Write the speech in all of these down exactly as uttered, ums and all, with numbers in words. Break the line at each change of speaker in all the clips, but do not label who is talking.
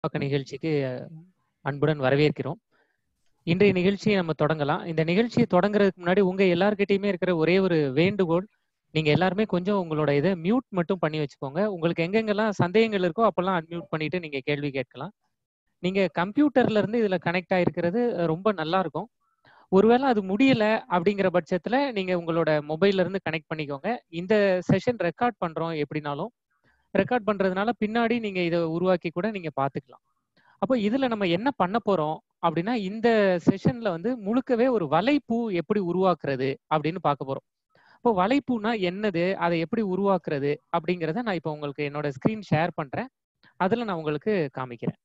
பக்க நிகழ்ச்சிக்கு அன்புடன் வரவேற்கிறோம். இன்றைய நிகழ்ச்சியை நம்ம தொடங்கலாம். இந்த நிகழ்ச்சியை தொடங்குறதுக்கு முன்னாடி உங்க எல்லார்கிட்டயுமே இருக்கிற ஒரே ஒரு வேண்டுகோள், நீங்க எல்லாருமே கொஞ்சம் உங்களோட இதை மியூட் மட்டும் பண்ணி வச்சுக்கோங்க. உங்களுக்கு எங்கெங்கெல்லாம் சந்தேகங்கள் இருக்கோ அப்பெல்லாம் அன்மியூட் பண்ணிட்டு நீங்க கேள்வி கேட்கலாம். நீங்க கம்ப்யூட்டர்ல இருந்து இதுல கனெக்ட் ஆயிருக்கிறது ரொம்ப நல்லா இருக்கும். ஒருவேளை அது முடியல அப்படிங்கிற பட்சத்துல நீங்க உங்களோட மொபைல்ல இருந்து கனெக்ட் பண்ணிக்கோங்க. இந்த செஷன் ரெக்கார்ட் பண்றோம் எப்படினாலும். ரெக்கார்ட் பண்றதுனால பின்னாடி நீங்க இதை உருவாக்கி கூட நீங்க பாத்துக்கலாம். அப்போ இதுல நம்ம என்ன பண்ண போறோம் அப்படின்னா, இந்த செஷன்ல வந்து முழுக்கவே ஒரு வலைப்பூ எப்படி உருவாக்குறது அப்படின்னு பார்க்க போறோம். இப்போ வலைப்பூனா என்னது, அதை எப்படி உருவாக்குறது அப்படிங்கிறத நான் இப்போ உங்களுக்கு என்னோட ஸ்கிரீன் ஷேர் பண்றேன். அதுல நான் உங்களுக்கு காமிக்கிறேன்.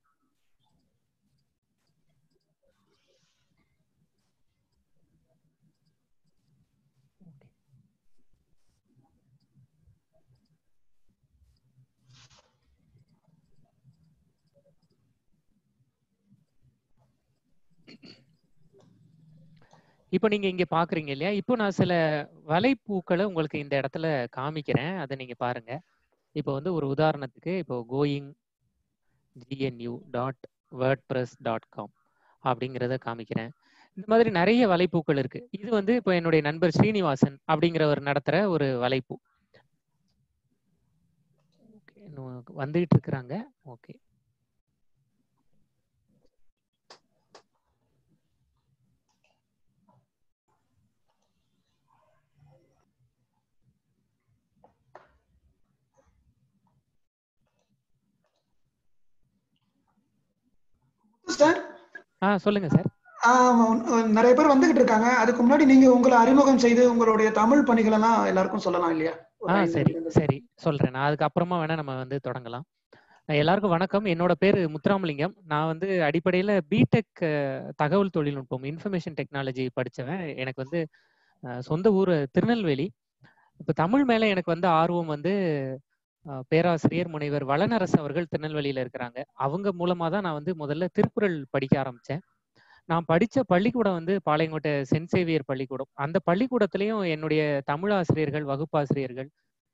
இப்போ நீங்க இங்க பாக்குறீங்க இல்லையா? இப்போ நான் சில வலைப்பூக்களை உங்களுக்கு இந்த இடத்துல காமிக்கிறேன். அதை நீங்க பாருங்க. இப்போ வந்து ஒரு உதாரணத்துக்கு இப்போ going GNU dot WordPress dot com அப்படிங்கிறத காமிக்கிறேன். இந்த மாதிரி நிறைய வலைப்பூக்கள் இருக்கு. இது வந்து இப்போ என்னுடைய நண்பர் ஸ்ரீனிவாசன் அப்படிங்கிறவர் நடத்துற ஒரு வலைப்பூ. வந்துகிட்டு இருக்கிறாங்க. ஓகே.
சார்
ஆ சொல்லுங்க சார்.
நிறைய பேர் வந்துகிட்டு இருக்காங்க. அதுக்கு முன்னாடி நீங்க உங்களை அறிமுகம் செய்து உங்களுடைய தமிழ் பணிகள் எல்லாம் எல்லாருக்கும் சொல்லலாம் இல்லையா?
ஆ சரி சரி சொல்றேன். நான் அதுக்கு அப்புறமா வேணா நம்ம வந்து தொடங்கலாம். எல்லாருக்கும் வணக்கம். என்னோட பேரு முத்துராமலிங்கம். நான் வந்து அடிப்படையில பிடெக் தகவல் தொழில்நுட்பம் இன்ஃபர்மேஷன் டெக்னாலஜி படிச்சவன். எனக்கு வந்து சொந்த ஊர் திருநெல்வேலி. இப்ப தமிழ் மேல எனக்கு வந்து ஆர்வம் வந்து பேராசிரியர் முனைவர் வளனரசு அவர்கள் திருநெல்வேலியில இருக்கிறாங்க. அவங்க மூலமா தான் நான் வந்து முதல்ல திருக்குறள் படிக்க ஆரம்பிச்சேன். நான் படிச்ச பள்ளிக்கூடம் வந்து பாளையங்கோட்டை சென்ட் சேவியர் பள்ளிக்கூடம். அந்த பள்ளிக்கூடத்திலையும் என்னுடைய தமிழ் ஆசிரியர்கள், வகுப்பாசிரியர்கள்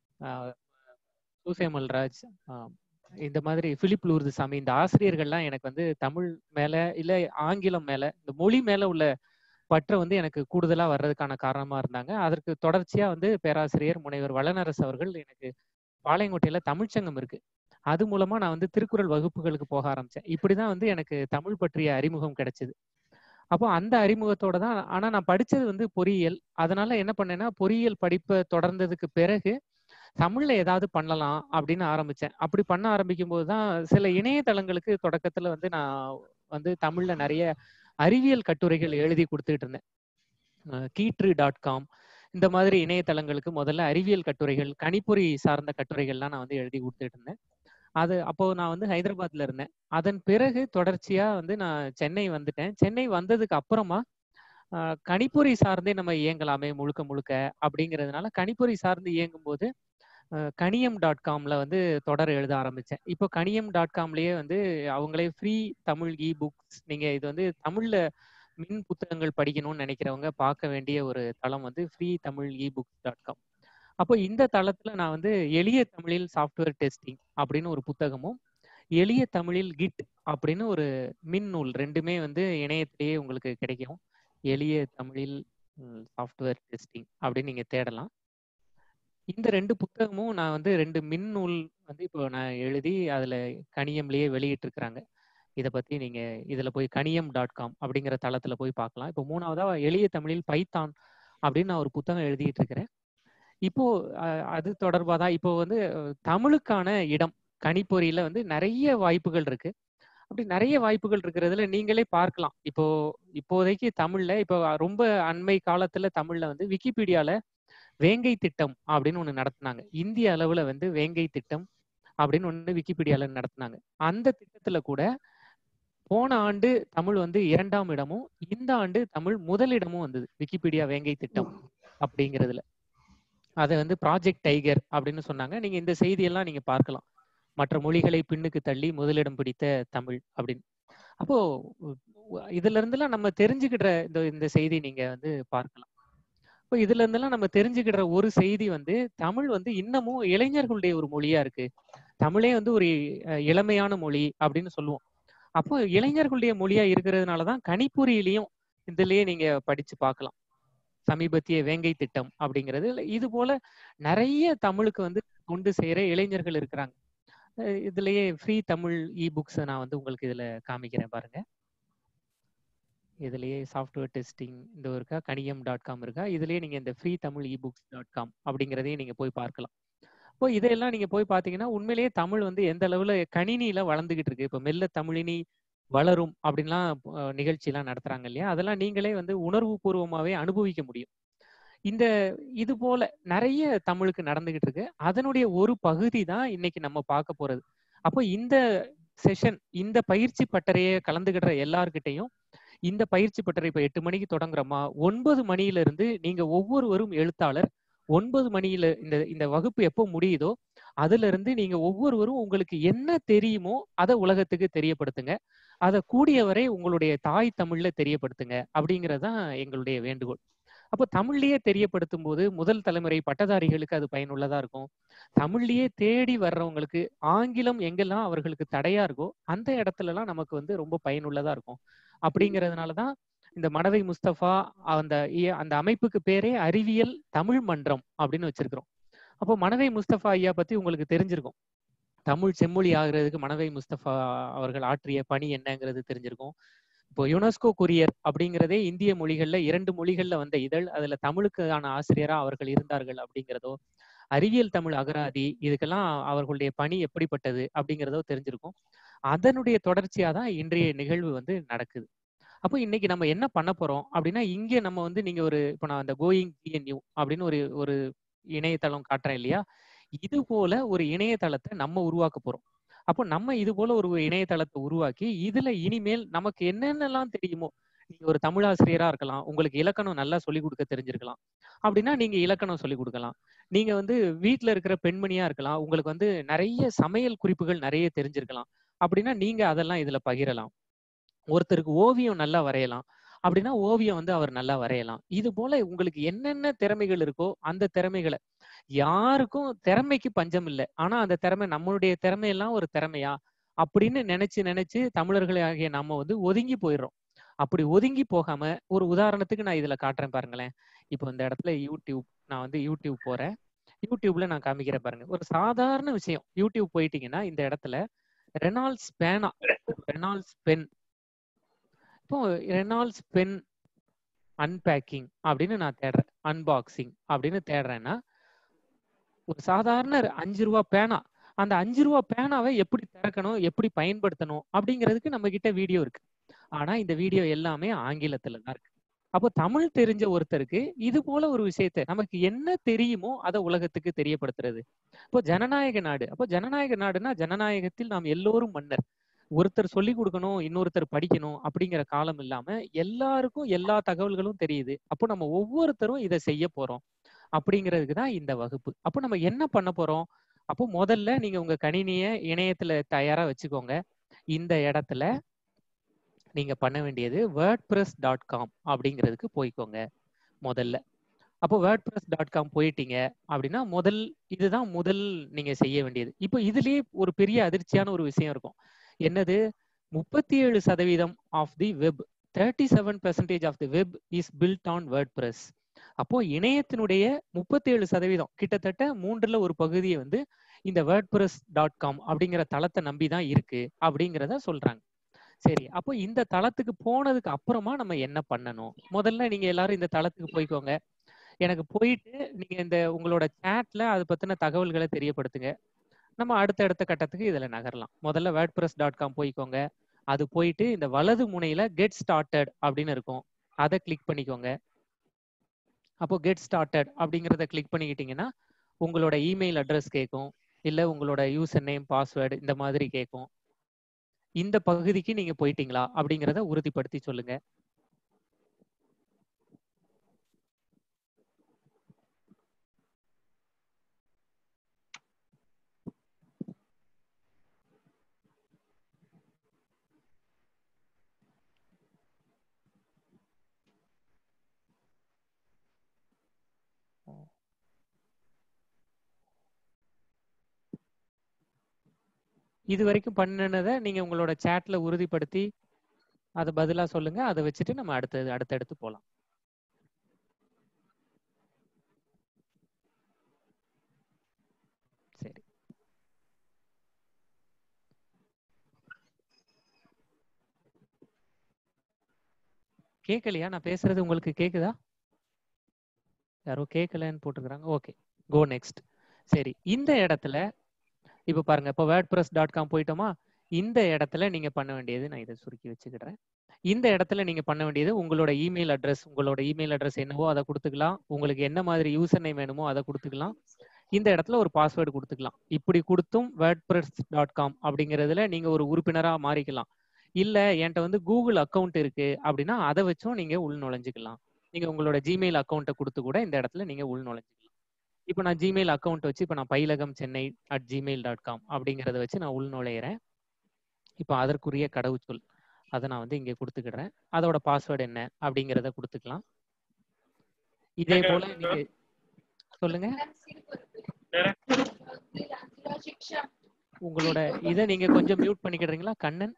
சூசேமல்ராஜ், இந்த மாதிரி பிலிப் லூர்துசாமி, இந்த ஆசிரியர்கள்லாம் எனக்கு வந்து தமிழ் மேல இல்ல ஆங்கிலம் மேல இந்த மொழி மேல உள்ள பற்ற வந்து எனக்கு கூடுதலா வர்றதுக்கான காரணமா இருந்தாங்க. அதற்கு தொடர்ச்சியா வந்து பேராசிரியர் முனைவர் வளனரசு அவர்கள் எனக்கு பாளையங்கோட்டையில தமிழ்ச்சங்கம் இருக்கு. அது மூலமா நான் வந்து திருக்குறள் வகுப்புகளுக்கு போக ஆரம்பிச்சேன். இப்படிதான் வந்து எனக்கு தமிழ் பற்றிய அறிமுகம் கிடைச்சது. அப்போ அந்த அறிமுகத்தோட தான். ஆனா நான் படிச்சது வந்து பொறியியல். அதனால என்ன பண்ணேன்னா, பொறியியல் படிப்பை தொடர்ந்ததுக்கு பிறகு தமிழ்ல ஏதாவது பண்ணலாம் அப்படின்னு ஆரம்பிச்சேன். அப்படி பண்ண ஆரம்பிக்கும் போதுதான் சில இணையதளங்களுக்கு தொடக்கத்துல வந்து நான் வந்து தமிழ்ல நிறைய அறிவியல் கட்டுரைகள் எழுதி கொடுத்துட்டு இருந்தேன். கீட்ரு டாட் காம் இந்த மாதிரி இணையதளங்களுக்கு முதல்ல அறிவியல் கட்டுரைகள், கணிப்பொறி சார்ந்த கட்டுரைகள்லாம் நான் வந்து எழுதி கொடுத்துட்டு இருந்தேன். அது அப்போ நான் வந்து ஹைதராபாத்ல இருந்தேன். அதன் பிறகு தொடர்ச்சியா வந்து நான் சென்னை வந்துட்டேன். சென்னை வந்ததுக்கு அப்புறமா கணிப்பொறி சார்ந்தே நம்ம இயங்கலாமே முழுக்க முழுக்க அப்படிங்கிறதுனால கணிப்பொறி சார்ந்து இயங்கும் போது கணியம் டாட் காம்ல வந்து தொடர் எழுத ஆரம்பிச்சேன். இப்போ கணியம் டாட் காம்லயே வந்து அவங்களே ஃப்ரீ தமிழ் இ புக்ஸ், நீங்க இது வந்து தமிழ்ல மின் புத்தகங்கள் படிக்கணும்னு நினைக்கிறவங்க பார்க்க வேண்டிய ஒரு தளம் வந்து free Tamil e books dot com. அப்போ இந்த தளத்துல நான் வந்து எளிய தமிழில் சாஃப்ட்வேர் டெஸ்டிங் அப்படின்னு ஒரு புத்தகமும், எளிய தமிழில் கிட் அப்படின்னு ஒரு மின் நூல், ரெண்டுமே வந்து இணையத்திலேயே உங்களுக்கு கிடைக்கும். எளிய தமிழில் சாஃப்ட்வேர் டெஸ்டிங் அப்படின்னு நீங்க தேடலாம். இந்த ரெண்டு புத்தகமும் நான் வந்து ரெண்டு மின் நூல் வந்து இப்போ நான் எழுதி அதுல கணியம்லயே வெளியிட்டு இருக்கிறாங்க. இதை பத்தி நீங்க இதுல போய் கணியம் டாட் காம் அப்படிங்கிற தளத்துல போய் பார்க்கலாம். இப்போ மூணாவதா எளிய தமிழில் பைத்தான் அப்படின்னு நான் ஒரு புத்தகம் எழுதிட்டு இருக்கிறேன். இப்போ அது தொடர்பா தான் இப்போ வந்து தமிழுக்கான இடம் கணிப்பொறியில வந்து நிறைய வாய்ப்புகள் இருக்கு. அப்படி நிறைய வாய்ப்புகள் இருக்கிறதுல நீங்களே பார்க்கலாம். இப்போ இப்போதைக்கு தமிழ்ல இப்போ ரொம்ப அண்மை காலத்துல தமிழ்ல வந்து விக்கிபீடியால வேங்கை திட்டம் அப்படின்னு ஒண்ணு நடத்தினாங்க. இந்திய அளவுல வந்து வேங்கை திட்டம் அப்படின்னு ஒண்ணு விக்கிபீடியால நடத்தினாங்க. அந்த திட்டத்துல கூட போன ஆண்டு தமிழ் வந்து இரண்டாம் இடமும், இந்த ஆண்டு தமிழ் முதலிடமும் வந்தது விக்கிபீடியா வேங்கை திட்டம் அப்படிங்கிறதுல. அதை வந்து ப்ராஜெக்ட் டைகர் அப்படின்னு சொன்னாங்க. நீங்க இந்த செய்தியெல்லாம் நீங்க பார்க்கலாம். மற்ற மொழிகளை பின்னுக்கு தள்ளி முதலிடம் பிடித்த தமிழ் அப்படின்னு. அப்போ இதுல இருந்தெல்லாம் நம்ம தெரிஞ்சுக்கிற இந்த இந்த செய்தி நீங்க வந்து பார்க்கலாம். இப்போ இதுல இருந்தெல்லாம் நம்ம தெரிஞ்சுக்கிற ஒரு செய்தி வந்து தமிழ் வந்து இன்னமும் இளைஞர்களுடைய ஒரு மொழியா இருக்கு. தமிழே வந்து ஒரு இளமையான மொழி அப்படின்னு சொல்லுவோம். அப்போ இளைஞர்களுடைய மொழியா இருக்கிறதுனாலதான் கணிப்பொறியிலையும் இதுலயே நீங்க படிச்சு பார்க்கலாம். சமீபத்திய வேங்கை திட்டம் அப்படிங்கிறது இது போல நிறைய தமிழுக்கு வந்து கொண்டு சேர இளைஞர்கள் இருக்கிறாங்க. இதுலயே ஃப்ரீ தமிழ் இ புக்ஸ் நான் வந்து உங்களுக்கு இதுல காமிக்கிறேன் பாருங்க. இதுலயே சாஃப்ட்வேர் டெஸ்டிங் இந்த இருக்கா, கணியம் டாட் காம் இருக்கா, இதுலயே நீங்க இந்த free Tamil e books dot com அப்படிங்கிறதையும் நீங்க போய் பார்க்கலாம். இப்போ இதையெல்லாம் நீங்க போய் பார்த்தீங்கன்னா உண்மையிலேயே தமிழ் வந்து எந்த அளவுல கணினியில வளர்ந்துகிட்டு இருக்கு. இப்போ மெல்ல தமிழினி வளரும் அப்படின்லாம் நிகழ்ச்சியெல்லாம் நடத்துறாங்க இல்லையா, அதெல்லாம் நீங்களே வந்து உணர்வு பூர்வமாவே அனுபவிக்க முடியும். இந்த இது போல நிறைய தமிழுக்கு நடந்துகிட்டு இருக்கு. அதனுடைய ஒரு பகுதி தான் இன்னைக்கு நம்ம பார்க்க போறது. அப்போ இந்த செஷன், இந்த பயிற்சி பட்டறையை கலந்துகிற எல்லார்கிட்டையும் இந்த பயிற்சி பட்டறை இப்ப எட்டு மணிக்கு தொடங்குறோமா, ஒன்பது மணியில இருந்து நீங்க ஒவ்வொருவரும் எழுத்தாளர். ஒன்பது மணியில இந்த இந்த வகுப்பு எப்போ முடியுதோ அதுல இருந்து நீங்க ஒவ்வொருவரும் உங்களுக்கு என்ன தெரியுமோ அதை உலகத்துக்கு தெரியப்படுத்துங்க. அதை கூடியவரை உங்களுடைய தாய் தமிழ்ல தெரியப்படுத்துங்க அப்படிங்கறதுதான் எங்களுடைய வேண்டுகோள். அப்போ தமிழ்லயே தெரியப்படுத்தும் போது முதல் தலைமுறை பட்டதாரிகளுக்கு அது பயனுள்ளதா இருக்கும். தமிழ்லயே தேடி வர்றவங்களுக்கு ஆங்கிலம் எங்கெல்லாம் அவர்களுக்கு தடையா இருக்கோ அந்த இடத்துல எல்லாம் நமக்கு வந்து ரொம்ப பயனுள்ளதா இருக்கும். அப்படிங்கிறதுனாலதான் இந்த மனவை முஸ்தபா அந்த அந்த அமைப்புக்கு பேரே அறிவியல் தமிழ் மன்றம் அப்படின்னு வச்சிருக்கிறோம். அப்போ மனவை முஸ்தபா ஐயா பத்தி உங்களுக்கு தெரிஞ்சிருக்கும். தமிழ் செம்மொழி ஆகுறதுக்கு மனவை முஸ்தபா அவர்கள் ஆற்றிய பணி என்னங்கிறது தெரிஞ்சிருக்கும். இப்போ யுனெஸ்கோ கொரியர் அப்படிங்கிறதே இந்திய மொழிகள்ல இரண்டு மொழிகள்ல வந்த இதழ், அதுல தமிழுக்கான ஆசிரியரா அவர்கள் இருந்தார்கள் அப்படிங்கிறதோ, அறிவியல் தமிழ் அகராதி இதுக்கெல்லாம் அவர்களுடைய பணி எப்படிப்பட்டது அப்படிங்கிறதோ தெரிஞ்சிருக்கும். அதனுடைய தொடர்ச்சியா தான் இன்றைய நிகழ்வு வந்து நடக்குது. அப்போ இன்னைக்கு நம்ம என்ன பண்ண போறோம் அப்படின்னா, இங்க நம்ம வந்து நீங்க ஒரு இப்போ நான் அந்த கோயிங் ஜிஎன்யூ அப்படின்னு ஒரு ஒரு இணையதளம் காட்டுறேன் இல்லையா, இது போல ஒரு இணையதளத்தை நம்ம உருவாக்க போறோம். அப்போ நம்ம இது போல ஒரு இணையதளத்தை உருவாக்கி இதுல இனிமேல் நமக்கு என்னென்னலாம் தெரியுமோ, நீங்க ஒரு தமிழாசிரியரா இருக்கலாம், உங்களுக்கு இலக்கணம் நல்லா சொல்லிக் கொடுக்க தெரிஞ்சிருக்கலாம் அப்படின்னா நீங்க இலக்கணம் சொல்லிக் கொடுக்கலாம். நீங்க வந்து வீட்டுல இருக்கிற பெண்மணியா இருக்கலாம், உங்களுக்கு வந்து நிறைய சமையல் குறிப்புகள் நிறைய தெரிஞ்சிருக்கலாம் அப்படின்னா நீங்க அதெல்லாம் இதுல பகிரலாம். ஒருத்தருக்கு ஓவியம் நல்லா வரையலாம் அப்படின்னா ஓவியம் வந்து அவர் நல்லா வரையலாம். இது போல உங்களுக்கு என்னென்ன திறமைகள் இருக்கோ அந்த திறமைகளை, யாருக்கும் திறமைக்கு பஞ்சம் இல்லை, ஆனா அந்த திறமை நம்மளுடைய திறமையெல்லாம் ஒரு திறமையா அப்படின்னு நினைச்சு நினைச்சு தமிழர்களே ஆகிய நம்ம வந்து ஒதுங்கி போயிடுறோம். அப்படி ஒதுங்கி போகாம ஒரு உதாரணத்துக்கு நான் இதுல காட்டுறேன் பாருங்களேன். இப்போ இந்த இடத்துல யூடியூப், நான் வந்து யூடியூப் போறேன். யூடியூப்ல நான் காமிக்கிறேன் பாருங்க. ஒரு சாதாரண விஷயம், யூடியூப் போயிட்டீங்கன்னா இந்த இடத்துல ரெனால்ட்ஸ் பேனா, ரெனால்ட்ஸ் பென், இப்போ ரெனால்ட்ஸ் பென் அன்பேக்கிங் அப்படின்னு நான் தேடுறேன், அன்பாக்சிங் அப்படின்னு தேடுறேன்னா ஒரு சாதாரண அஞ்சு ரூபா பேனா, அந்த அஞ்சு ரூபா பேனாவை எப்படி திறக்கணும், எப்படி பயன்படுத்தணும் அப்படிங்கிறதுக்கு நம்ம கிட்ட வீடியோ இருக்கு. ஆனா இந்த வீடியோ எல்லாமே ஆங்கிலத்துல தான் இருக்கு. அப்போ தமிழ் தெரிஞ்ச ஒருத்தருக்கு இது போல ஒரு விஷயத்தை நமக்கு என்ன தெரியுமோ அதை உலகத்துக்கு தெரியப்படுத்துறது. இப்போ ஜனநாயக நாடு, அப்போ ஜனநாயக நாடுனா ஜனநாயகத்தில் நாம் எல்லோரும் மன்னர். ஒருத்தர் சொல்லி கொடுக்கணும், இன்னொருத்தர் படிக்கணும் அப்படிங்கிற காலம் இல்லாம எல்லாருக்கும் எல்லா தகவல்களும் தெரியுது. அப்போ நம்ம ஒவ்வொருத்தரும் இதை செய்ய போறோம் அப்படிங்கிறதுக்கு தான் இந்த வகுப்பு. அப்போ நம்ம என்ன பண்ண போறோம்? அப்போ முதல்ல நீங்க உங்க கணினிய இணையத்துல தயாரா வச்சுக்கோங்க. இந்த இடத்துல நீங்க பண்ண வேண்டியது வேர்ட்பிரஸ் டாட் காம் அப்படிங்கிறதுக்கு போய்க்கோங்க முதல்ல. அப்போ வேர்ட்பிரஸ் டாட் காம் போயிட்டீங்க அப்படின்னா முதல் இதுதான் முதல் நீங்க செய்ய வேண்டியது. இப்போ இதுலயே ஒரு பெரிய அதிர்ச்சியான ஒரு விஷயம் இருக்கும். என்னது? முப்பத்தி ஏழு சதவீதம் of the web, thirty seven percentage of the web is built on WordPress. அப்போ இணையத்தினுடைய முப்பத்தி ஏழு சதவீதம், கிட்டத்தட்ட மூன்றுல ஒரு பகுதியை வந்து இந்த வேர்ட்பிரஸ் டாட் காம் அப்படிங்கிற தளத்தை நம்பிதான் இருக்கு அப்படிங்கிறத சொல்றாங்க. சரி, அப்போ இந்த தளத்துக்கு போனதுக்கு அப்புறமா நம்ம என்ன பண்ணணும்? முதல்ல நீங்க எல்லாரும் இந்த தளத்துக்கு போய்க்கோங்க. எனக்கு போயிட்டு நீங்க இந்த உங்களோட சாட்ல அதை பத்தின தகவல்களை தெரியப்படுத்துங்க. நம்ம அடுத்த அடுத்த கட்டத்துக்கு இதுல நகரலாம். முதல்ல வேர்ட்பிரஸ் டாட் காம் போய்க்கோங்க. அது போயிட்டு இந்த வலது முனையில கெட் ஸ்டார்டட் அப்படின்னு இருக்கும், அதை கிளிக் பண்ணிக்கோங்க. அப்போ கெட் ஸ்டார்டட் அப்படிங்கிறத கிளிக் பண்ணிக்கிட்டீங்கன்னா உங்களோட இமெயில் அட்ரஸ் கேட்கும், இல்லை உங்களோட யூசர் நேம் பாஸ்வேர்டு இந்த மாதிரி கேட்கும். இந்த பகுதிக்கு நீங்க போயிட்டீங்களா அப்படிங்கிறத உறுதிப்படுத்தி சொல்லுங்க. இது வரைக்கும் பண்ணினதை நீங்க உங்களோட சேட்ல உறுதிப்படுத்தி அதை பதிலா சொல்லுங்க. அதை வச்சுட்டு நம்ம அடுத்தது அடுத்தடுத்து போலாம். சரி, கேட்கலையா? நான் பேசுறது உங்களுக்கு கேக்குதா? யாரோ கேட்கலன்னு போட்டுக்கிறாங்க. Okay, go next. சரி, இந்த இடத்துல இப்போ பாருங்க, இப்போ வேர்ட் ப்ரெஸ் டாட் காம் போயிட்டோமா? இந்த இடத்துல நீங்க பண்ண வேண்டியது, நான் இதை சுருக்கி வச்சுக்கிறேன். இந்த இடத்துல நீங்க பண்ண வேண்டியது உங்களோட இமெயில் அட்ரஸ், உங்களோட இமெயில் அட்ரஸ் என்னவோ அதை கொடுத்துக்கலாம். உங்களுக்கு என்ன மாதிரி யூசர் நேம் வேணுமோ அதை கொடுத்துக்கலாம். இந்த இடத்துல ஒரு பாஸ்வேர்டு கொடுத்துக்கலாம். இப்படி கொடுத்தும் வேர்ட் ப்ரெஸ் டாட் காம் அப்படிங்கிறதுல நீங்க ஒரு உறுப்பினரா மாறிக்கலாம். இல்ல என்கிட்ட வந்து கூகுள் அக்கௌண்ட் இருக்கு அப்படின்னா அதை வச்சும் நீங்க உள் நுழைஞ்சுக்கலாம். நீங்க உங்களோட ஜிமெயில் அக்கௌண்ட்டை கொடுத்து கூட இந்த இடத்துல நீங்க உள் நுழைஞ்சுக்கலாம். இப்போ நான் ஜிமெயில் அக்கௌண்ட் வச்சு இப்போ நான் Payilagam Chennai at Gmail dot com அப்படிங்கிறத வச்சு நான் உள் நுழையிறேன். இப்போ அதற்குரிய கடவுச்சொல் அதை நான் வந்து இங்கே கொடுத்துக்கிடுறேன். அதோட பாஸ்வேர்டு என்ன அப்படிங்கிறத கொடுத்துக்கலாம். இதே போல நீங்க சொல்லுங்க. உங்களோட இதை நீங்க கொஞ்சம் மியூட் பண்ணிக்கிறீங்களா கண்ணன்?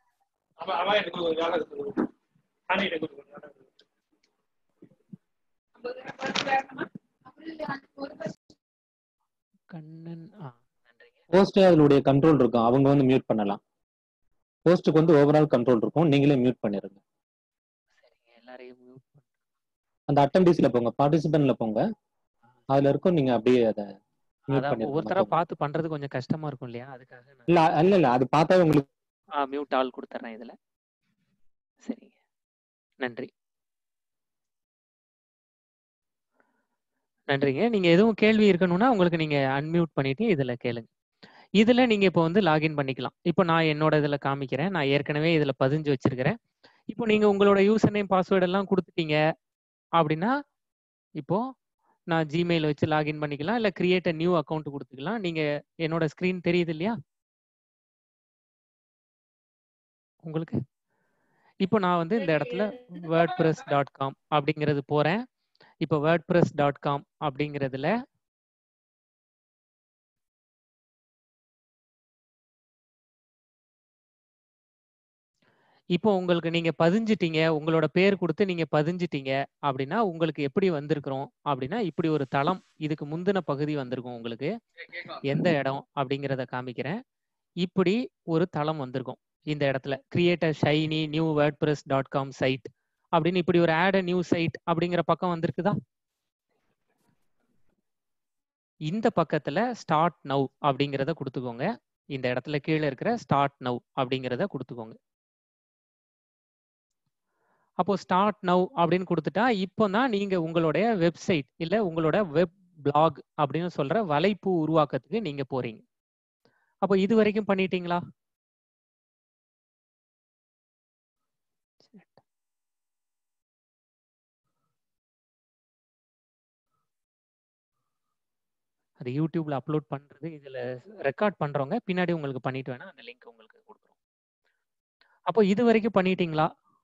கண்ணன்
போஸ்ட் அதனுடைய கண்ட்ரோல் இருக்கும், அவங்க வந்து மியூட் பண்ணலாம். போஸ்ட்டுக்கு வந்து ஓவரால் கண்ட்ரோல் இருக்கும், நீங்களே மியூட் பண்ணிருங்க.
சரிங்க, எல்லாரையும் மியூட் பண்ணு.
அந்த அட்டெண்டிஸ்ல போங்க, பார்ட்டிசிபென்ட்ல போங்க, அதுல இருக்கும், நீங்க அப்படியே அதை மியூட்
அதான்
பண்ணிருங்க.
ஒவ்வொருத்தரா பார்த்து பண்றது கொஞ்சம் கஷ்டமா இருக்கும் இல்லையா, அதுக்காக
இல்ல இல்ல இல்ல அது பார்த்தா உங்களுக்கு
ஆ மியூட் ஆல் கொடுத்துறேன் இதுல. சரிங்க, நன்றி நன்றிங்க. நீங்க எதுவும் கேள்வி இருக்கணும்னா உங்களுக்கு நீங்க அன்மியூட் பண்ணிட்டு இதுல கேளுங்க. இதுல நீங்க இப்போ வந்து லாகின் பண்ணிக்கலாம். இப்போ நான் என்னோட இதுல காமிக்கிறேன். நான் ஏற்கனவே இதுல பதிஞ்சு வச்சிருக்கிறேன். இப்போ நீங்க உங்களோட யூசர் நேம் பாஸ்வேர்டு எல்லாம் கொடுத்துட்டீங்க அப்படின்னா இப்போ நான் ஜிமெயில் வச்சு லாகின் பண்ணிக்கலாம். இல்ல கிரியேட் அ நியூ அக்கௌண்ட் கொடுத்துக்கலாம். நீங்க என்னோட ஸ்கிரீன் தெரியுது இல்லையா உங்களுக்கு? இப்போ நான் வந்து இந்த இடத்துல வேர்ட் ப்ரெஸ் டாட் காம் அப்படிங்கிறது போறேன். இப்போ வேர்ட் ப்ரெஸ் டாட் காம் அப்படிங்கிறதுல இப்போ உங்களுக்கு நீங்க பதிஞ்சிட்டீங்க, உங்களோட பேர் கொடுத்து நீங்க பதிஞ்சிட்டீங்க அப்படின்னா உங்களுக்கு எப்படி வந்திருக்கிறோம் அப்படின்னா இப்படி ஒரு தளம், இதுக்கு முந்தின பகுதி வந்திருக்கும். உங்களுக்கு எந்த இடம் அப்படிங்கிறத காமிக்கிறேன். இப்படி ஒரு தளம் வந்திருக்கும். இந்த இடத்துல create a shiny new WordPress dot com site அப்படின்னு இப்படி ஒரு ஆட் அ நியூ சைட் அப்படிங்கிற பக்கம் வந்திருக்குதா? இந்த பக்கத்துல ஸ்டார்ட் நவ் அப்படிங்கிறத கொடுத்துக்கோங்க. இந்த இடத்துல கீழே இருக்கிற ஸ்டார்ட் நவ் அப்படிங்கிறத கொடுத்துக்கோங்க. அப்போ ஸ்டார்ட் நவ் அப்படின்னு கொடுத்துட்டா இப்போ தான் நீங்க உங்களுடைய வெப்சைட் இல்ல உங்களோட வெப் பிளாக் அப்படின்னு சொல்ற வலைப்பு உருவாக்கத்துக்கு நீங்க போறீங்க. அப்போ இது வரைக்கும் பண்ணிட்டீங்களா? அது யூடியூப்ல அப்லோட் பண்றது, இதுல ரெக்கார்ட் பண்றவங்க பின்னாடி உங்களுக்கு பண்ணிட்டு வேணா அந்த லிங்க் உங்களுக்கு கொடுக்குறோம். அப்போ இது வரைக்கும் பண்ணிட்டீங்களா?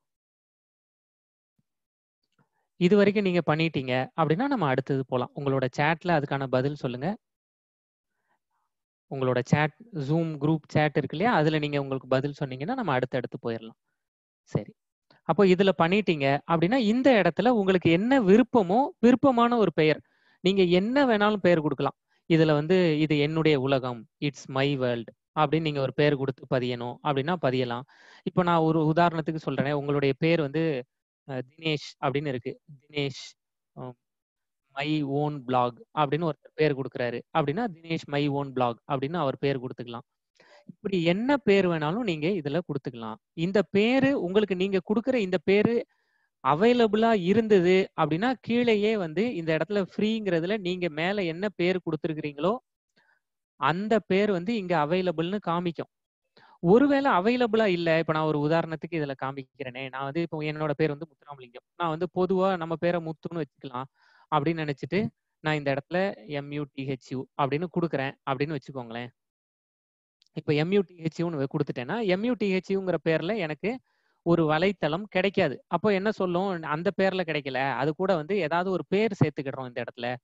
இது வரைக்கும் நீங்க பண்ணிட்டீங்க அப்படின்னா நம்ம அடுத்தது போலாம். உங்களோட சேட்ல அதுக்கான பதில் சொல்லுங்க. உங்களோட சேட் ஜூம் குரூப் சேட் இருக்கு இல்லையா, அதுல நீங்க உங்களுக்கு பதில் சொன்னீங்கன்னா நம்ம அடுத்து அடுத்து போயிடலாம். சரி, அப்போ இதுல பண்ணிட்டீங்க அப்படின்னா இந்த இடத்துல உங்களுக்கு என்ன விருப்பமோ விருப்பமான ஒரு பெயர் நீங்க என்ன வேணாலும் பெயர் கொடுக்கலாம். இதுல வந்து இது என்னுடைய உலகம், இட்ஸ் மை வேர்ல்ட் அப்படின்னு நீங்க ஒரு பெயர் கொடுத்து பதியணும் அப்படின்னா பதியலாம். இப்போ நான் ஒரு உதாரணத்துக்கு சொல்றேன். உங்களுடைய பேர் வந்து தினேஷ் அப்படின்னு இருக்கு. தினேஷ் மை ஓன் பிளாக் அப்படின்னு ஒரு பேர் கொடுக்குறாரு அப்படின்னா தினேஷ் மை ஓன் பிளாக் அப்படின்னு அவர் பேர் கொடுத்துக்கலாம். இப்படி என்ன பேர் வேணாலும் நீங்க இதுல கொடுத்துக்கலாம். இந்த பேரு உங்களுக்கு நீங்க கொடுக்குற இந்த பேரு அவைலபிளா இருந்தது அப்படின்னா கீழேயே வந்து இந்த இடத்துல ஃப்ரீங்கிறதுல நீங்க மேல என்ன பேர் கொடுத்துருக்கிறீங்களோ அந்த பேர் வந்து இங்க அவைலபிள்னு காமிக்கும். ஒருவேளை அவைலபிளா இல்ல, இப்ப நான் ஒரு உதாரணத்துக்கு இதுல காமிக்கிறேனே, நான் வந்து இப்போ என்னோட பேர் வந்து முத்துராமலிங்கம். நான் வந்து பொதுவா நம்ம பேரை முத்துன்னு வச்சுக்கலாம் அப்படின்னு நினைச்சிட்டு நான் இந்த இடத்துல எம்யூடிஹெச்யூ அப்படின்னு கொடுக்குறேன் அப்படின்னு வச்சுக்கோங்களேன். இப்போ எம்யூடிஹெச்யூன்னு கொடுத்துட்டேன்னா எம்யூடிஹெச்யூங்கிற பேர்ல எனக்கு ஒரு வலைத்தளம் கிடைக்காது. அப்போ என்ன சொல்லும், அந்த பேர்ல கிடைக்கல, அது கூட வந்து ஏதாவது ஒரு பேர் சேர்த்துக்கிடுறோம் இந்த இடத்துல.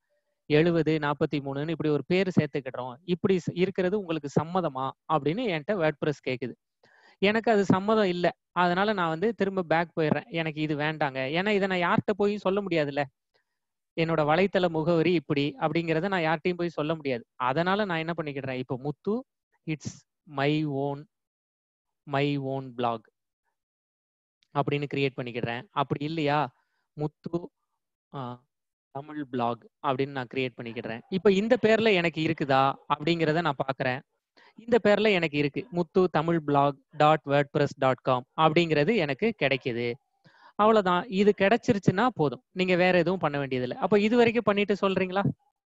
எழுபது நாற்பத்தி மூணுன்னு இப்படி ஒரு பேர் சேர்த்துக்கிடுறோம், இப்படி இருக்கிறது உங்களுக்கு சம்மதமா அப்படின்னு என்கிட்ட வேர்ட்பிரஸ் கேட்குது. எனக்கு அது சம்மதம் இல்லை. அதனால நான் வந்து திரும்ப பேக் போயிடுறேன், எனக்கு இது வேண்டாங்க. ஏன்னா இதை நான் யார்கிட்ட போய் சொல்ல முடியாதுல்ல, என்னோட வலைத்தள முகவரி இப்படி அப்படிங்கிறத நான் யார்கிட்டையும் போய் சொல்ல முடியாது. அதனால நான் என்ன பண்ணிக்கிடுறேன், இப்போ Muthu it's my own my own blog அப்படின்னு கிரியேட் பண்ணிக்கிடுறேன். அப்படி இல்லையா, முத்து தமிழ் பிளாக் அப்படின்னு நான் கிரியேட் பண்ணிக்கிடுறேன். இப்போ இந்த பேர்ல எனக்கு இருக்குதா அப்படிங்கிறத நான் பார்க்குறேன். இந்த பேர்ல எனக்கு இருக்கு, Muthu Tamil blog dot WordPress dot com அப்படிங்கிறது எனக்கு கிடைக்குது. அவ்வளவுதான். இது கிடைச்சிருச்சுன்னா போதும், நீங்க வேற எதுவும் பண்ண வேண்டியதில்லை. அப்ப இது வரைக்கும் பண்ணிட்டு சொல்றீங்களா?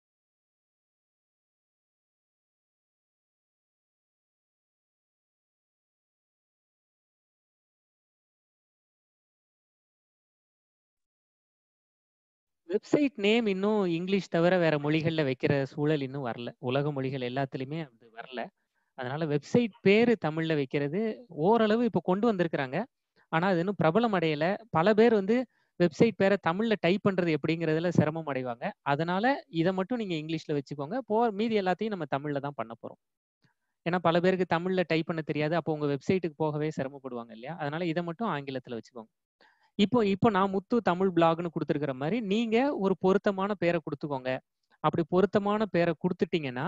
வெப்சைட் நேம் இன்னும் இங்கிலீஷ் தவிர வேற மொழிகள்ல வைக்கிற சூழல் இன்னும் வரல. உலக மொழிகள் எல்லாத்துலயுமே அது வரல. அதனால வெப்சைட் பேரு தமிழ்ல வைக்கிறது ஓரளவு இப்போ கொண்டு வந்திருக்கிறாங்க. ஆனா அது இன்னும் பிரபலம் அடையல. பல பேர் வந்து வெப்சைட் பேரை தமிழ்ல டைப் பண்றது எப்படிங்கிறதுல சிரமம் அடைவாங்க. அதனால இதை மட்டும் நீங்க இங்கிலீஷ்ல வச்சுக்கோங்க. போ மீதி எல்லாத்தையும் நம்ம தமிழ்ல தான் பண்ண போறோம். ஏன்னா பல பேருக்கு தமிழ்ல டைப் பண்ண தெரியாது, அப்போ உங்க வெப்சைட்டுக்கு போகவே சிரமப்படுவாங்க இல்லையா? அதனால இதை மட்டும் ஆங்கிலத்துல வச்சுக்கோங்க. இப்போ இப்போ நான் முத்து தமிழ் பிளாக்னு கொடுத்துருக்கிற மாதிரி நீங்க ஒரு பொருத்தமான பேரை கொடுத்துக்கோங்க. அப்படி பொருத்தமான பேரை கொடுத்துட்டீங்கன்னா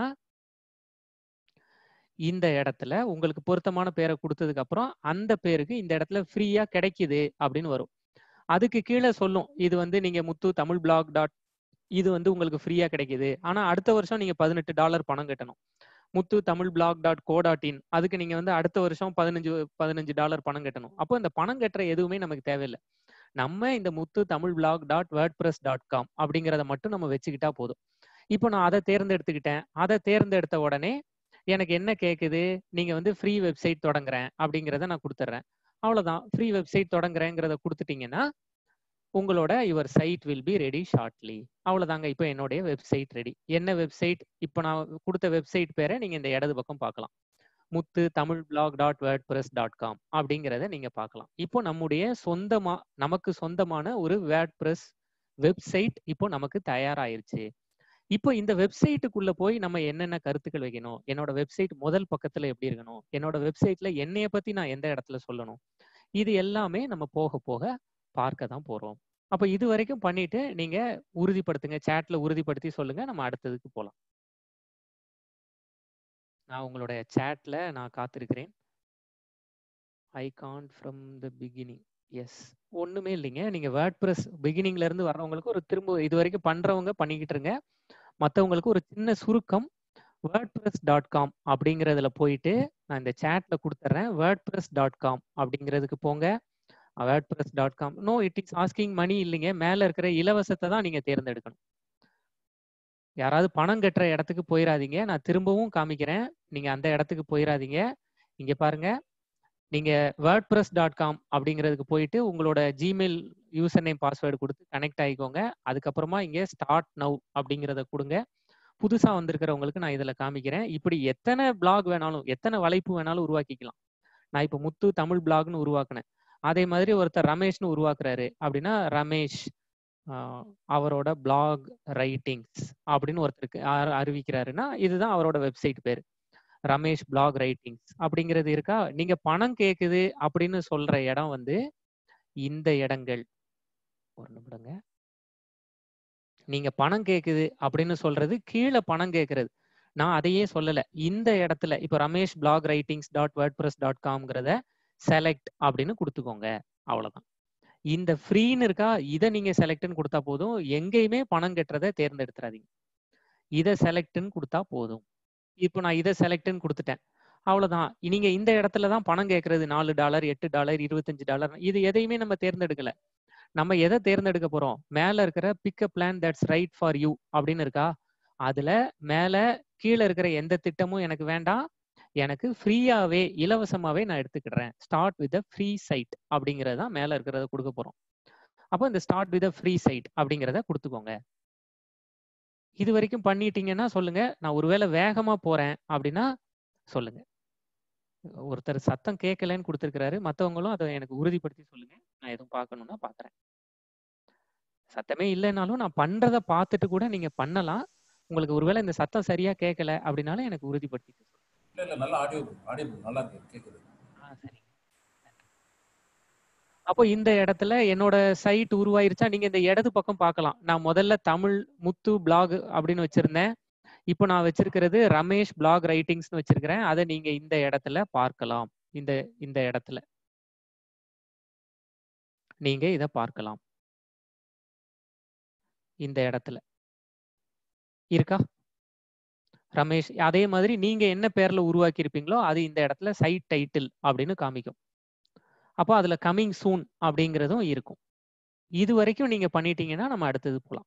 இந்த இடத்துல உங்களுக்கு பொருத்தமான பேரை கொடுத்ததுக்கு அப்புறம் அந்த பேருக்கு இந்த இடத்துல ஃப்ரீயா கிடைக்குது அப்படின்னு வரும். அதுக்கு கீழே சொல்லும், இது வந்து நீங்க முத்து தமிழ் பிளாக் டாட் இது வந்து உங்களுக்கு ஃப்ரீயா கிடைக்குது. ஆனா அடுத்த வருஷம் நீங்க பதினெட்டு டாலர் பணம் கட்டணும். Muthu Tamil blog dot co dot in அதுக்கு நீங்க வந்து அடுத்த வருஷம் பதினஞ்சு பதினஞ்சு டாலர் பணம் கட்டணும். அப்போ இந்த பணம் கட்டுற எதுவுமே நமக்கு தேவையில்லை. நம்ம இந்த Muthu Tamil blog dot WordPress dot com அப்படிங்கிறத மட்டும் நம்ம வச்சுக்கிட்டா போதும். இப்போ நான் அதை தேர்ந்தெடுத்துக்கிட்டேன். அதை தேர்ந்தெடுத்த உடனே எனக்கு என்ன கேட்குது, நீங்க வந்து ஃப்ரீ வெப்சைட் தொடங்குறேன் அப்படிங்கிறத நான் கொடுத்துட்றேன். அவ்வளவுதான். ஃப்ரீ வெப்சைட் தொடங்குறேங்கிறத கொடுத்துட்டீங்கன்னா உங்களோட your site will be ready shortly. அவ்வளவுதாங்க. இப்போ என்னுடைய வெப்சைட் ரெடி. என்ன வெப்சைட்? இப்போ நான் கொடுத்த வெப்சைட் பேரை நீங்க இந்த இடது பக்கம் பார்க்கலாம், Muthu Tamil blog dot WordPress dot com அப்படிங்கிறத நீங்க பார்க்கலாம். இப்போ நம்முடைய சொந்தமா நமக்கு சொந்தமான ஒரு வேர்ட்பிரஸ் வெப்சைட் இப்போ நமக்கு தயாராயிருச்சு. இப்போ இந்த வெப்சைட்டுக்குள்ள போய் நம்ம என்னென்ன கருத்துக்கள் வைக்கணும், என்னோட வெப்சைட் முதல் பக்கத்துல எப்படி இருக்கணும், என்னோட வெப்சைட்ல என்னைய பத்தி நான் எந்த இடத்துல சொல்லணும், இது எல்லாமே நம்ம போக போக பார்க்க தான் போறோம். அப்ப இது வரைக்கும் பண்ணிட்டு நீங்க உறுதிப்படுத்துங்க, சேட்ல உறுதிப்படுத்தி சொல்லுங்க, நம்ம அடுத்ததுக்கு போலாம். நான் உங்களுடைய சேட்ல நான் காத்திருக்கிறேன். I can't from the beginning. Yes, ஒண்ணுமே இல்லைங்க. நீங்க வேர்ட்பிரஸ் பிகினிங்ல இருந்து வர்றவங்களுக்கு ஒரு திரும்ப இது வரைக்கும் பண்றவங்க பண்ணிக்கிட்டு இருங்க. மற்றவங்களுக்கு ஒரு சின்ன சுருக்கம், வேர்ட்பிரஸ் டாட் காம் அப்படிங்கிறதுல போயிட்டு நான் இந்த சேட்ல கொடுத்துட்றேன். வேர்ட்பிரஸ் டாட் காம் அப்படிங்கிறதுக்கு போங்க. WordPress dot com no it is asking money இல்லைங்க. மேல இருக்கிற இலவசத்தை தான் நீங்க தேர்ந்தெடுக்கணும். யாராவது பணம் கட்டுற இடத்துக்கு போயிடாதீங்க. நான் திரும்பவும் காமிக்கிறேன், நீங்க அந்த இடத்துக்கு போயிடாதீங்க. இங்க பாருங்க, நீங்க வேர்ட்பிரஸ் டாட் காம் அப்படிங்கிறதுக்கு போயிட்டு உங்களோட ஜிமெயில் யூசர் நேம் பாஸ்வேர்டு கொடுத்து கனெக்ட் ஆகிக்கோங்க. அதுக்கப்புறமா இங்கே ஸ்டார்ட் நவ் அப்படிங்கிறத கொடுங்க. புதுசா வந்திருக்கிறவங்களுக்கு நான் இதுல காமிக்கிறேன். இப்படி எத்தனை பிளாக் வேணாலும் எத்தனை வலைப்பு வேணாலும் உருவாக்கிக்கலாம். நான் இப்போ முத்து தமிழ் பிளாக்னு உருவாக்குனேன். அதே மாதிரி ஒருத்தர் ரமேஷ்னு உருவாக்குறாரு அப்படின்னா ரமேஷ் அவரோட பிளாக் ரைட்டிங்ஸ் அப்படின்னு ஒருத்தருக்கு அறிவிக்கிறாருன்னா இதுதான் அவரோட வெப்சைட் பேர், ரமேஷ் பிளாக் ரைட்டிங்ஸ் அப்படிங்கிறது இருக்கா. நீங்க பணம் கேக்குது அப்படின்னு சொல்ற இடம் வந்து இந்த இடங்கள். ஒரு நிமிடங்க. நீங்க பணம் கேக்குது அப்படின்னு சொல்றது கீழே பணம் கேட்கறது. நான் அதையே சொல்லல. இந்த இடத்துல இப்போ Ramesh blog writings dot WordPress dot காம்ங்கிறத செலக்ட் அப்படின்னு கொடுத்துக்கோங்க. அவ்வளவுதான். இந்த ஃப்ரீன்னு இருக்கா, இதை நீங்க செலக்ட்னு கொடுத்தா போதும். எங்கேயுமே பணம் கட்டுறதை தேர்ந்தெடுத்துறாதீங்க. இதை செலக்ட்னு கொடுத்தா போதும். இப்போ நான் இதை செலக்ட்னு கொடுத்துட்டேன். அவ்வளவுதான். நீங்க இந்த இடத்துல தான் பணம் கேட்கறது நாலு டாலர் எட்டு டாலர் இருபத்தஞ்சு டாலர் இது எதையுமே நம்ம தேர்ந்தெடுக்கல. நம்ம எதை தேர்ந்தெடுக்க போறோம், மேல இருக்கிற pick a plan that's right for you அப்படின்னு இருக்கா, அதுல மேல கீழே இருக்கிற எந்த திட்டமும் எனக்கு வேண்டாம், எனக்கு ஃப்ரீயாவே இலவசமாவே நான் எடுத்துக்கிடுறேன். ஸ்டார்ட் வித் ஃப்ரீ சைட் அப்படிங்கறத தான் மேல இருக்கிறத கொடுக்க போறோம். அப்போ இந்த ஸ்டார்ட் வித் ஃப்ரீ சைட் அப்படிங்கிறத கொடுத்துக்கோங்க. இது வரைக்கும் பண்ணிட்டீங்கன்னா சொல்லுங்க. நான் ஒருவேளை வேகமா போறேன் அப்படின்னா சொல்லுங்க. ஒருத்தர் சத்தம் கேட்கலன்னு கொடுத்துருக்கிறாரு, மற்றவங்களும் அதை எனக்கு உறுதிப்படுத்தி சொல்லுங்க. நான் எதுவும் பார்க்கணும்னா பாக்குறேன். சத்தமே இல்லைனாலும் நான் பண்றதை பார்த்துட்டு கூட நீங்க பண்ணலாம். உங்களுக்கு ஒருவேளை இந்த சத்தம் சரியா கேட்கல அப்படின்னாலும் எனக்கு உறுதிப்படுத்திட்டு சொல்லுங்க.
இல்ல இல்ல நல்ல ஆடியோ ஆடியோ நல்லா இருக்கு, கேக்குது.
ஆ சரி. அப்போ இந்த இடத்துல என்னோட சைட் உருவாயிருச்சா? நீங்க இந்த இடது பக்கம் பார்க்கலாம். நான் முதல்ல தமிழ் முத்து பிளாக் அப்படின்னு வச்சிருந்தேன். இப்போ நான் வச்சிருக்கிறது ரமேஷ் பிளாக் ரைட்டிங்ஸ்னு வச்சிருக்கிறேன். அதை நீங்க இந்த இடத்துல பார்க்கலாம். இந்த இந்த இடத்துல நீங்க இதை பார்க்கலாம். இந்த இடத்துல இருக்கா ரமேஷ்? அதே மாதிரி நீங்க என்ன பேர்ல உருவாக்கி இருப்பீங்களோ அது இந்த இடத்துல சைட் டைட்டில் அப்படின்னு காமிக்கும். அப்போ அதுல கமிங் சூன் அப்படிங்கிறதும் இருக்கும். இது வரைக்கும் நீங்க பண்ணிட்டீங்கன்னா நம்ம அடுத்தது போலாம்.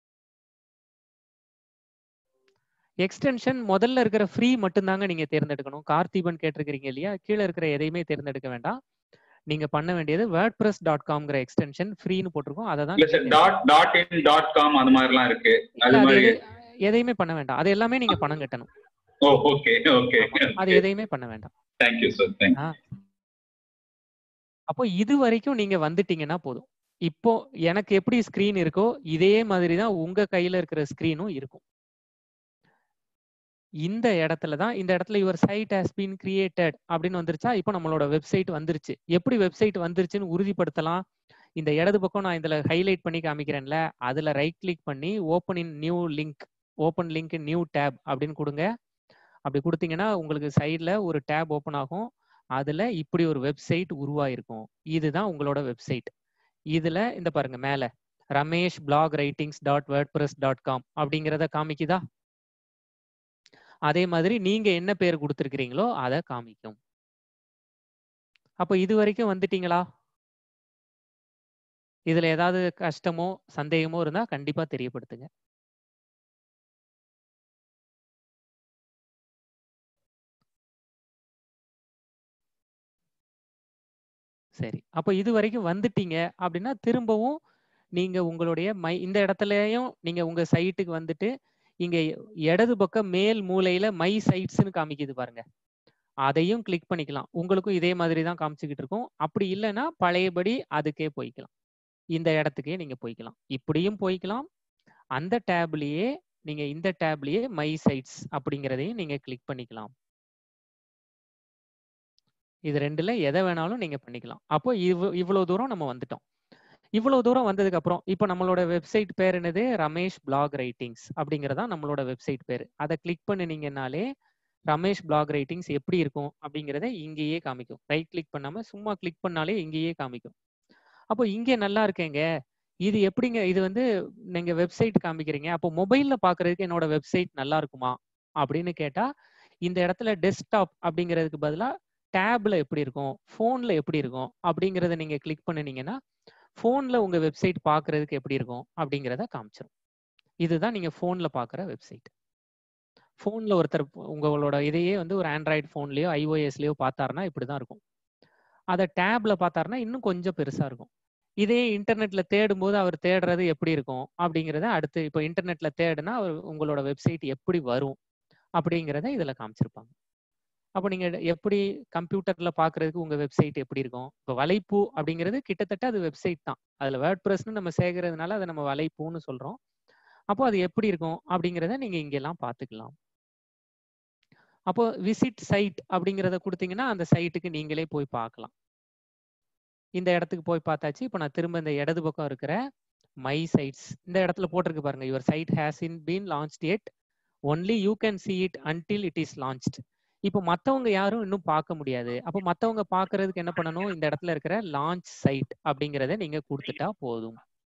எக்ஸ்டென்ஷன் முதல்ல இருக்கிற ஃப்ரீ மட்டும்தாங்க நீங்க தேர்ந்தெடுக்கணும். கார்த்திபன் கேட்டிருக்கிறீங்க இல்லையா, கீழே இருக்கிற எதையுமே தேர்ந்தெடுக்க வேண்டாம். நீங்க பண்ண வேண்டியது வேர்ட்பிரஸ் டாட் காம்ங்கிற எக்ஸ்டென்ஷன் ஃப்ரீன்னு போட்டிருக்கோம். அதை தான்
அந்த மாதிரிலாம் இருக்கு.
எதையுமே பண்ண வேண்டாம். அது எல்லாமே நீங்க பணம் கட்டணும்.
Okay okay.
அது எதையுமே பண்ண வேண்டாம்.
Thank you sir. Thank you.
அப்போ இது வரைக்கும் நீங்க வந்துட்டீங்கன்னா போதும். இப்போ எனக்கு எப்படி ஸ்கிரீன் இருக்கோ இதே மாதிரி தான் உங்க கையில இருக்கிற ஸ்கிரீனும் இருக்கும். இந்த இடத்துல தான் இந்த இடத்துல your site has been created அப்படின்னு வந்துருச்சா? இப்போ நம்மளோட வெப்சைட் வந்துருச்சு. எப்படி வெப்சைட் வந்துருச்சுன்னு உறுதிப்படுத்தலாம்? இந்த இடது பக்கம் நான் இதுல ஹைலைட் பண்ணி காமிக்கிறேன்ல, அதுல ரைட் கிளிக் பண்ணி open in new link, open link new tab அப்படின்னு கொடுங்க. அப்படி கொடுத்தீங்கன்னா உங்களுக்கு சைட்ல ஒரு டேப் ஓப்பன் ஆகும். அதுல இப்படி ஒரு வெப்சைட் உருவாயிருக்கும். இதுதான் உங்களோட வெப்சைட். இதுல இந்த பாருங்க மேல Ramesh blog writings dot WordPress dot com அப்படிங்கிறத காமிக்குதா? அதே மாதிரி நீங்க என்ன பேர் கொடுத்துருக்கிறீங்களோ அதை காமிக்கும். அப்போ இது வரைக்கும் வந்துட்டீங்களா? இதுல ஏதாவது கஷ்டமோ சந்தேகமோ இருந்தா கண்டிப்பா தெரியப்படுத்துங்க. சரி, அப்போ இது வரைக்கும் வந்துட்டீங்க அப்படின்னா திரும்பவும் நீங்க உங்களுடைய மை இந்த இடத்துலயும் நீங்க உங்க சைட்டுக்கு வந்துட்டு இங்க இடது பக்கம் மேல் மூலையில மை சைட்ஸ்னு காமிக்குது பாருங்க, அதையும் கிளிக் பண்ணிக்கலாம். உங்களுக்கும் இதே மாதிரி தான் காமிச்சுக்கிட்டு இருக்கும். அப்படி இல்லைன்னா பழையபடி அதுக்கே போய்க்கலாம். இந்த இடத்துக்கே நீங்க போய்க்கலாம். இப்படியும் போய்க்கலாம். அந்த டேப்லயே நீங்க இந்த டேப்லயே மை சைட்ஸ் அப்படிங்கிறதையும் நீங்க கிளிக் பண்ணிக்கலாம். இது ரெண்டுல எதை வேணாலும் நீங்க பண்ணிக்கலாம். அப்போ இவ் இவ்வளவு தூரம் நம்ம வந்துட்டோம். இவ்வளவு தூரம் வந்ததுக்கு அப்புறம் இப்போ நம்மளோட வெப்சைட் பேர் என்னது? ரமேஷ் பிளாக் ரைட்டிங்ஸ் அப்படிங்கிறதா நம்மளோட வெப்சைட் பேர். அதை கிளிக் பண்ணினீங்கன்னாலே ரமேஷ் பிளாக் ரைட்டிங்ஸ் எப்படி இருக்கும் அப்படிங்கிறத இங்கேயே காமிக்கும். ரைட் கிளிக் பண்ணாம சும்மா கிளிக் பண்ணாலே இங்கேயே காமிக்கும். அப்போ இங்கே நல்லா இருக்கேங்க, இது எப்படிங்க? இது வந்து நீங்க வெப்சைட் காமிக்கிறீங்க, அப்போ மொபைல்ல பாக்குறதுக்கு என்னோட வெப்சைட் நல்லா இருக்குமா அப்படின்னு கேட்டா இந்த இடத்துல டெஸ்க்டாப் அப்படிங்கிறதுக்கு பதிலா டேப்ல எப்படி இருக்கும், போன்ல எப்படி இருக்கும் அப்படிங்கிறத நீங்க கிளிக் பண்ணினீங்கன்னா போன்ல உங்க வெப்சைட் பாக்குறதுக்கு எப்படி இருக்கும் அப்படிங்கிறத காமிச்சிடும். இதுதான் நீங்க போன்ல பாக்குற வெப்சைட். போன்ல ஒருத்தர் உங்களோட இதையே வந்து ஒரு ஆண்ட்ராய்டு போன்லயோ ஐஓஎஸ்லயோ பார்த்தாருன்னா இப்படிதான் இருக்கும். அதை டேப்ல பார்த்தாருன்னா இன்னும் கொஞ்சம் பெருசா இருக்கும். இதே இன்டர்நெட்ல தேடும் போது அவர் தேடுறது எப்படி இருக்கும் அப்படிங்கிறத அடுத்து இப்போ இன்டர்நெட்ல தேடுனா அவர் உங்களோட வெப்சைட் எப்படி வரும் அப்படிங்கிறத இதுல காமிச்சிருப்பாங்க. அப்போ நீங்க எப்படி கம்ப்யூட்டர்ல பாக்குறதுக்கு உங்க வெப்சைட் எப்படி இருக்கும்? இப்போ வலைப்பூ அப்படிங்கிறது கிட்டத்தட்ட அது வெப்சைட் தான். அதுல வேர்ட்பிரஸ்னு நம்ம சேர்க்கறதுனால அதை நம்ம வலைப்பூன்னு சொல்றோம். அப்போ அது எப்படி இருக்கும் அப்படிங்கிறத நீங்க இங்கெல்லாம் பார்த்துக்கலாம். அப்போ விசிட் சைட் அப்படிங்கிறத கொடுத்தீங்கன்னா அந்த சைட்டுக்கு நீங்களே போய் பார்க்கலாம். இந்த இடத்துக்கு போய் பார்த்தாச்சு. இப்போ நான் திரும்ப இந்த இடது பக்கம் இருக்கிற மை சைட்ஸ் இந்த இடத்துல போட்டிருக்கு பாருங்க, your site has in been launched yet only you can see it until it is launched. இப்போ மற்றவங்க யாரும் இன்னும் பார்க்க முடியாது. அப்போ மற்றவங்க பார்க்கறதுக்கு என்ன பண்ணணும்? இந்த இடத்துல இருக்கிற லான்ச் சைட் அப்படிங்கிறத நீங்க கொடுத்துட்டா போதும்.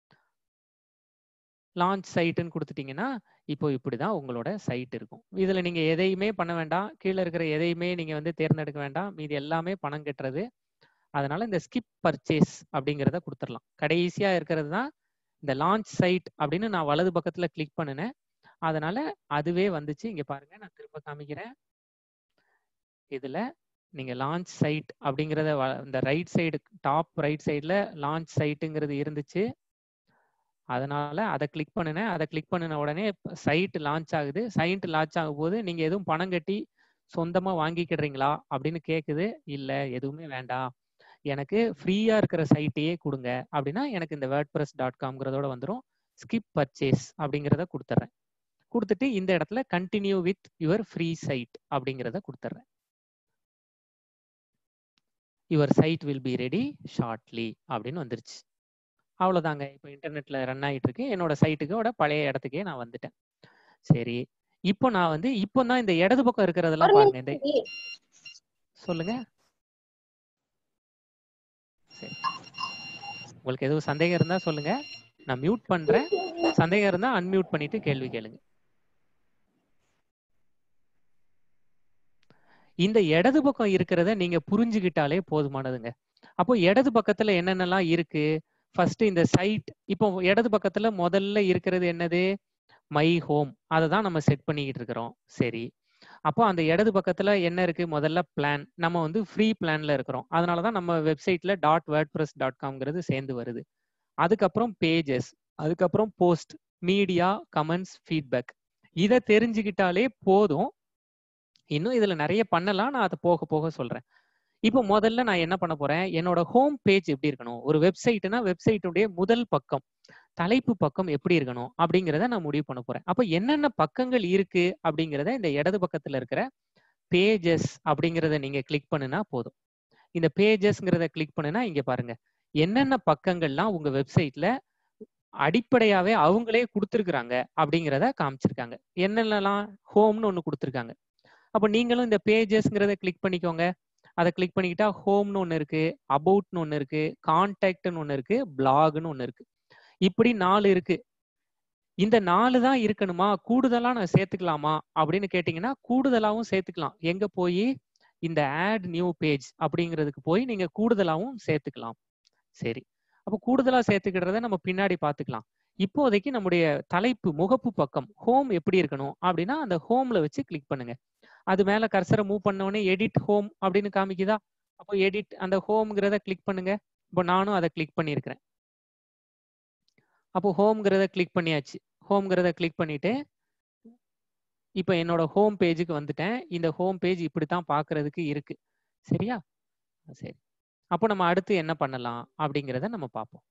லான்ச் சைட்டுன்னு கொடுத்துட்டீங்கன்னா இப்போ இப்படிதான் உங்களோட சைட் இருக்கும். இதுல நீங்க எதையுமே பண்ண வேண்டாம். கீழே இருக்கிற எதையுமே நீங்க வந்து தேர்ந்தெடுக்க வேண்டாம். மீதி எல்லாமே பணம் கட்டுறது. அதனால இந்த ஸ்கிப் பர்ச்சேஸ் அப்படிங்கிறத கொடுத்துடலாம். கடைசியா இருக்கிறது தான் இந்த லான்ச் சைட் அப்படின்னு நான் வலது பக்கத்துல கிளிக் பண்ணினேன். அதனால அதுவே வந்துச்சு. இங்க பாருங்க, நான் திரும்ப காமிக்கிறேன். இதுல நீங்க லான்ச் சைட் அப்படிங்கிறத இந்த ரைட் சைடு டாப் ரைட் சைட்ல லான்ச் சைட்டுங்கிறது இருந்துச்சு. அதனால அதை கிளிக் பண்ணினேன். அதை கிளிக் பண்ணின உடனே சைட் லான்ச் ஆகுது. சைட் லான்ச் ஆகும் போது நீங்க எதுவும் பணம் கட்டி சொந்தமா வாங்கிக்கிடுறீங்களா அப்படின்னு கேக்குது. இல்ல, எதுவுமே வேண்டாம், எனக்கு ஃப்ரீயா இருக்கிற சைட்டையே கொடுங்க அப்படின்னா எனக்கு இந்த வேர்ட்பிரஸ் டாட் காம்ங்கிறதோட வந்துடும். ஸ்கிப் பர்ச்சேஸ் அப்படிங்கிறத கொடுத்துட்றேன். கொடுத்துட்டு இந்த இடத்துல continue with your free site அப்படிங்கிறத கொடுத்துட்றேன். Your site will be ready shortly அப்படின்னு வந்துருச்சு. அவ்வளோதாங்க. இப்போ இன்டர்நெட்ல ரன் ஆகிட்டு இருக்கு. என்னோட சைட்டுக்கோட பழைய இடத்துக்கே நான் வந்துட்டேன். சரி, இப்போ நான் வந்து இப்போ தான் இந்த இடது பக்கம் இருக்கிறதெல்லாம் பாருங்க. இந்த சொல்லுங்க. சரி, உங்களுக்கு எதுவும் சந்தேகம் இருந்தா சொல்லுங்க, நான் மியூட் பண்றேன். சந்தேகம் இருந்தா அன்மியூட் பண்ணிட்டு கேள்வி கேளுங்க. இந்த இடது பக்கம் இருக்கிறத நீங்க புரிஞ்சுக்கிட்டாலே போதுமானதுங்க. அப்போ இடது பக்கத்துல என்னென்னலாம் இருக்கு? ஃபர்ஸ்ட் இந்த சைட். இப்போ இடது பக்கத்துல முதல்ல இருக்கிறது என்னது? My home. அதை தான் நம்ம செட் பண்ணிக்கிட்டு இருக்கிறோம். சரி, அப்போ அந்த இடது பக்கத்துல என்ன இருக்கு? முதல்ல பிளான். நம்ம வந்து ஃப்ரீ பிளான்ல இருக்கிறோம். அதனாலதான் நம்ம வெப்சைட்ல டாட் வேர்ட்பிரஸ் டாட் காம்ங்கிறது சேர்ந்து வருது. அதுக்கப்புறம் பேஜஸ், அதுக்கப்புறம் போஸ்ட், மீடியா, கமெண்ட்ஸ், ஃபீட்பேக். இதை தெரிஞ்சுக்கிட்டாலே போதும். இன்னும் இதுல நிறைய பண்ணலாம், நான் அதை போக போக சொல்றேன். இப்போ முதல்ல நான் என்ன பண்ண போறேன்? என்னோட ஹோம் பேஜ் எப்படி இருக்கணும்? ஒரு வெப்சைட்னா வெப்சைட்டுடைய முதல் பக்கம், தலைப்பு பக்கம் எப்படி இருக்கணும் அப்படிங்கிறத நான் முடிவு பண்ண போறேன். அப்போ என்னென்ன பக்கங்கள் இருக்கு அப்படிங்கிறத இந்த இடது பக்கத்துல இருக்கிற பேஜஸ் அப்படிங்கிறத நீங்க கிளிக் பண்ணுனா போதும். இந்த பேஜஸ்ங்கிறத கிளிக் பண்ணுனா இங்க பாருங்க, என்னென்ன பக்கங்கள்லாம் உங்க வெப்சைட்ல அடிப்படையாவே அவங்களே கொடுத்துருக்குறாங்க அப்படிங்கிறத காமிச்சிருக்காங்க. என்னென்னலாம் ஹோம்னு ஒன்று கொடுத்துருக்காங்க. அப்போ நீங்களும் இந்த பேஜஸ்ங்கிறத கிளிக் பண்ணிக்கோங்க. அதை கிளிக் பண்ணிக்கிட்டா ஹோம்னு ஒன்று இருக்கு, அபவுட்னு ஒன்று இருக்கு, கான்டாக்ட்னு ஒன்று இருக்கு, பிளாக்னு ஒன்று இருக்கு. இப்படி நாலு இருக்கு. இந்த நாலு தான் இருக்கணுமா? கூடுதலா நான் சேர்த்துக்கலாமா அப்படின்னு கேட்டீங்கன்னா கூடுதலாவும் சேர்த்துக்கலாம். எங்க போய் இந்த ஆட் நியூ பேஜ் அப்படிங்கிறதுக்கு போய் நீங்க கூடுதலாவும் சேர்த்துக்கலாம். சரி, அப்போ கூடுதலா சேர்த்துக்கிறத நம்ம பின்னாடி பார்த்துக்கலாம். இப்போதைக்கு நம்முடைய தலைப்பு முகப்பு பக்கம் ஹோம் எப்படி இருக்கணும் அப்படின்னா அந்த ஹோம்ல வச்சு கிளிக் பண்ணுங்க. அது மேல கர்சரை மூவ் பண்ண உடனே எடிட் ஹோம் அப்படின்னு காமிக்குதா? அப்போ எடிட் அந்த ஹோம்ங்கிறத கிளிக் பண்ணுங்க. இப்போ நானும் அதை கிளிக் பண்ணியிருக்கிறேன். அப்போ ஹோம்ங்கிறத கிளிக் பண்ணியாச்சு. ஹோம்ங்கிறத கிளிக் பண்ணிட்டு இப்போ என்னோட ஹோம் பேஜுக்கு வந்துட்டேன். இந்த ஹோம் பேஜ் இப்படித்தான் பார்க்கிறதுக்கு இருக்கு. சரியா? சரி, அப்போ நம்ம அடுத்து என்ன பண்ணலாம் அப்படிங்கிறத நம்ம பார்ப்போம்.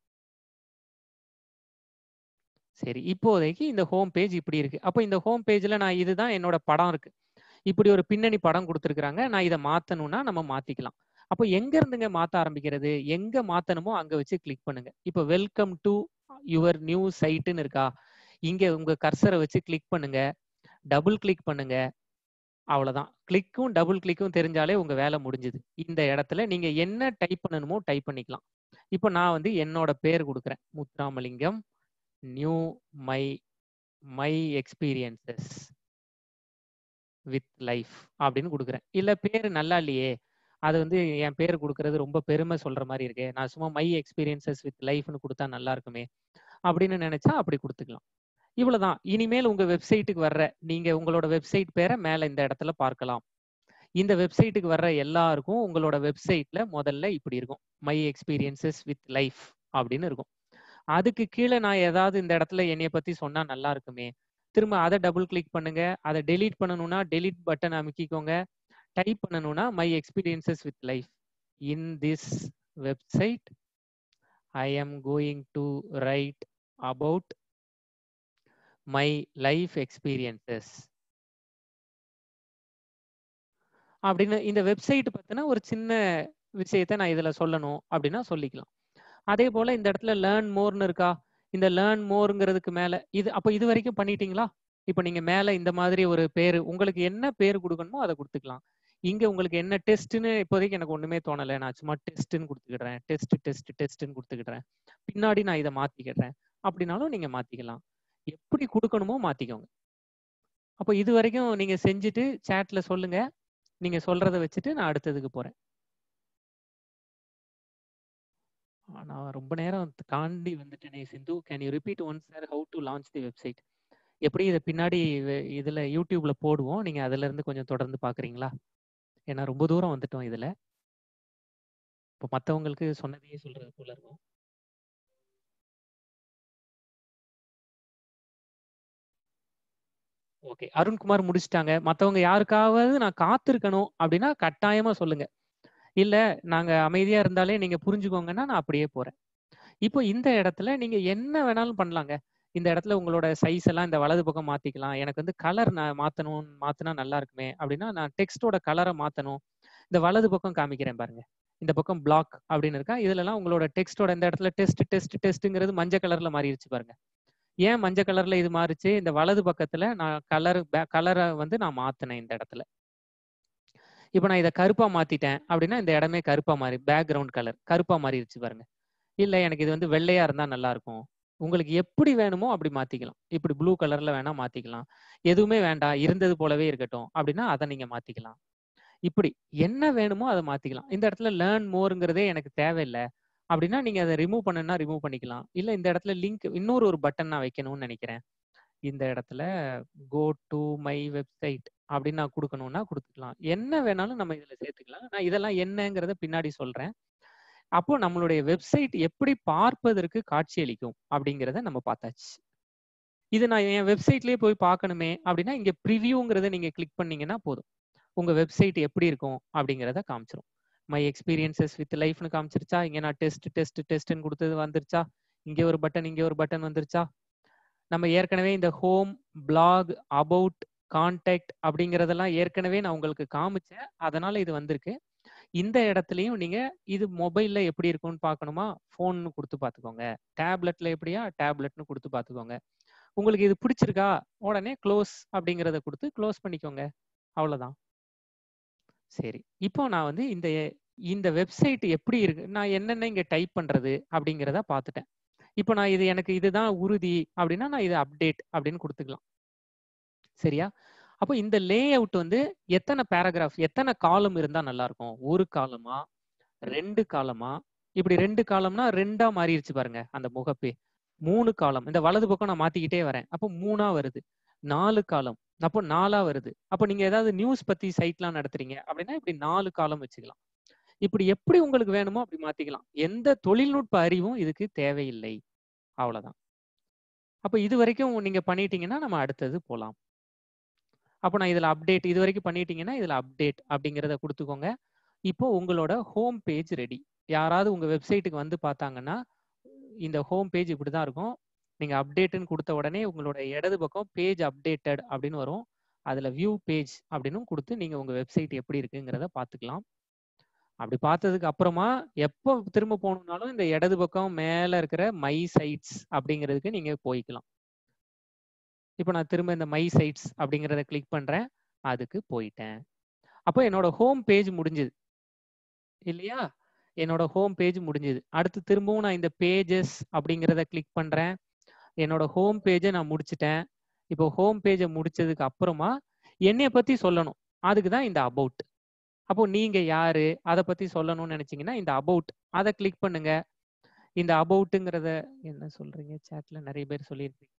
சரி, இப்போதைக்கு இந்த ஹோம் பேஜ் இப்படி இருக்கு. அப்போ இந்த ஹோம் பேஜ்ல நான் இதுதான் என்னோட படம் இருக்கு. இப்படி ஒரு பின்னணி படம் கொடுத்துருக்காங்க. நான் இதை மாத்தணும்னா நம்ம மாத்திக்கலாம். அப்போ எங்க இருந்துங்க மாத்த ஆரம்பிக்கிறது? எங்க மாத்தணுமோ அங்க வச்சு கிளிக் பண்ணுங்க. இப்போ வெல்கம் டு யுவர் நியூ சைட்டுன்னு இருக்கா? இங்க உங்க கர்சரை வச்சு கிளிக் பண்ணுங்க, டபுள் கிளிக் பண்ணுங்க. அவ்வளவுதான். கிளிக்கும் டபுள் கிளிக்கும் தெரிஞ்சாலே உங்க வேலை முடிஞ்சுது. இந்த இடத்துல நீங்க என்ன டைப் பண்ணணுமோ டைப் பண்ணிக்கலாம். இப்போ நான் வந்து என்னோட பேர் கொடுக்குறேன், Muthuramalingam new my my experiences with life அப்படின்னு கொடுக்குறேன். இல்ல பேரு நல்லா இல்லையே, அது வந்து என் பேர் கொடுக்கறது ரொம்ப பெருமை சொல்ற மாதிரி இருக்கு, நான் சும்மா மை எக்ஸ்பீரியன்சஸ் வித் லைஃப்னு கொடுத்தா நல்லா இருக்குமே அப்படின்னு நினைச்சா அப்படி கொடுத்துக்கலாம். இவ்வளவுதான். இனிமேல் உங்க வெப்சைட்டுக்கு வர்ற நீங்க உங்களோட வெப்சைட் பேரை மேல இந்த இடத்துல பார்க்கலாம். இந்த வெப்சைட்டுக்கு வர்ற எல்லாருக்கும் உங்களோட வெப்சைட்ல முதல்ல இப்படி இருக்கும், மை எக்ஸ்பீரியன்சஸ் வித் லைஃப் அப்படின்னு இருக்கும். அதுக்கு கீழே நான் ஏதாவது இந்த இடத்துல என்னைய பத்தி சொன்னா நல்லா இருக்குமே, திரும்ப அதை டபுள் கிளிக் பண்ணுங்க. அதை டெலீட் பண்ணணும்னா டெலீட் பட்டன் அமைக்கிக்கோங்க. டைப் பண்ணணும்னா my experiences with life in this website I am going to write about my life experiences அப்படின்னு இந்த வெப்சைட் பத்தின ஒரு சின்ன விஷயத்தை நான் இதுல சொல்லணும் அப்படின்னா சொல்லிக்கலாம். அதே போல இந்த இடத்துல லேர்ன் மோர்னு இருக்கா? இந்த லேர்ன் மோர்ங்கிறதுக்கு மேல இது அப்போ இது வரைக்கும் பண்ணிட்டீங்களா? இப்போ நீங்க மேல இந்த மாதிரி ஒரு பேரு, உங்களுக்கு என்ன பேர் கொடுக்கணுமோ அதை கொடுத்துக்கலாம். இங்க உங்களுக்கு என்ன டெஸ்ட்னு இப்போதைக்கு எனக்கு ஒண்ணுமே தோணலை, நான் சும்மா டெஸ்ட்னு கொடுத்துக்கிடுறேன். Test test டெஸ்ட்னு கொடுத்துக்கிடுறேன். பின்னாடி நான் இதை மாத்திக்கிடுறேன் அப்படின்னாலும் நீங்க மாத்திக்கலாம். எப்படி கொடுக்கணுமோ மாத்திக்கோங்க. அப்போ இது வரைக்கும் நீங்க செஞ்சுட்டு சாட்ல சொல்லுங்க. நீங்க சொல்றதை வச்சுட்டு நான் அடுத்ததுக்கு போறேன். நான் ரொம்ப நேரம் தாண்டி வந்துட்டேனே Sindhu. Can you repeat once sir how to launch the website? எப்படி இதை பின்னாடி இதுல யூடியூப்ல போடுவோம், நீங்க அதுல இருந்து கொஞ்சம் தொடர்ந்து பாக்குறீங்களா? ஏன்னா ரொம்ப தூரம் வந்துட்டோம் இதுல. இப்போ மற்றவங்களுக்கு சொன்னதையே சொல்றது போல இருக்கும். ஓகே, அருண்குமார் முடிச்சிட்டாங்க. மற்றவங்க யாருக்காவது நான் காத்திருக்கணும் அப்படின்னா கட்டாயமா சொல்லுங்க. இல்ல நாங்க அமைதியா இருந்தாலே நீங்க புரிஞ்சுக்கோங்கன்னா நான் அப்படியே போறேன். இப்போ இந்த இடத்துல நீங்க என்ன வேணாலும் பண்ணலாங்க. இந்த இடத்துல உங்களோட சைஸ் எல்லாம் இந்த வலது பக்கம் மாத்திக்கலாம். எனக்கு வந்து கலர் நான் மாத்தணும் மாத்தினா நல்லா இருக்குமே அப்படின்னா நான் டெக்ஸ்டோட கலரை மாத்தணும். இந்த வலது பக்கம் காமிக்கிறேன் பாருங்க. இந்த பக்கம் பிளாக் அப்படின்னு இருக்கா. இதுல எல்லாம் உங்களோட டெக்ஸ்டோட இந்த இடத்துல டெஸ்ட் டெஸ்ட் டெஸ்ட்ங்கிறது மஞ்சள் கலர்ல மாறிடுச்சு பாருங்க. ஏன் மஞ்சள் கலர்ல இது மாறிச்சு? இந்த வலது பக்கத்துல நான் கலர் கலரை வந்து நான் மாத்தினேன் இந்த இடத்துல. இப்போ நான் இதை கருப்பா மாத்திட்டேன் அப்படின்னா இந்த இடமே கருப்பா மாறி பேக்ரவுண்ட் கலர் கருப்பா மாறிடுச்சு பாருங்க. இல்ல எனக்கு இது வந்து வெள்ளையா இருந்தா நல்லா இருக்கும். உங்களுக்கு எப்படி வேணுமோ அப்படி மாத்திக்கலாம். இப்படி ப்ளூ கலர்ல வேணா மாத்திக்கலாம். எதுவுமே வேண்டாம் இருந்தது போலவே இருக்கட்டும் அப்படின்னா அதை நீங்க மாத்திக்கலாம். இப்படி என்ன வேணுமோ அதை மாத்திக்கலாம். இந்த இடத்துல லேர்ன் மோர்ங்கிறதே எனக்கு தேவையில்லை அப்படின்னா நீங்க அதை ரிமூவ் பண்ணணும்னா ரிமூவ் பண்ணிக்கலாம். இல்ல இந்த இடத்துல லிங்க் இன்னொரு ஒரு பட்டன் நான் வைக்கணும்னு நினைக்கிறேன். இந்த இடத்துல கோ டு மை வெப்சைட் அப்படின்னு நான் கொடுக்கணும்னா கொடுத்துக்கலாம். என்ன வேணாலும் நம்ம இதுல சேர்த்துக்கலாம். நான் இதெல்லாம் என்னங்கிறத பின்னாடி சொல்றேன். அப்போ நம்மளுடைய வெப்சைட் எப்படி பார்ப்பதற்கு காட்சியளிக்கும் அப்படிங்கிறத நம்ம பார்த்தாச்சு. இது நான் என் வெப்சைட்லயே போய் பார்க்கணுமே அப்படின்னா இங்க ப்ரிவியூங்கிறத நீங்க கிளிக் பண்ணீங்கன்னா போதும். உங்க வெப்சைட் எப்படி இருக்கும் அப்படிங்கிறத காமிச்சிரும். மை எக்ஸ்பீரியன்சஸ் வித் லைஃப்னு காமிச்சிருச்சா? இங்க நான் டெஸ்ட் டெஸ்ட் டெஸ்ட்னு கொடுத்தது வந்துருச்சா? இங்கே ஒரு பட்டன் இங்கே ஒரு பட்டன் வந்துருச்சா? நம்ம ஏற்கனவே இந்த ஹோம், பிளாக், அபவுட், கான்டாக்ட் அப்படிங்கிறதெல்லாம் ஏற்கனவே நான் உங்களுக்கு காமிச்சேன். அதனால இது வந்திருக்கு. இந்த இடத்துலையும் நீங்க இது மொபைல்ல எப்படி இருக்கும்னு பார்க்கணுமா? ஃபோன்னு கொடுத்து பார்த்துக்கோங்க. டேப்லெட்ல எப்படியா? டேப்லெட்னு கொடுத்து பார்த்துக்கோங்க. உங்களுக்கு இது பிடிச்சிருக்கா? உடனே க்ளோஸ் அப்படிங்கிறத கொடுத்து க்ளோஸ் பண்ணிக்கோங்க. அவ்வளோதான். சரி, இப்போ நான் வந்து இந்த இந்த வெப்சைட் எப்படி இருக்கு, நான் என்னென்ன இங்க டைப் பண்றது அப்படிங்கிறத பார்த்துட்டேன். இப்போ நான் இது எனக்கு இதுதான் உறுதி அப்படின்னா நான் இது அப்டேட் அப்படின்னு கொடுத்துக்கலாம். சரியா? அப்போ இந்த லே அவுட் வந்து எத்தனை பேராகிராஃப் எத்தனை காலம் இருந்தா நல்லா இருக்கும்? ஒரு காலமா, ரெண்டு காலமா? இப்படி ரெண்டு காலம்னா ரெண்டா மாறிடுச்சு பாருங்க அந்த முகப்பே. மூணு காலம், இந்த வலது பக்கம் நான் மாத்திக்கிட்டே வரேன். அப்போ மூணா வருது. நாலு காலம், அப்போ நாலா வருது. அப்போ நீங்க ஏதாவது நியூஸ் பத்தி சைட்லாம் நடத்துறீங்க அப்படின்னா இப்படி நாலு காலம் வச்சுக்கலாம். இப்படி எப்படி உங்களுக்கு வேணுமோ அப்படி மாத்திக்கலாம். எந்த தொழில்நுட்ப அறிவும் இதுக்கு தேவையில்லை. அவ்வளவுதான். அப்போ இது வரைக்கும் நீங்க பண்ணிட்டீங்கன்னா நம்ம அடுத்தது போலாம். அப்போ நான் இதுல அப்டேட் இது வரைக்கும் பண்ணிட்டீங்கன்னா இதுல அப்டேட் அப்படிங்கிறத கொடுத்துக்கோங்க. இப்போ உங்களோட ஹோம் பேஜ் ரெடி. யாராவது உங்க வெப்சைட்டுக்கு வந்து பார்த்தாங்கன்னா இந்த ஹோம் பேஜ் இப்படிதான் இருக்கும். நீங்க அப்டேட்னு கொடுத்த உடனே உங்களோட இடது பக்கம் பேஜ் அப்டேட்டட் அப்படின்னு வரும். அதுல வியூ பேஜ் அப்படின்னு கொடுத்து நீங்க உங்க வெப்சைட் எப்படி இருக்குங்கிறத பார்த்துக்கலாம். அப்படி பார்த்ததுக்கு அப்புறமா எப்போ திரும்ப போகணும்னாலும் இந்த இடது பக்கம் மேல இருக்கிற மை சைட்ஸ் அப்படிங்கிறதுக்கு நீங்க போய்க்கலாம். இப்போ நான் திரும்ப இந்த மை சைட்ஸ் அப்படிங்கிறத கிளிக் பண்றேன். அதுக்கு போயிட்டேன். அப்போ என்னோட ஹோம் பேஜ் முடிஞ்சுது இல்லையா? என்னோட ஹோம் பேஜ் முடிஞ்சுது. அடுத்து திரும்பவும் நான் இந்த பேஜஸ் அப்படிங்கிறத கிளிக் பண்றேன். என்னோட ஹோம் பேஜை நான் முடிச்சிட்டேன். இப்போ ஹோம் பேஜை முடிச்சதுக்கு அப்புறமா என்னைய பத்தி சொல்லணும். அதுக்கு தான் இந்த அபவுட். அப்போ நீங்க யாரு அதை பத்தி சொல்லணும்னு நினைச்சீங்கன்னா இந்த அபவுட் அதை கிளிக் பண்ணுங்க. இந்த அபவுட்டுங்கிறத என்ன சொல்றீங்க? சாட்ல நிறைய பேர் சொல்லியிருக்கீங்க.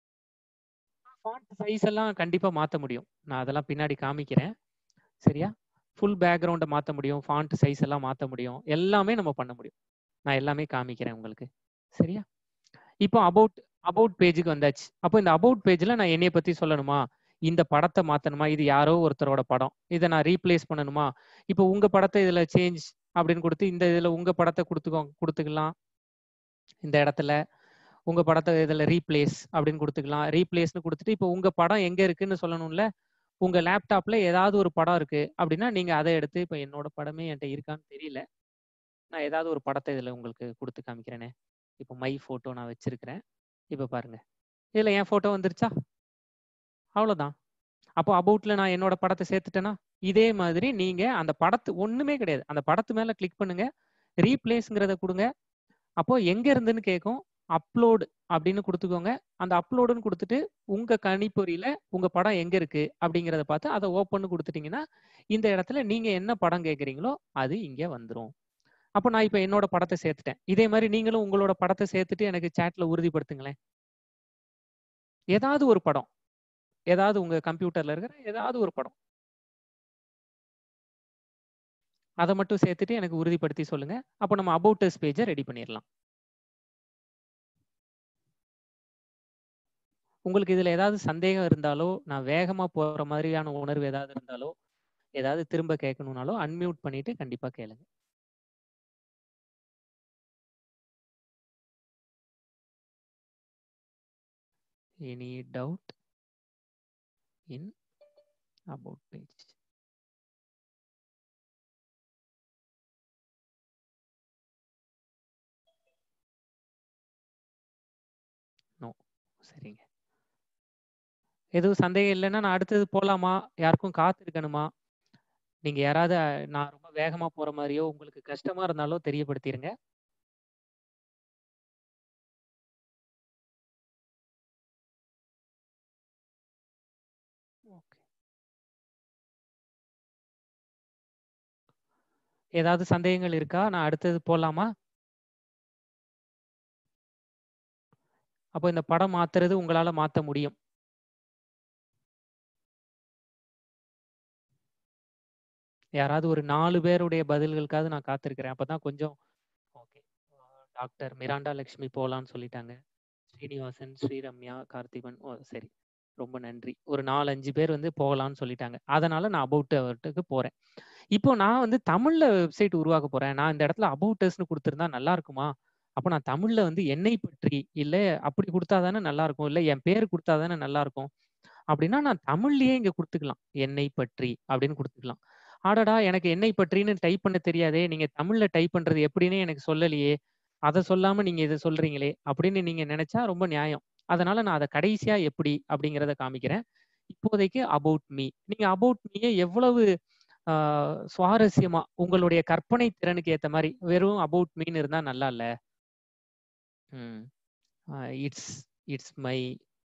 ஃபாண்ட் சைஸ் எல்லாம் கண்டிப்பா மாற்ற முடியும். நான் அதெல்லாம் பின்னாடி காமிக்கிறேன். சரியா? ஃபுல் பேக்ரவுண்டை மாற்ற முடியும், ஃபாண்ட் சைஸ் எல்லாம் மாற்ற முடியும், எல்லாமே நம்ம பண்ண முடியும். நான் எல்லாமே காமிக்கிறேன் உங்களுக்கு. சரியா? இப்போ அபவுட் அபவுட் பேஜுக்கு வந்தாச்சு. அப்போ இந்த அபவுட் பேஜ்ல நான் என்னைய பத்தி சொல்லணுமா? இந்த படத்தை மாத்தணுமா? இது யாரோ ஒருத்தரோட படம், இதை நான் ரீப்ளேஸ் பண்ணணுமா? இப்போ உங்க படத்தை இதுல சேஞ்ச் அப்படின்னு கொடுத்து இந்த இதுல உங்க படத்தை கொடுத்துக்கோ கொடுத்துக்கலாம். இந்த இடத்துல உங்க படத்தை இதுல ரீப்ளேஸ் அப்படின்னு கொடுத்துக்கலாம். ரீப்ளேஸ்னு கொடுத்துட்டு இப்போ உங்க படம் எங்க இருக்குன்னு சொல்லணும்ல. உங்க லேப்டாப்ல ஏதாவது ஒரு படம் இருக்கு அப்படின்னா நீங்க அதை எடுத்து, இப்போ என்னோட படமே என்கிட்ட இருக்கான்னு தெரியல, நான் ஏதாவது ஒரு படத்தை இதுல உங்களுக்கு கொடுத்து காமிக்கிறேனே. இப்போ மை போட்டோ நான் வச்சிருக்கிறேன். இப்போ பாருங்க, இதுல என் போட்டோ வந்துருச்சா? அவ்வளவுதான். அப்போ அபவுட்ல நான் என்னோட படத்தை சேர்த்துட்டேன்னா இதே மாதிரி நீங்க அந்த படத்து ஒண்ணுமே கிடையாது, அந்த படத்து மேல கிளிக் பண்ணுங்க, ரீப்ளேஸ்ங்கிறத கொடுங்க. அப்போ எங்க இருந்துன்னு கேட்கும், அப்லோடு அப்படின்னு கொடுத்துக்கோங்க. அந்த அப்லோடுன்னு கொடுத்துட்டு உங்க கணிப்பொறியில உங்க படம் எங்க இருக்கு அப்படிங்கிறத பார்த்து அதை ஓப்பன் கொடுத்துட்டீங்கன்னா இந்த இடத்துல நீங்க என்ன படம் கேட்குறீங்களோ அது இங்க வந்துடும். அப்போ நான் இப்போ என்னோட படத்தை சேர்த்துட்டேன். இதே மாதிரி நீங்களும் உங்களோட படத்தை சேர்த்துட்டு எனக்கு சாட்ல உறுதிப்படுத்துங்களேன். ஏதாவது ஒரு படம், ஏதாவது உங்க கம்ப்யூட்டர்ல இருக்கிற ஏதாவது ஒரு படம், அதை மட்டும் சேர்த்துட்டு எனக்கு உறுதிப்படுத்தி சொல்லுங்க. அப்போ நம்ம அபவுட் அஸ் பேஜை ரெடி பண்ணிடலாம். உங்களுக்கு இதுல ஏதாவது சந்தேகம் இருந்தாலோ, நான் வேகமா போற மாதிரியான உணர்வு ஏதாவது இருந்தாலோ, ஏதாவது திரும்ப கேட்கணும்னாலோ அன்மியூட் பண்ணிட்டு கண்டிப்பா கேளுங்க. Any doubt in about page. No. சரிங்க. எதுவும் சந்தேகம் இல்லைன்னா நான் அடுத்தது போலாமா? யாருக்கும் காத்திருக்கணுமா? நீங்க யாராவது நான் ரொம்ப வேகமா போற மாதிரியோ உங்களுக்கு கஷ்டமா இருந்தாலோ தெரியப்படுத்திருங்க. ஓகே. ஏதாவது சந்தேகங்கள் இருக்கா? நான் அடுத்தது போலாமா? அப்போ இந்த படம் மாத்துறது உங்களால மாத்த முடியும். யாராவது ஒரு நாலு பேருடைய பதில்களுக்காவது நான் காத்திருக்கிறேன். அப்பதான் கொஞ்சம் ஓகே. டாக்டர் மிராண்டா லட்சுமி போலான்னு சொல்லிட்டாங்க. ஸ்ரீனிவாசன், ஸ்ரீரம்யா, கார்த்திகன். ஓ சரி. ரொம்ப நன்றி. ஒரு நாலு அஞ்சு பேர் வந்து போகலான்னு சொல்லிட்டாங்க. அதனால நான் அபவுட் அவர்ட்டுக்கு போறேன். இப்போ நான் வந்து தமிழ்ல வெப்சைட் உருவாக்க போறேன். நான் இந்த இடத்துல அபவுட் அஸ்ன்னு குடுத்திருந்தா நல்லா இருக்குமா? அப்ப நான் தமிழ்ல வந்து என்னை பற்றி இல்ல அப்படி குடுத்தா தானே நல்லா இருக்கும். இல்ல என் பேர் குடுத்தா தானே நல்லா இருக்கும். அப்படின்னா நான் தமிழ்லயே இங்க குடுத்துக்கலாம். என்னை பற்றி அப்படின்னு குடுத்துக்கலாம். அடடா! எனக்கு என்னை பற்றின்னு டைப் பண்ண தெரியாதே. நீங்க தமிழ்ல டைப் பண்றது எப்படின்னே எனக்கு சொல்லலையே. அத சொல்லாம நீங்க இத சொல்றீங்களே அப்படின்னு நீங்க நினைச்சா ரொம்ப நியாயம். அதனால நான் அத கடைசியா எப்படி அப்படிங்கிறத காமிக்கிறேன். இப்போதைக்கு அபவுட் மீ. நீங்க அபவுட் மீய எவ்வளவு ஆ சுவாரஸ்யமா உங்களுடைய கற்பனை திறனுக்கு ஏத்த மாரி வெறும் அபவுட் மீன்னு இருந்தா நல்லா இல்ல. ம். Uh it's it's my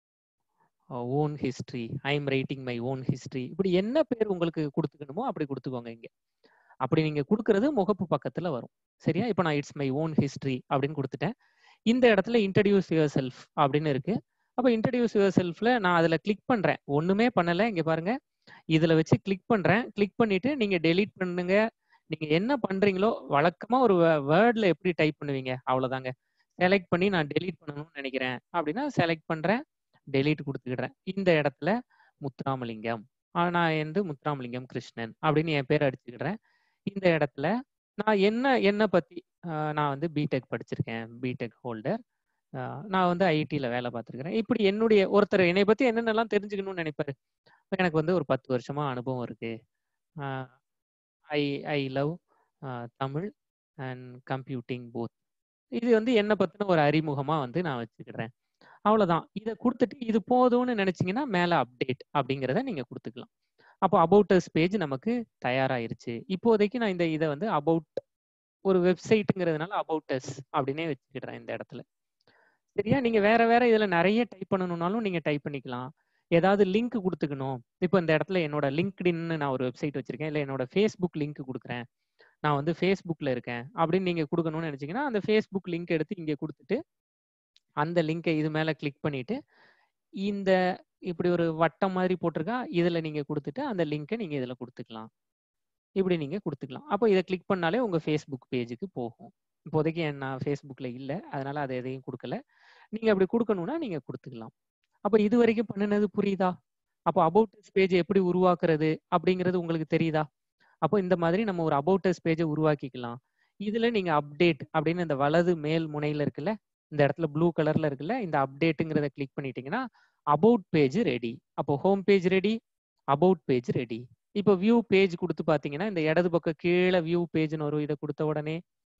own history. I am writing my own history. இப்படி என்ன பேர் உங்களுக்கு குடுத்துக்கணுமோ அப்படி குடுத்துக்கோங்க இங்க. அப்படி நீங்க குடுக்குறது முகப்பு பக்கத்துல வரும். சரியா? இப்ப நான் இட்ஸ் மை ஓன் ஹிஸ்டரி அப்படின்னு குடுத்துட்டேன். இந்த இடத்துல இன்ட்ரோடியூஸ் யுவர் செல்ஃப் அப்படின்னு இருக்கு. அப்ப இன்ட்ரோடியூஸ் யுவர் செல்ஃப்ல நான் அதுல கிளிக் பண்றேன். ஒண்ணுமே பண்ணல. இங்க பாருங்க. இதுல வச்சு கிளிக் பண்றேன். கிளிக் பண்ணிட்டு நீங்க டெலீட் பண்ணுங்க. நீங்க என்ன பண்றீங்களோ வழக்கமா ஒரு வேர்ட்ல எப்படி டைப் பண்ணுவீங்க? அவ்வளவுதாங்க. செலக்ட் பண்ணி நான் டெலீட் பண்ணணும்னு நினைக்கிறேன் அப்படின்னா செலக்ட் பண்றேன். டெலீட் குடுத்துக்கிடுறேன். இந்த இடத்துல முத்துராமலிங்கம். ஆ நான் வந்து முத்துராமலிங்கம் கிருஷ்ணன் அப்படின்னு என் பேர் அடிச்சுக்கிடுறேன். இந்த இடத்துல நான் என்ன என்ன பத்தி அ நான் வந்து பிடெக் படிச்சிருக்கேன். BTech holder. அ நான் வந்து ஐடில வேலை பார்த்துருக்கிறேன். இப்படி என்னுடைய ஒருத்தர் என்னைய பத்தி என்னென்னலாம் தெரிஞ்சுக்கணும்னு நினைப்பாரு. எனக்கு வந்து ஒரு பத்து வருஷமா அனுபவம் இருக்கு. Uh I I love uh Tamil and computing both. இது வந்து என்ன பத்தின ஒரு அறிமுகமா வந்து நான் வச்சுக்கிறேன். அவ்வளோதான். இத குடுத்துட்டு இது போதும்னு நினைச்சீங்கன்னா, மேல அப்டேட் அப்படிங்கிறத நீங்க குடுத்துக்கலாம். அப்போ அபவுட் அஸ் பேஜ் நமக்கு தயாராயிருச்சு. இப்போதைக்கு நான் இந்த இத வந்து அபவுட் ஒரு வெப்சைட்ங்கிறதுனால அபவுட் அஸ் அப்படின்னே வச்சுக்கிறேன் இந்த இடத்துல. சரியா? நீங்க வேற வேற இதுல நெறைய டைப் பண்ணணும்னாலும் நீங்க டைப் பண்ணிக்கலாம். ஏதாவது லிங்க் குடுத்துக்கணும். இப்ப இந்த இடத்துல என்னோட லிங்க்டின்னு நான் ஒரு வெப்சைட் வச்சிருக்கேன். இல்ல என்னோட Facebook லிங்க் குடுக்குறேன். நான் வந்து Facebookல இருக்கேன். அப்படின்னு நீங்க குடுக்கணும்னு நினைச்சீங்கன்னா, அந்த Facebook லிங்க் எடுத்து இங்க குடுத்துட்டு, அந்த லிங்க இது மேல கிளிக் பண்ணிட்டு, இந்த இப்படி ஒரு வட்டம் மாதிரி போட்டிருக்கா, இதுல நீங்க குடுத்துட்டு, அந்த லிங்க நீங்க இதுல குடுத்துக்கலாம். இப்படி நீங்க குடுத்துக்கலாம். அப்போ இத கிளிக் பண்ணாலே உங்க Facebook பேஜுக்கு போகும். இப்போதைக்கு நான் Facebookல இல்ல. அதனால அத எதையும் குடுக்கல. நீங்க அப்படி குடுக்கணும்னா நீங்க குடுத்துக்கலாம். அப்ப இதுவரைக்கும் பண்ணுனது புரியுதா? அப்போ அபவுட் அஸ் பேஜ் எப்படி உருவாக்குறது அப்படிங்கிறது உங்களுக்கு தெரியுதா? அப்போ இந்த மாதிரி நம்ம ஒரு அபவுட் அஸ் பேஜ உருவாக்கிக்கலாம். இதுல நீங்க அப்டேட் அப்படின்னு இந்த வலது மேல் முனையில இருக்குல்ல, இந்த இடத்துல ப்ளூ கலர்ல இருக்குல்ல, இந்த அப்டேட்ங்கிறத கிளிக் பண்ணிட்டீங்கன்னா, அபவுட் பேஜ் ரெடி. அப்போ home page ready, about page ready. இப்போ வியூ பேஜ் குடுத்து பார்த்தீங்கன்னா, இந்த இடது பக்கம் கீழ வியூ பேஜ்ன்னு வரும். இத குடுத்த உடனே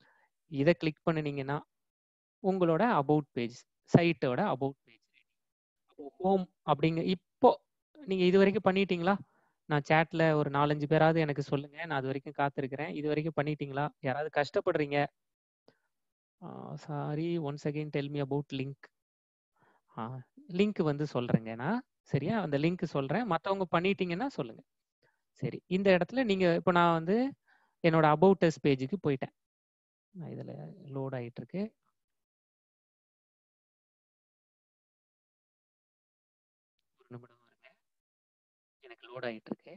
இத கிளிக் பண்ணுனீங்கன்னா, உங்களோட அபவுட் பேஜ், சைட்டோட அபவுட் பேஜ் ரெடி. அப்போ ஹோம் அப்படிங்க இப்போ நீங்க இதுவரைக்கும் பண்ணிட்டீங்களா? நான் சேட்ல ஒரு நாலு, அஞ்சு பேராவது எனக்கு சொல்லுங்க. நான் அதுவரைக்கும் காத்திருக்கிறேன். இதுவரைக்கும் பண்ணிட்டீங்களா? யாராவது கஷ்டப்படுறீங்க? Uh sorry once again tell me about link. ஆ லிங்க் வந்து சொல்றேங்க நான். சரியா? அந்த லிங்க் சொல்றேன். மத்தவங்க பண்ணிட்டீங்கன்னா சொல்லுங்க. சரி. இந்த இடத்துல நீங்க இப்ப நான் வந்து என்னோட அபவுட் அஸ் பேஜுக்கு போயிட்டேன். நான் இதுல லோட் ஆயிட்டு இருக்கு. ஒரு நிமிடம் இருங்க. எனக்கு லோட் ஆயிட்டு இருக்கு.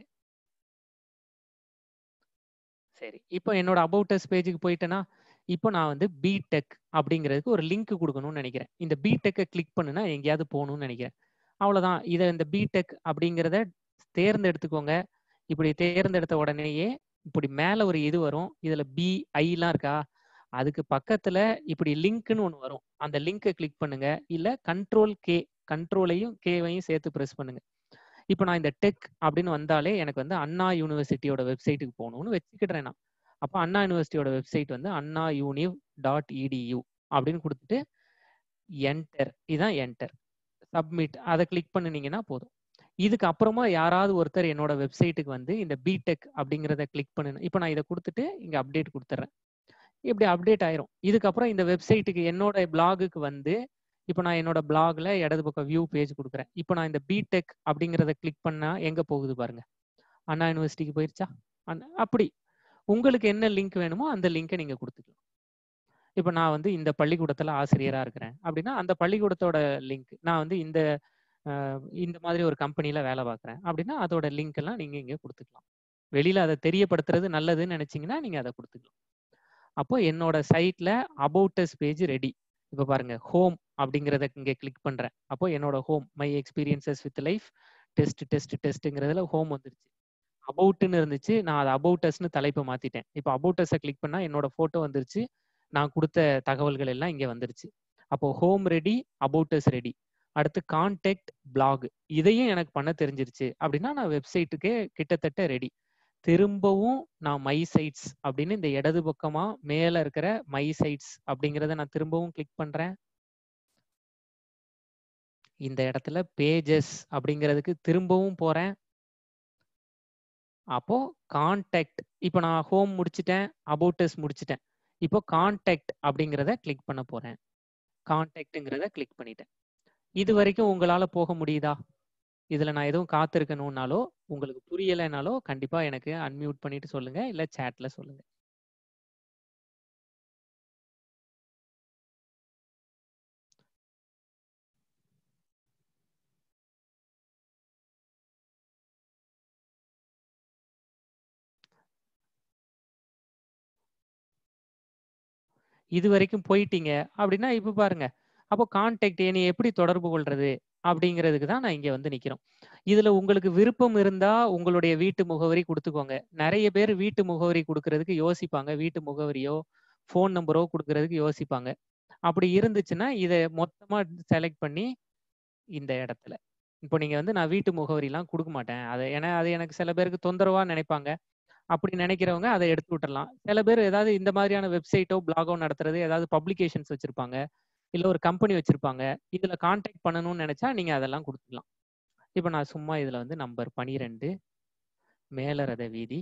சரி. இப்போ என்னோட அபவுட் அஸ் பேஜுக்கு போயிட்டேனா, இப்போ நான் வந்து பிடெக் அப்படிங்கிறதுக்கு ஒரு லிங்க் குடுக்கணும்னு நினைக்கிறேன். இந்த பிடெக்க கிளிக் பண்ணுனா எங்கேயாவது போணும்னு நினைக்கிறேன். அவ்வளோதான். இத இந்த பிடெக் அப்படிங்கிறத தேர்ந்தெடுத்துக்கோங்க. இப்படி தேர்ந்தெடுத்த உடனேயே இப்படி மேல ஒரு இது வரும். இதுல பி, ஐலாம் இருக்கா? அதுக்கு பக்கத்துல இப்படி லிங்க்ன்னு ஒண்ணு வரும். அந்த லிங்க கிளிக் பண்ணுங்க. இல்ல கண்ட்ரோல் கே கண்ட்ரோலையும் கேவையும் சேர்த்து ப்ரெஸ் பண்ணுங்க. இப்போ நான் இந்த டெக் அப்படின்னு வந்தாலே எனக்கு வந்து அண்ணா யூனிவர்சிட்டியோட வெப்சைட்டுக்கு போகணும்னு வச்சுக்கிட்டேன் நான். அப்போ அண்ணா யூனிவர்சிட்டியோட வெப்சைட் வந்து அண்ணா யூனிவ் டாட் இடியூ அப்படின்னு கொடுத்துட்டு என்டர், இதான் என்டர், சப்மிட், அதை கிளிக் பண்ணினீங்கன்னா போதும். இதுக்கு அப்புறமா யாராவது ஒருத்தர் என்னோட வெப்சைட்டுக்கு வந்து இந்த பிடெக் அப்படிங்கிறத கிளிக் பண்ணணும். இப்போ நான் இதை கொடுத்துட்டு இங்கே அப்டேட் கொடுத்துட்றேன். இப்படி அப்டேட் ஆயிரும். இதுக்கப்புறம் இந்த வெப்சைட்டுக்கு என்னோட பிளாகுக்கு வந்து இப்போ நான் என்னோட பிளாக்ல இடது பக்கம் வியூ பேஜ் கொடுக்குறேன். இப்போ நான் இந்த பிடெக் அப்படிங்கிறத கிளிக் பண்ணா எங்க போகுது பாருங்க, அண்ணா யூனிவர்சிட்டிக்கு போயிருச்சா? அப்படி உங்களுக்கு என்ன லிங்க் வேணுமோ அந்த லிங்கை நீங்க கொடுத்துக்கலாம். இப்போ நான் வந்து இந்த பள்ளிக்கூடத்துல ஆசிரியரா இருக்கிறேன் அப்படின்னா அந்த பள்ளிக்கூடத்தோட லிங்க், நான் வந்து இந்த இந்த மாதிரி ஒரு கம்பெனில வேலை பார்க்குறேன் அப்படின்னா அதோட லிங்க் எல்லாம் நீங்க இங்க கொடுத்துக்கலாம். வெளியில அதை தெரியப்படுத்துறது நல்லதுன்னு நினைச்சீங்கன்னா நீங்க அதை கொடுத்துக்கலாம். அப்போ என்னோட சைட்ல அபவுட் அஸ் பேஜ் ரெடி. இப்போ பாருங்க, ஹோம் அப்படிங்கிறத இங்கே கிளிக் பண்றேன். அப்போ என்னோட home my experiences with life test test டெஸ்ட்டுங்கிறதுல ஹோம் வந்துருச்சு. அபவுட்னு இருந்துச்சு, நான் அதை அபவுட் அஸ்னு தலைப்பை மாத்திட்டேன். இப்போ அபவுட் அஸை கிளிக் பண்ணா என்னோட போட்டோ வந்துருச்சு, நான் கொடுத்த தகவல்கள் எல்லாம் இங்கே வந்துருச்சு. அப்போ home ready, about us ready. அடுத்து கான்டாக்ட், பிளாக், இதையும் எனக்கு பண்ண தெரிஞ்சிருச்சு அப்படின்னா நான் வெப்சைட்டுக்கே கிட்டத்தட்ட ரெடி. திரும்பவும் நான் மை சைட்ஸ் அப்படின்னு இந்த இடது பக்கமா மேல இருக்கிற மை சைட்ஸ் அப்படிங்கிறத நான் திரும்பவும் கிளிக் பண்றேன். இந்த இடத்துல பேஜஸ் அப்படிங்கிறதுக்கு திரும்பவும் போறேன். அப்போ கான்டாக்ட், இப்போ நான் ஹோம் முடிச்சிட்டேன், அபவுட் அஸ் முடிச்சிட்டேன். இப்போ கான்டாக்ட் அப்படிங்கிறத கிளிக் பண்ண போறேன். கான்டாக்ட்ங்கிறத கிளிக் பண்ணிட்டேன். இது வரைக்கும் உங்களால போக முடியுதா? இதுல நான் எதுவும் காத்திருக்கணும்னாலோ உங்களுக்கு புரியலைனாலோ கண்டிப்பா எனக்கு அன்மியூட் பண்ணிட்டு சொல்லுங்க, இல்ல சாட்ல சொல்லுங்க. இது வரைக்கும் போயிட்டீங்க அப்படின்னா இப்ப பாருங்க, அப்போ கான்டாக்ட் என்னை எப்படி தொடர்பு கொள்றது அப்படிங்கிறதுக்கு தான் நான் இங்க வந்து நிக்கிறோம். இதுல உங்களுக்கு விருப்பம் இருந்தா உங்களுடைய வீட்டு முகவரி கொடுத்துக்கோங்க. நிறைய பேர் வீட்டு முகவரி கொடுக்கறதுக்கு யோசிப்பாங்க, வீட்டு முகவரியோ ஃபோன் நம்பரோ கொடுக்கறதுக்கு யோசிப்பாங்க. அப்படி இருந்துச்சுன்னா இதை மொத்தமா செலக்ட் பண்ணி இந்த இடத்துல இப்போ நீங்க வந்து நான் வீட்டு முகவரிலாம் கொடுக்க மாட்டேன், அது ஏன்னா அது எனக்கு சில பேருக்கு தொந்தரவா நினைப்பாங்க. அப்படி நினைக்கிறவங்க அதை எடுத்து விட்டுறலாம். சில பேர் ஏதாவது இந்த மாதிரியான வெப்சைட்டோ பிளாகோ நடத்துறது, ஏதாவது பப்ளிகேஷன்ஸ் வச்சிருப்பாங்க, இல்ல ஒரு கம்பெனி வச்சிருப்பாங்க, இதுல கான்டாக்ட் பண்ணணும்னு நினைச்சா நீங்க அதெல்லாம் கொடுத்துக்கலாம். இப்போ நான் சும்மா இதுல வந்து நம்பர் பனிரெண்டு மேலரத வீதி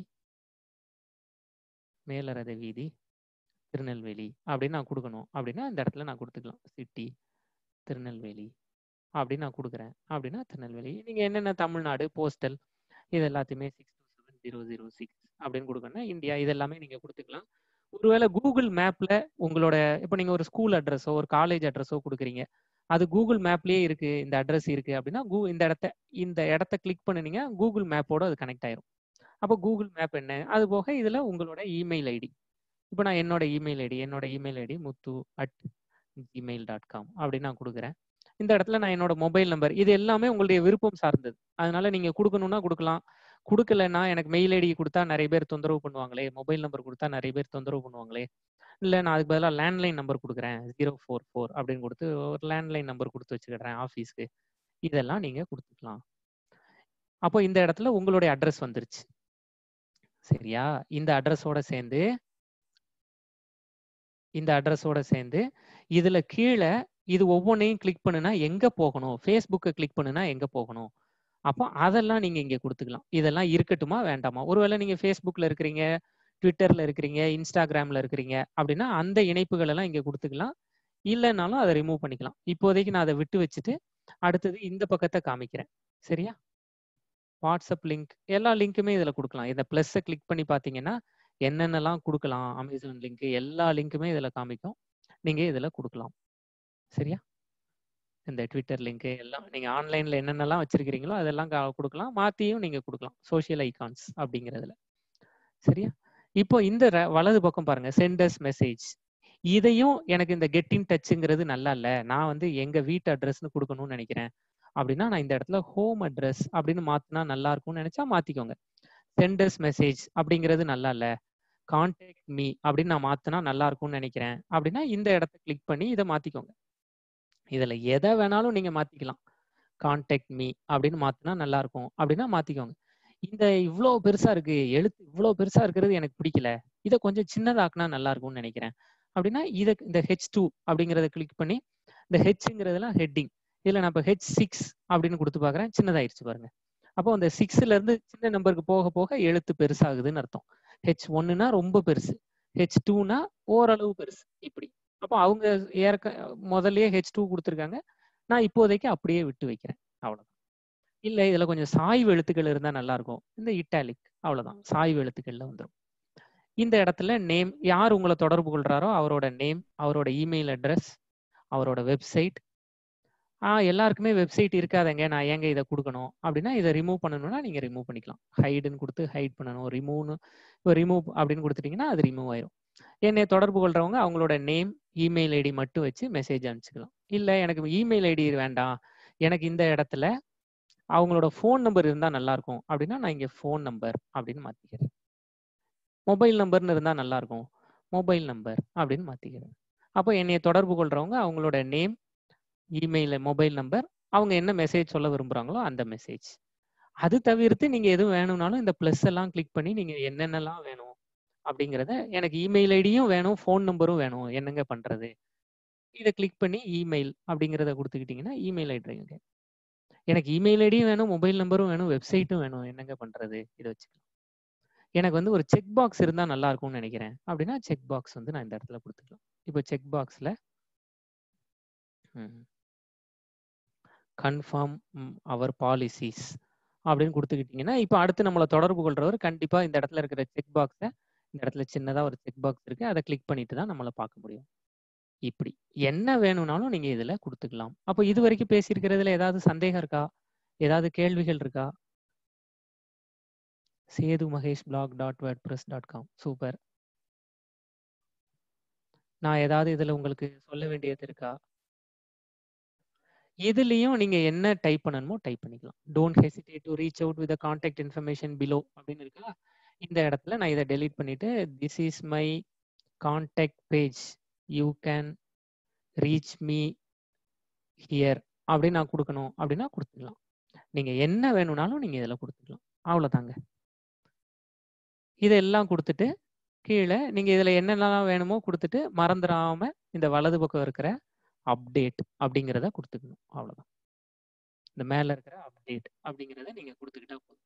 மேலரத வீதி திருநெல்வேலி அப்படின்னு நான் கொடுக்கணும் அப்படின்னா இந்த இடத்துல நான் கொடுத்துக்கலாம். சிட்டி திருநெல்வேலி அப்படின்னு நான் கொடுக்குறேன் அப்படின்னா திருநெல்வேலி. நீங்க என்னென்ன தமிழ்நாடு போஸ்டல் இது எல்லாத்தையுமே six two seven zero zero six அப்படின்னு கொடுக்கணும்னா இந்தியா, இது எல்லாமே நீங்க கொடுத்துக்கலாம். ஒருவேளை கூகுள் மேப்ல உங்களோட இப்போ நீங்க ஒரு ஸ்கூல் அட்ரஸோ ஒரு காலேஜ் அட்ரஸோ கொடுக்குறீங்க, அது கூகுள் மேப்லயே இருக்கு, இந்த அட்ரஸ் இருக்கு அப்படின்னா கூ இந்த இடத்த இந்த இடத்த கிளிக் பண்ணுனீங்க, கூகுள் மேப்போட அது கனெக்ட் ஆயிரும். அப்போ கூகுள் மேப் என்ன, அது போக இதுல உங்களோட இமெயில் ஐடி, இப்போ நான் என்னோட இமெயில் ஐடி என்னோட email ID Muthu at Gmail dot com அப்படின்னு நான் கொடுக்குறேன். இந்த இடத்துல நான் என்னோட மொபைல் நம்பர், இது எல்லாமே உங்களுடைய விருப்பம் சார்ந்தது. அதனால நீங்க கொடுக்கணும்னா கொடுக்கலாம், கொடுக்கலன்னா எனக்கு மெயில் ஐடி கொடுத்தா நிறைய பேர் தொந்தரவு பண்ணுவாங்களே, மொபைல் நம்பர் கொடுத்தா நிறைய பேர் தொந்தரவு பண்ணுவாங்களே, இல்லை நான் அதுக்கு பதிலாக லேண்ட்லைன் நம்பர் கொடுக்குறேன் ஜீரோ ஃபோர் ஃபோர் அப்படின்னு கொடுத்து ஒரு லேண்ட்லைன் நம்பர் கொடுத்து வச்சுக்கிறேன் ஆஃபீஸ்க்கு, இதெல்லாம் நீங்க கொடுத்துக்கலாம். அப்போ இந்த இடத்துல உங்களுடைய அட்ரஸ் வந்துருச்சு. சரியா? இந்த அட்ரஸோட சேர்ந்து இந்த அட்ரஸோட சேர்ந்து இதுல கீழே இது ஒவ்வொன்றையும் கிளிக் பண்ணுனா எங்க போகணும், ஃபேஸ்புக்கை கிளிக் பண்ணுனா எங்க போகணும், அப்போ அதெல்லாம் நீங்க இங்க கொடுத்துக்கலாம். இதெல்லாம் இருக்கட்டுமா வேண்டாமா? ஒருவேளை நீங்க ஃபேஸ்புக்ல இருக்கிறீங்க, ட்விட்டர்ல இருக்கிறீங்க, இன்ஸ்டாகிராம்ல இருக்கிறீங்க அப்படின்னா அந்த இணைப்புகள் எல்லாம் இங்க கொடுத்துக்கலாம். இல்லைன்னாலும் அதை ரிமூவ் பண்ணிக்கலாம். இப்போதைக்கு நான் அதை விட்டு வச்சுட்டு அடுத்தது இந்த பக்கத்தை காமிக்கிறேன். சரியா? வாட்ஸ்அப் லிங்க், எல்லா லிங்க்குமே இதுல கொடுக்கலாம். இந்த பிளஸ்ஸை கிளிக் பண்ணி பார்த்தீங்கன்னா என்னென்னலாம் கொடுக்கலாம், அமேசான் லிங்க் எல்லா லிங்க்குமே இதுல காமிக்கும், நீங்க இதுல கொடுக்கலாம். சரியா? இந்த ட்விட்டர் லிங்க் எல்லாம் நீங்க ஆன்லைன்ல என்னென்னலாம் வச்சிருக்கிறீங்களோ அதெல்லாம் கொடுக்கலாம், மாத்தியும் நீங்க கொடுக்கலாம் சோஷியல் ஐகான்ஸ் அப்படிங்கிறதுல. சரியா? இப்போ இந்த வலது பக்கம் பாருங்க, சென்டர்ஸ் மெசேஜ், இதையும் எனக்கு இந்த கெட் இன் டச்ங்கிறது நல்லா இல்ல, நான் வந்து எங்க வீட்டு அட்ரஸ்ன்னு கொடுக்கணும்னு நினைக்கிறேன் அப்படின்னா நான் இந்த இடத்துல ஹோம் அட்ரஸ் அப்படின்னு மாத்தினா நல்லா இருக்கும்னு நினைச்சா மாத்திக்கோங்க. சென்டர்ஸ் மெசேஜ் அப்படிங்கிறது நல்லா இல்ல, கான்டாக்ட் மீ அப்படின்னு நான் மாத்தினா நல்லா இருக்கும்னு நினைக்கிறேன் அப்படின்னா இந்த இடத்த கிளிக் பண்ணி இதை மாத்திக்கோங்க. இதுல எதை வேணாலும் நீங்க மாத்திக்கலாம். கான்டாக்ட் மீ அப்படின்னு மாத்தினா நல்லா இருக்கும் அப்படின்னா மாத்திக்கோங்க. இந்த இவ்வளோ பெருசா இருக்கு, எழுத்து இவ்வளோ பெருசா இருக்கிறது எனக்கு பிடிக்கல, இதை கொஞ்சம் சின்னதாக்குனா நல்லா இருக்கும்னு நினைக்கிறேன் அப்படின்னா இதை இந்த ஹெச் டூ அப்படிங்கிறத கிளிக் பண்ணி இந்த ஹெச்ங்கிறதுலாம் ஹெட்டிங், இதில் நான் இப்போ ஹெச் சிக்ஸ் அப்படின்னு கொடுத்து பார்க்குறேன், சின்னதாயிருச்சு பாருங்க. அப்போ அந்த சிக்ஸ்ல இருந்து சின்ன நம்பருக்கு போக போக எழுத்து பெருசாகுதுன்னு அர்த்தம். ஹெச் ஒன்னுனா ரொம்ப பெருசு, ஹெச் டூனா ஓரளவு பெருசு இப்படி. அப்போ அவங்க ஏற்க முதல்லயே ஹெச் டூ கொடுத்துருக்காங்க, நான் இப்போதைக்கு அப்படியே விட்டு வைக்கிறேன், அவ்வளோதான். இல்லை இதில் கொஞ்சம் சாய்வு எழுத்துக்கள் இருந்தால் நல்லா இருக்கும், இந்த இட்டாலிக், அவ்வளோதான், சாய்வு எழுத்துக்கள்ல வந்துடும். இந்த இடத்துல நேம், யார் உங்களை தொடர்பு கொள்றாரோ அவரோட நேம், அவரோட இமெயில் அட்ரஸ், அவரோட வெப்சைட். ஆ எல்லாருக்குமே வெப்சைட் இருக்காதங்க, நான் ஏங்க இதை கொடுக்கணும் அப்படின்னா இதை ரிமூவ் பண்ணணும்னா நீங்கள் ரிமூவ் பண்ணிக்கலாம். ஹைடுன்னு கொடுத்து ஹைட் பண்ணணும், ரிமூவ்னு இப்போ ரிமூவ் அப்படின்னு கொடுத்துட்டீங்கன்னா அது ரிமூவ் ஆயிரும். என்னை தொடர்பு கொள்றவங்க அவங்களோட நேம் இமெயில் ஐடி மட்டும் வச்சு மெசேஜ் அனுப்பிச்சிக்கலாம். இல்லை எனக்கு இமெயில் ஐடி வேண்டாம், எனக்கு இந்த இடத்துல அவங்களோட ஃபோன் நம்பர் இருந்தால் நல்லா இருக்கும் அப்படின்னா நான் இங்கே ஃபோன் நம்பர் அப்படின்னு மாற்றிக்கிறேன். மொபைல் நம்பர்னு இருந்தால் நல்லா இருக்கும், மொபைல் நம்பர் அப்படின்னு மாற்றிக்கிறேன். அப்போ என்னை தொடர்பு கொள்றவங்க அவங்களோட நேம், இமெயில், மொபைல் நம்பர், அவங்க என்ன மெசேஜ் சொல்ல விரும்புகிறாங்களோ அந்த மெசேஜ். அது தவிர்த்து நீங்கள் எதுவும் வேணும்னாலும் இந்த ப்ளஸ் எல்லாம் கிளிக் பண்ணி நீங்கள் என்னென்னலாம் வேணும் அப்படிங்கிறத, எனக்கு இமெயில் ஐடியும் வேணும் ஃபோன் நம்பரும் வேணும் என்னங்க பண்ணுறது, இதை கிளிக் பண்ணி இமெயில் அப்படிங்கிறத கொடுத்துக்கிட்டிங்கன்னா இமெயில் ஐடி, எனக்கு இமெயில் ஐடியும் வேணும் மொபைல் நம்பரும் வேணும் வெப்சைட்டும் வேணும் என்னங்க பண்ணுறது, இதை வச்சுக்கலாம். எனக்கு வந்து ஒரு செக் பாக்ஸ் இருந்தால் நல்லா இருக்கும்னு நினைக்கிறேன் அப்படின்னா செக் பாக்ஸ் வந்து நான் இந்த இடத்துல கொடுத்துக்கலாம். இப்போ செக் பாக்ஸில் கன்ஃபார்ம் அவர் பாலிசிஸ் அப்படின்னு கொடுத்துக்கிட்டிங்கன்னா இப்போ அடுத்து நம்மளை தொடர்பு கொள்றவர் கண்டிப்பாக இந்த இடத்துல இருக்கிற செக் பாக்ஸை, இந்த இடத்துல சின்னதாக ஒரு செக் பாக்ஸ் இருக்கு, அதை கிளிக் பண்ணிட்டு தான் நம்மளை பார்க்க முடியும். இப்படி என்ன வேணும்னாலும் நீங்கள் இதில் கொடுத்துக்கலாம். அப்போ இது வரைக்கும் பேசியிருக்கிறதுல ஏதாவது சந்தேகம் இருக்கா, ஏதாவது கேள்விகள் இருக்கா? Sethu Mahesh blog dot WordPress dot com, super. நான் ஏதாவது இதில் உங்களுக்கு சொல்ல வேண்டியது இருக்கா? இதுலேயும் நீங்கள் என்ன டைப் பண்ணணுமோ டைப் பண்ணிக்கலாம். Don't hesitate to reach out with contact information below அப்படின்னு இருக்கா, இந்த இடத்துல நான் இதை டெலீட் பண்ணிட்டு this is my contact page, you can reach me here அப்படின்னு நான் கொடுக்கணும் அப்படின்னா கொடுத்துக்கலாம். நீங்கள் என்ன வேணும்னாலும் நீங்கள் இதில் கொடுத்துக்கலாம், அவ்வளோதாங்க. இதெல்லாம் கொடுத்துட்டு கீழே நீங்கள் இதில் என்னென்னலாம் வேணுமோ கொடுத்துட்டு மறந்துடாமல் இந்த வலது பக்கம் இருக்கிற அப்டேட் அப்படிங்கிறத கொடுத்துக்கணும், அவ்வளோதான். இந்த மேலே இருக்கிற அப்டேட் அப்படிங்கிறத நீங்கள் கொடுத்துக்கிட்டா போதும்.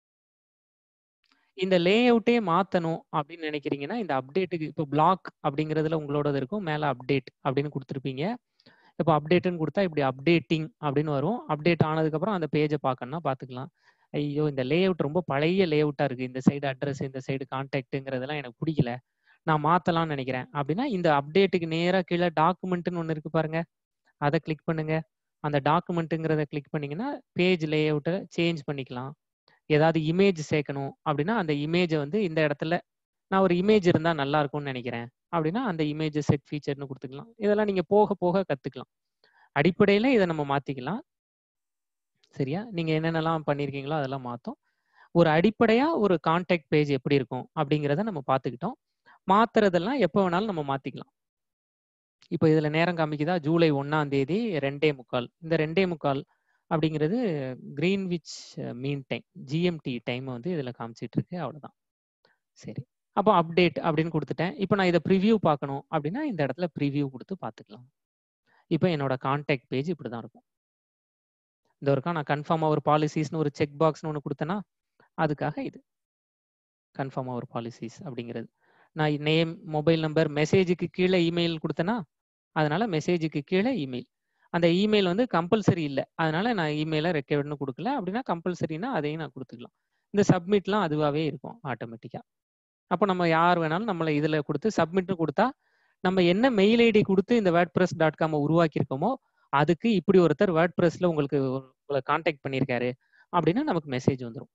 இந்த லே அவுட்டே மாற்றணும் அப்படின்னு நினைக்கிறீங்கன்னா இந்த அப்டேட்டுக்கு இப்போ பிளாக் அப்படிங்கிறதுல உங்களோடது இருக்கும், மேலே அப்டேட் அப்படின்னு கொடுத்துருப்பீங்க. இப்போ அப்டேட்டுன்னு கொடுத்தா இப்படி அப்டேட்டிங் அப்படின்னு வரும். அப்டேட் ஆனதுக்கப்புறம் அந்த பேஜை பார்க்கணும்னா பார்த்துக்கலாம். ஐயோ இந்த லே அவுட் ரொம்ப பழைய லே அவுட்டாக இருக்குது, இந்த சைடு அட்ரஸ் இந்த சைடு கான்டாக்ட்டுங்கிறதெல்லாம் எனக்கு பிடிக்கல, நான் மாற்றலாம்னு நினைக்கிறேன் அப்படின்னா இந்த அப்டேட்டுக்கு நேராக கீழே டாக்குமெண்ட்டுன்னு ஒன்று இருக்குது பாருங்க, அதை கிளிக் பண்ணுங்க. அந்த டாக்குமெண்ட்டுங்கிறத கிளிக் பண்ணிங்கன்னா பேஜ் லே அவுட்டை சேஞ்ச் பண்ணிக்கலாம். ஏதாவது இமேஜ் சேர்க்கணும் அப்படின்னா அந்த இமேஜை வந்து இந்த இடத்துல நான் ஒரு இமேஜ் இருந்தால் நல்லா இருக்கும்னு நினைக்கிறேன் அப்படின்னா அந்த இமேஜ் செட் ஃபீச்சர்னு கொடுத்துக்கலாம். இதெல்லாம் நீங்கள் போக போக கற்றுக்கலாம். அடிப்படையில் இதை நம்ம மாற்றிக்கலாம். சரியா, நீங்கள் என்னென்னலாம் பண்ணியிருக்கீங்களோ அதெல்லாம் மாற்றும். ஒரு அடிப்படையாக ஒரு கான்டாக்ட் பேஜ் எப்படி இருக்கும் அப்படிங்கிறத நம்ம பார்த்துக்கிட்டோம். மாற்றுறதெல்லாம் எப்போ வேணாலும் நம்ம மாற்றிக்கலாம். இப்போ இதில் நேரம் காமிக்குதா, ஜூலை ஒன்றாம் தேதி ரெண்டே முக்கால். இந்த ரெண்டே முக்கால் அப்படிங்கிறது Greenwich mean time, GMT time வந்து இதில் காமிச்சிட்டு இருக்கு, அவ்வளோதான். சரி, அப்போ அப்டேட் அப்படின்னு கொடுத்துட்டேன். இப்போ நான் இதை ப்ரிவியூ பார்க்கணும் அப்படின்னா இந்த இடத்துல ப்ரிவியூ கொடுத்து பார்த்துக்கலாம். இப்போ என்னோட கான்டாக்ட் பேஜ் இப்படி தான் இருக்கும். இந்த ஒருக்கா நான் கன்ஃபார்மாக ஒரு பாலிசிஸ்னு ஒரு செக் பாக்ஸ்னு ஒன்று கொடுத்தேன்னா அதுக்காக இது கன்ஃபார்மாக ஒரு பாலிசிஸ் அப்படிங்கிறது. நான் நேம், மொபைல் நம்பர், மெசேஜுக்கு கீழே இமெயில் கொடுத்தேன்னா அதனால மெசேஜுக்கு கீழே இமெயில். அந்த இமெயில் வந்து கம்பல்சரி இல்லை, அதனால நான் இமெயிலை ரெக்கவர்ட்னு கொடுக்கல. அப்படின்னா கம்பல்சரினா அதையும் நான் கொடுத்துக்கலாம். இந்த சப்மிட்லாம் அதுவாகவே இருக்கும் ஆட்டோமேட்டிக்காக. அப்போ நம்ம யார் வேணாலும் நம்மளை இதில் கொடுத்து சப்மிட்னு கொடுத்தா நம்ம என்ன மெயில் ஐடி கொடுத்து இந்த வேர்ட் ப்ரெஸ் டாட் காமை உருவாக்கியிருக்கோமோ அதுக்கு இப்படி ஒருத்தர் வேர்ட் ப்ரெஸ்ல உங்களுக்கு உங்களை கான்டாக்ட் பண்ணியிருக்காரு அப்படின்னா நமக்கு மெசேஜ் வந்துடும்.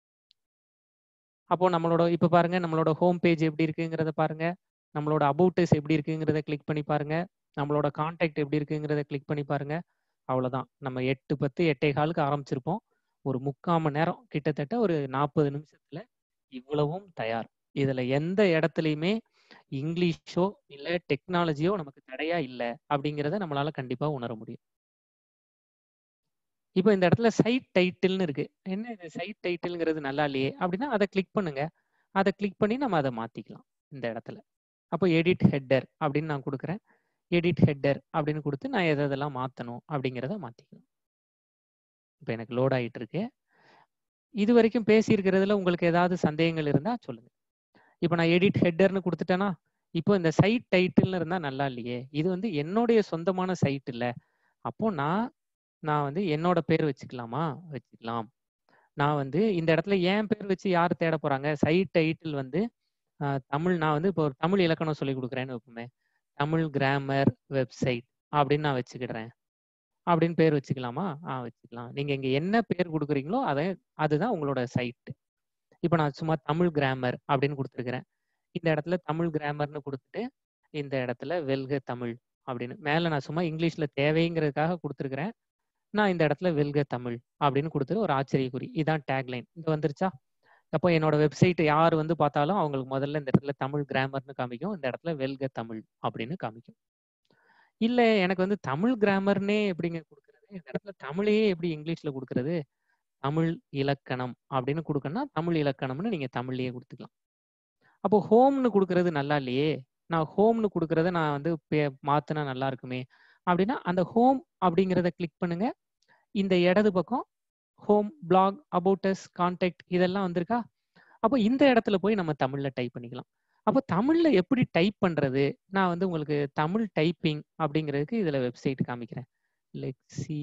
அப்போ நம்மளோட இப்போ பாருங்க நம்மளோட ஹோம் பேஜ் எப்படி இருக்குங்கிறத பாருங்க, நம்மளோட அபவுட்டஸ் எப்படி இருக்குங்கிறத கிளிக் பண்ணி பாருங்க, நம்மளோட கான்டாக்ட் எப்படி இருக்குங்கிறத கிளிக் பண்ணி பாருங்க. அவ்வளோதான். நம்ம எட்டு பத்து எட்டே காலுக்கு ஆரம்பிச்சிருப்போம். ஒரு முக்கால் மணி நேரம் கிட்டத்தட்ட ஒரு நாற்பது நிமிஷத்துல இவ்வளவும் தயார். இதுல எந்த இடத்துலையுமே இங்கிலீஷோ இல்லை டெக்னாலஜியோ நமக்கு தடையா இல்லை அப்படிங்கிறத நம்மளால கண்டிப்பா உணர முடியும். இப்போ இந்த இடத்துல சைட் டைட்டில்னு இருக்கு. என்ன இது சைட் டைட்டில்ங்கிறது நல்லா இல்லையே அப்படின்னா அதை கிளிக் பண்ணுங்க. அதை கிளிக் பண்ணி நம்ம அதை மாத்திக்கலாம் இந்த இடத்துல. அப்போ எடிட் ஹெட்டர் அப்படின்னு நான் கொடுக்குறேன். எடிட் ஹெட்டர் அப்படின்னு கொடுத்து நான் எதை எதெல்லாம் மாற்றணும் அப்படிங்கிறத மாற்றிக்கலாம். இப்போ எனக்கு லோட் ஆகிட்டு இருக்கு. இது வரைக்கும் பேசியிருக்கிறதுல உங்களுக்கு ஏதாவது சந்தேகங்கள் இருந்தால் சொல்லுங்க. இப்போ நான் எடிட் ஹெட்டர்னு கொடுத்துட்டேன்னா இப்போ இந்த சைட் டைட்டில்னு இருந்தால் நல்லா இல்லையே, இது வந்து என்னுடைய சொந்தமான சைட் இல்லை. அப்போ நான் நான் வந்து என்னோட பேர் வச்சுக்கலாமா? வச்சுக்கலாம். நான் வந்து இந்த இடத்துல ஏன் பேர் வச்சு யார் தேட போறாங்க? சைட் டைட்டில் வந்து தமிழ், நான் வந்து இப்போ ஒரு தமிழ் இலக்கணம் சொல்லி கொடுக்குறேன்னு வைப்போமே, தமிழ் கிராமர் வெப்சைட் அப்படின்னு நான் வச்சுக்கிடுறேன். அப்படின்னு பேர் வச்சுக்கலாமா? ஆ வச்சுக்கலாம். நீங்க இங்க என்ன பேர் கொடுக்குறீங்களோ அதை அதுதான் உங்களோட சைட். இப்போ நான் சும்மா தமிழ் கிராமர் அப்படின்னு கொடுத்துருக்கிறேன். இந்த இடத்துல தமிழ் கிராமர்னு கொடுத்துட்டு இந்த இடத்துல வெல்க தமிழ் அப்படின்னு மேல நான் சும்மா இங்கிலீஷ்ல தேவைங்கிறதுக்காக கொடுத்துருக்கிறேன். நான் இந்த இடத்துல வெல்க தமிழ் அப்படின்னு கொடுத்துட்டு ஒரு ஆச்சரியக்குறி, இதான் டேக்லைன். இது வந்துருச்சா? அப்போ என்னோட வெப்சைட் யார் வந்து பார்த்தாலும் அவங்களுக்கு முதல்ல இந்த இடத்துல தமிழ் கிராமர்னு காமிக்கும், இந்த இடத்துல வெல்க தமிழ் அப்படின்னு காமிக்கும். இல்ல எனக்கு வந்து தமிழ் கிராமர்னே எப்படிங்க கொடுக்கறது, இந்த இடத்துல தமிழையே எப்படி இங்கிலீஷ்ல கொடுக்கறது, தமிழ் இலக்கணம் அப்படின்னு கொடுக்கணும்னா தமிழ் இலக்கணம்னு நீங்க தமிழ்லயே கொடுத்துக்கலாம். அப்போ ஹோம்னு கொடுக்கறது நல்லா இல்லையே, நான் ஹோம்னு கொடுக்கறத நான் வந்து மாத்தினா நல்லா இருக்குமே அப்படின்னா அந்த ஹோம் அப்படிங்கிறத கிளிக் பண்ணுங்க. இந்த இடது பக்கம் home, blog, about us, contact இதெல்லாம் வந்திருக்கா? அப்போ இந்த இடத்துல போய் நம்ம தமிழ்ல டைப் பண்ணிக்கலாம். அப்போ தமிழ்ல எப்படி டைப் பண்றது, நான் வந்து உங்களுக்கு தமிழ் டைப்பிங் அப்படிங்கிறதுக்கு இதுல வெப்சைட் காமிக்கிறேன். லெக்ஸி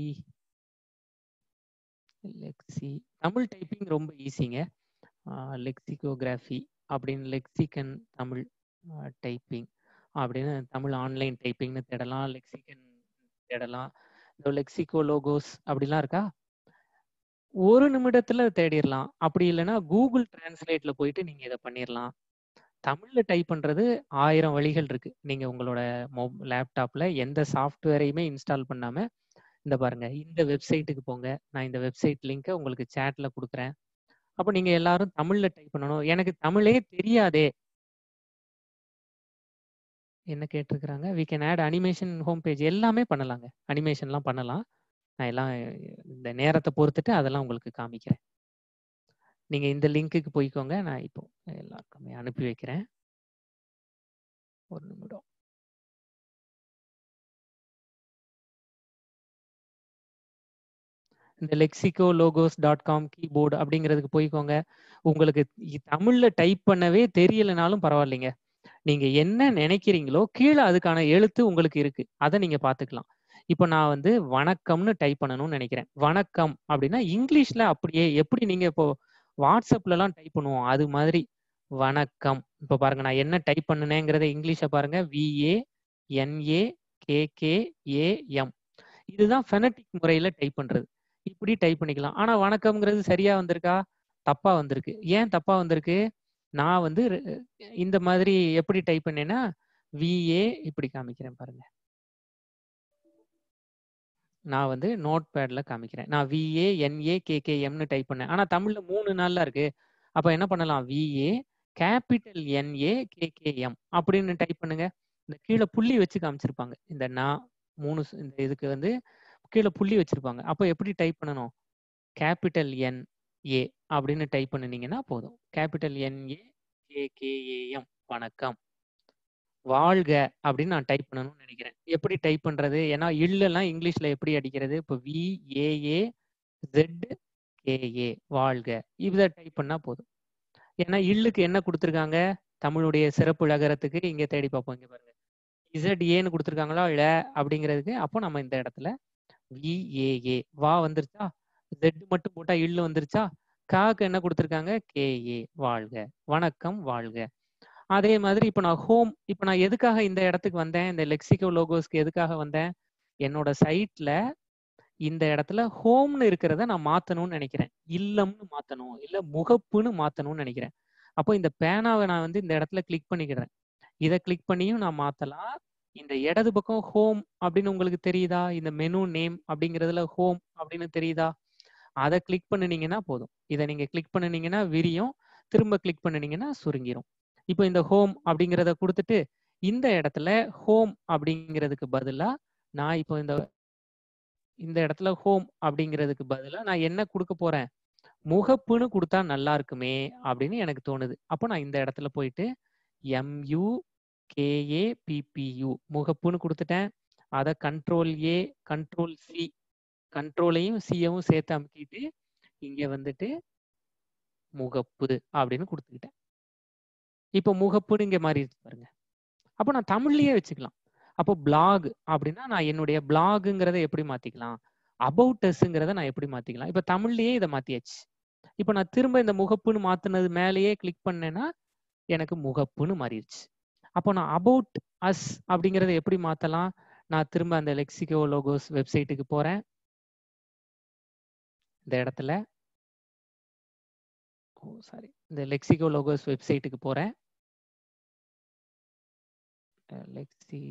லெக்ஸி தமிழ் டைப்பிங் ரொம்ப ஈஸிங்க. லெக்சிகோகிராஃபி அப்படின்னு லெக்சிகன் தமிழ் டைப்பிங் அப்படின்னு தமிழ் ஆன்லைன் டைப்பிங்னு தேடலாம், லெக்சிகன் தேடலாம். இந்த லெக்சிகோ லோகோஸ் அப்படிலாம் இருக்கா? ஒரு நிமிடத்துல தேடிடலாம். அப்படி இல்லைன்னா கூகுள் டிரான்ஸ்லேட்ல போயிட்டு நீங்க இதை பண்ணிடலாம். தமிழ்ல டைப் பண்றது ஆயிரம் வழிகள் இருக்கு. நீங்க உங்களோட மொ லேப்டாப்ல எந்த சாஃப்ட்வேரையுமே இன்ஸ்டால் பண்ணாம இந்த பாருங்க, இந்த வெப்சைட்டுக்கு போங்க. நான் இந்த வெப்சைட் லிங்கை உங்களுக்கு சேட்ல கொடுக்குறேன். அப்போ நீங்க எல்லாரும் தமிழ்ல டைப் பண்ணணும். எனக்கு தமிழே தெரியாதே என்ன கேட்டிருக்கிறாங்க. We can add animation home page, எல்லாமே பண்ணலாங்க. அனிமேஷன்லாம் பண்ணலாம். நான் எல்லாம் இந்த நேரத்தை பொறுத்துட்டு அதெல்லாம் உங்களுக்கு காமிக்கிறேன். நீங்க இந்த லிங்க்குக்கு போய்க்கோங்க. நான் இப்போ எல்லாருக்குமே அனுப்பி வைக்கிறேன். ஒரு நிமிடம். இந்த Lexilogos dot com keyboard அப்படிங்கிறதுக்கு போய்க்கோங்க. உங்களுக்கு தமிழ்ல டைப் பண்ணவே தெரியலைனாலும் பரவாயில்லைங்க. நீங்க என்ன நினைக்கிறீங்களோ கீழே அதுக்கான எழுத்து உங்களுக்கு இருக்கு, அதை நீங்க பாத்துக்கலாம். இப்போ நான் வந்து வணக்கம்னு டைப் பண்ணணும்னு நினைக்கிறேன். வணக்கம் அப்படின்னா இங்கிலீஷ்ல அப்படியே எப்படி நீங்க இப்போ வாட்ஸ்அப்ல எல்லாம் டைப் பண்ணுவோம் அது மாதிரி வணக்கம். இப்போ பாருங்க நான் என்ன டைப் பண்ணுனேங்கிறத இங்கிலீஷை பாருங்க. விஏ என்ஏ கேகேஏஎம், இதுதான் ஃபெனட்டிக் முறையில டைப் பண்றது. இப்படி டைப் பண்ணிக்கலாம். ஆனா வணக்கம்ங்கிறது சரியா வந்திருக்கா? தப்பா வந்திருக்கு. ஏன் தப்பா வந்திருக்கு? நான் வந்து இந்த மாதிரி எப்படி டைப் பண்ணேன்னா விஏ இப்படி காமிக்கிறேன் பாருங்க. நான் வந்து நோட் பேட்ல காமிக்கிறேன். நான் விஏ என்ஏ கேகேஎம்னு டைப் பண்ணேன். ஆனா தமிழ்ல மூணு நாள்ல இருக்கு. அப்ப என்ன பண்ணலாம்? விஏ கேபிட்டல் என்ஏ கேகேஎம் அப்படின்னு டைப் பண்ணுங்க. இந்த கீழே புள்ளி வச்சு காமிச்சிருப்பாங்க. இந்த நான் மூணு இந்த இதுக்கு வந்து கீழே புள்ளி வச்சிருப்பாங்க. அப்போ எப்படி டைப் பண்ணணும்? கேபிட்டல் என் ஏ அப்படின்னு டைப் பண்ணினீங்கன்னா போதும். கேபிட்டல் என்ஏ கேகேஏஎம் வணக்கம். வாழ்க அப்படின்னு நான் டைப் பண்ணணும்னு நினைக்கிறேன். எப்படி டைப் பண்றது? ஏன்னா இல்லெல்லாம் இங்கிலீஷ்ல எப்படி அடிக்கிறது? இப்போ விஏஏ ஜெட் கேஏ வாழ்க இதை டைப் பண்ணா போதும். ஏன்னா இல்லுக்கு என்ன கொடுத்துருக்காங்க? தமிழுடைய சிறப்பு லகரத்துக்கு இங்க தேடி பார்ப்போம். இங்க பாருங்க, இசட் ஏன்னு கொடுத்துருக்காங்களா ல அப்படிங்கிறதுக்கு. அப்போ நம்ம இந்த இடத்துல விஏஏ வா வந்துருச்சா? ஜெட் மட்டும் போட்டா இல்லு வந்துருச்சா? காக்கு என்ன கொடுத்துருக்காங்க? கேஏ வாழ்க, வணக்கம் வாழ்க. அதே மாதிரி இப்போ நான் ஹோம், இப்போ நான் எதுக்காக இந்த இடத்துக்கு வந்தேன்? இந்த லெக்சிகோ லோகோஸ்க்கு எதுக்காக வந்தேன்? என்னோட சைட்ல இந்த இடத்துல ஹோம்னு இருக்கிறத நான் மாத்தணும்னு நினைக்கிறேன். இல்லம்னு மாத்தணும், இல்ல முகப்புன்னு மாத்தணும்னு நினைக்கிறேன். அப்போ இந்த பேனாவை நான் வந்து இந்த இடத்துல கிளிக் பண்ணிக்கிறேன். இதை கிளிக் பண்ணியும் நான் மாத்தலாம். இந்த இடது பக்கம் ஹோம் அப்படின்னு உங்களுக்கு தெரியுதா? இந்த மெனு நேம் அப்படிங்கிறதுல ஹோம் அப்படின்னு தெரியுதா? அதை கிளிக் பண்ணினீங்கன்னா போதும். இதை நீங்க கிளிக் பண்ணினீங்கன்னா விரியும், திரும்ப கிளிக் பண்ணினீங்கன்னா சுருங்கிரும். இப்போ இந்த ஹோம் அப்படிங்கிறத கொடுத்துட்டு இந்த இடத்துல ஹோம் அப்படிங்கிறதுக்கு பதிலா நான் இப்போ இந்த இந்த இடத்துல ஹோம் அப்படிங்கிறதுக்கு பதிலா நான் என்ன கொடுக்க போறேன், முகப்புன்னு கொடுத்தா நல்லா இருக்குமே அப்படின்னு எனக்கு தோணுது. அப்போ நான் இந்த இடத்துல போயிட்டு எம்யூ கேஏபிபியூ முகப்புன்னு கொடுத்துட்டேன். அதை கண்ட்ரோல் ஏ கண்ட்ரோல் சி கண்ட்ரோலையும் சியவும் சேர்த்து அமுக்கிட்டு இங்க வந்துட்டு முகப்பு அப்படின்னு கொடுத்துக்கிட்டேன். இப்போ முகப்புன்னு இங்க மாறிடுச்சு பாருங்க. அப்போ நான் தமிழ்லயே வச்சுக்கலாம். அப்போ பிளாக் அப்படின்னா நான் என்னுடைய பிளாகுங்கிறத எப்படி மாத்திக்கலாம், அபவுட் அஸ்ங்கிறத நான் எப்படி மாத்திக்கலாம். இப்போ தமிழ்லயே இதை மாத்தியாச்சு. இப்போ நான் திரும்ப இந்த முகப்புன்னு மாத்தினது மேலேயே கிளிக் பண்ணேன்னா எனக்கு முகப்புன்னு மாறிடுச்சு. அப்போ நான் அபவுட் அஸ் அப்படிங்கிறத எப்படி மாத்தலாம், நான் திரும்ப அந்த லெக்சிகோ லோகோஸ் வெப்சைட்டுக்கு போறேன். இந்த இடத்துல ஓ சாரி இந்த லெக்சிகோ லோகோஸ் வெப்சைட்டுக்கு போறேன். லெக்சி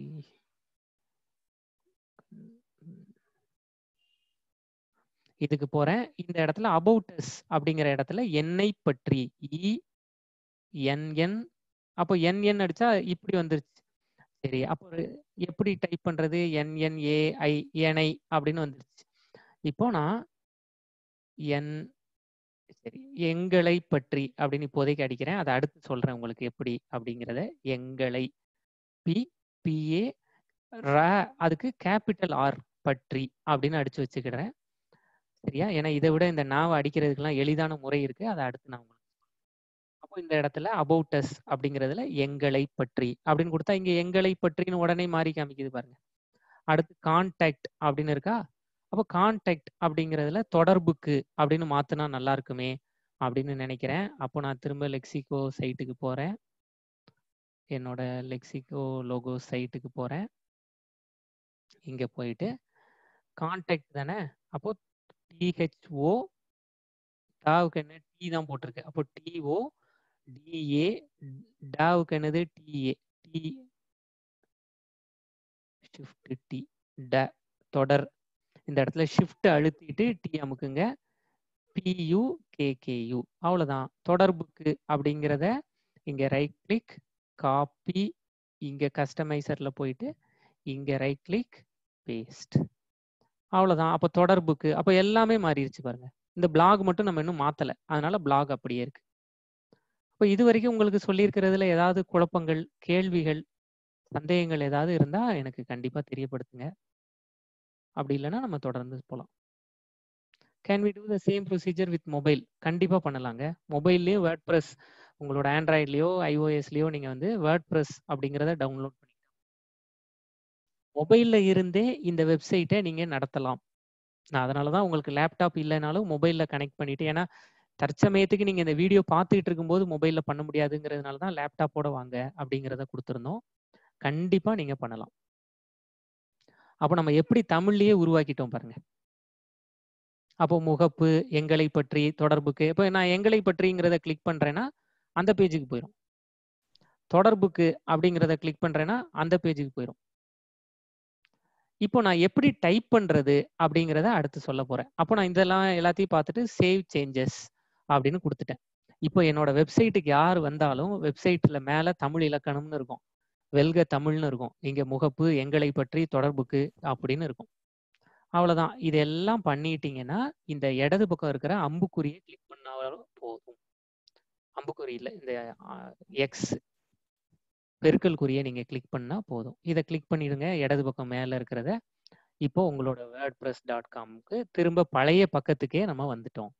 இதுக்கு போறேன். இந்த இடத்துல அபவுட் அஸ் அப்படிங்கிற இடத்துல என்னை பற்றி இ என்என் அப்போ என்என் அடிச்சா இப்படி வந்துருச்சு. சரி, அப்போ எப்படி டைப் பண்றது, என்என்ஏஐ எனை அப்படின்னு வந்துருச்சு. இப்போ நான் என் சரி எங்களை பற்றி அப்படின்னு இப்போதைக்கு அடிக்கிறேன். அதை அடுத்து சொல்றேன் உங்களுக்கு எப்படி அப்படிங்கிறத. எங்களை பி பிஏ ர அதுக்கு கேபிட்டல் ஆர் பற்றி அப்படின்னு அடிச்சு வச்சுக்கிறேன். சரியா, ஏன்னா இதை விட இந்த நாவை அடிக்கிறதுக்கெல்லாம் எளிதான முறை இருக்கு. அதை அடுத்து நான் உங்களுக்கு அப்போ இந்த இடத்துல அபவுட் அஸ் அப்படிங்கிறதுல எங்களை பற்றி அப்படின்னு கொடுத்தா இங்க எங்களை பற்றின்னு உடனே மாறி காமிக்குது பாருங்க. அடுத்து கான்டாக்ட் அப்படின்னு இருக்கா. அப்போ கான்டாக்ட் அப்படிங்கிறதுல தொடர்புக்கு அப்படின்னு மாத்தினா நல்லா இருக்குமே அப்படின்னு நினைக்கிறேன். அப்போ நான் திரும்ப லெக்சிகோ சைட்டுக்கு போறேன். என்னோட லெக்சிகோ லோகோ சைட்டுக்கு போறேன். இங்க போயிட்டு கான்டாக்ட் தானே, அப்போ டிஹெச்ஓ டாவுக்கு என்ன டி தான் போட்டிருக்கு. அப்போ டிஓ டிஏ டாவுக்கு என்னது டிஏ டி ஷிஃப்ட் டி ட தொடர். இந்த இடத்துல ஷிஃப்ட் அழுத்திட்டு டி அமுக்குங்க. பியூ கேகேயூ அவ்வளோதான். தொடர்புக்கு அப்படிங்கிறத இங்க ரைட் கிளிக் காப்பி, இங்க கஸ்டமைசர்ல போயிட்டு இங்க ரைட் கிளிக் பேஸ்ட். அவ்வளோதான். அப்போ தொடர்புக்கு அப்போ எல்லாமே மாறிடுச்சு பாருங்க. இந்த பிளாக் மட்டும் நம்ம இன்னும் மாத்தல, அதனால பிளாக் அப்படியே இருக்கு. இப்போ இது வரைக்கும் உங்களுக்கு சொல்லியிருக்கிறதுல ஏதாவது குழப்பங்கள், கேள்விகள், சந்தேகங்கள் ஏதாவது இருந்தா எனக்கு கண்டிப்பா தெரியப்படுத்துங்க. அப்படி இல்லைன்னா நம்ம தொடர்ந்து போகலாம். Can we do the same procedure with mobile? கண்டிப்பா பண்ணலாங்க. மொபைல்லையும் வேர்ட் ப்ரெஸ் உங்களோட ஆண்ட்ராய்ட்லயோ ஐஓஎஸ்லயோ நீங்க வந்து வேர்ட் ப்ரெஸ் அப்படிங்கிறத டவுன்லோட் பண்ணிக்கலாம். மொபைல்ல இருந்தே இந்த வெப்சைட்டை நீங்க நடத்தலாம். நான் அதனால தான் உங்களுக்கு லேப்டாப் இல்லைனாலும் மொபைல்ல கனெக்ட் பண்ணிட்டு, ஏன்னா தற்சமயத்துக்கு நீங்க இந்த வீடியோ பார்த்துக்கிட்டு இருக்கும்போது மொபைல்ல பண்ண முடியாதுங்கிறதுனால தான் லேப்டாப்போட வாங்க அப்படிங்கிறத கொடுத்துருந்தோம். கண்டிப்பா நீங்க பண்ணலாம். அப்போ நம்ம எப்படி தமிழ்லயே உருவாக்கிட்டோம் பாருங்க. அப்போ முகப்பு, எங்களை பற்றி, தொடர்புக்கு. இப்போ நான் எங்களை பற்றிங்கிறத கிளிக் பண்றேன்னா அந்த பேஜுக்கு போயிடும். தொடர்புக்கு அப்படிங்கிறத கிளிக் பண்றேன்னா அந்த பேஜுக்கு போயிடும். இப்போ நான் எப்படி டைப் பண்றது அப்படிங்கிறத அடுத்து சொல்ல போறேன். அப்போ நான் இதெல்லாம் எல்லாத்தையும் பார்த்துட்டு சேவ் சேஞ்சஸ் அப்படின்னு கொடுத்துட்டேன். இப்போ என்னோட வெப்சைட்டுக்கு யார் வந்தாலும் வெப்சைட்ல மேல தமிழ் இலக்கணம்னு இருக்கும், வெல்க தமிழ்னு இருக்கும், இங்க முகப்பு, எங்களை பற்றி, தொடர்புக்கு அப்படின்னு இருக்கும். அவ்வளவுதான். இதெல்லாம் பண்ணிட்டீங்கன்னா இந்த இடது பக்கம் இருக்கிற அம்புக்குறியை கிளிக் பண்ணாலும் போதும். அம்புக்குறி இல்லை, இந்த எக்ஸ் பெருக்கல் குறியை நீங்க கிளிக் பண்ணா போதும். இதை கிளிக் பண்ணிடுங்க இடது பக்கம் மேல இருக்கிறத. இப்போ உங்களோட வேர்ட் ப்ரெஸ் டாட் காம்க்கு திரும்ப பழைய பக்கத்துக்கே நம்ம வந்துட்டோம்.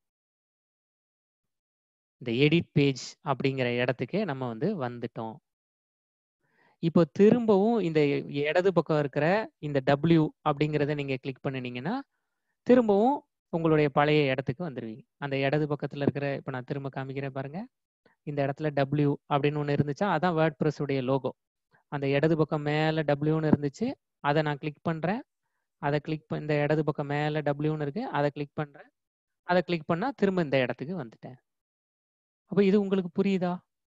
இந்த எடிட் பேஜ் அப்படிங்கிற இடத்துக்கே நம்ம வந்து வந்துட்டோம். இப்போ திரும்பவும் இந்த இடது பக்கம் இருக்கிற இந்த டபிள்யூ அப்படிங்கிறத நீங்க கிளிக் பண்ணினீங்கன்னா திரும்பவும் உங்களுடைய பழைய இடத்துக்கு வந்துடுவீங்க. அந்த இடது பக்கத்துல இருக்கிற, இப்போ நான் திரும்ப காமிக்கிறேன் பாருங்க, இந்த இடத்துல டபிள்யூ அப்படின்னு ஒன்று இருந்துச்சா, அதான் வேர்ட் ப்ரெஸ் உடைய லோகோ. அந்த இடது பக்கம் மேல டபிள்யூன்னு இருந்துச்சு, அதை நான் கிளிக் பண்றேன். அதை கிளிக் இந்த இடது பக்கம் மேல டபிள்யூன்னு இருக்கு, அதை கிளிக் பண்றேன். அதை கிளிக் பண்ணா திரும்ப இந்த இடத்துக்கு வந்துட்டேன். அப்போ இது உங்களுக்கு புரியுதா?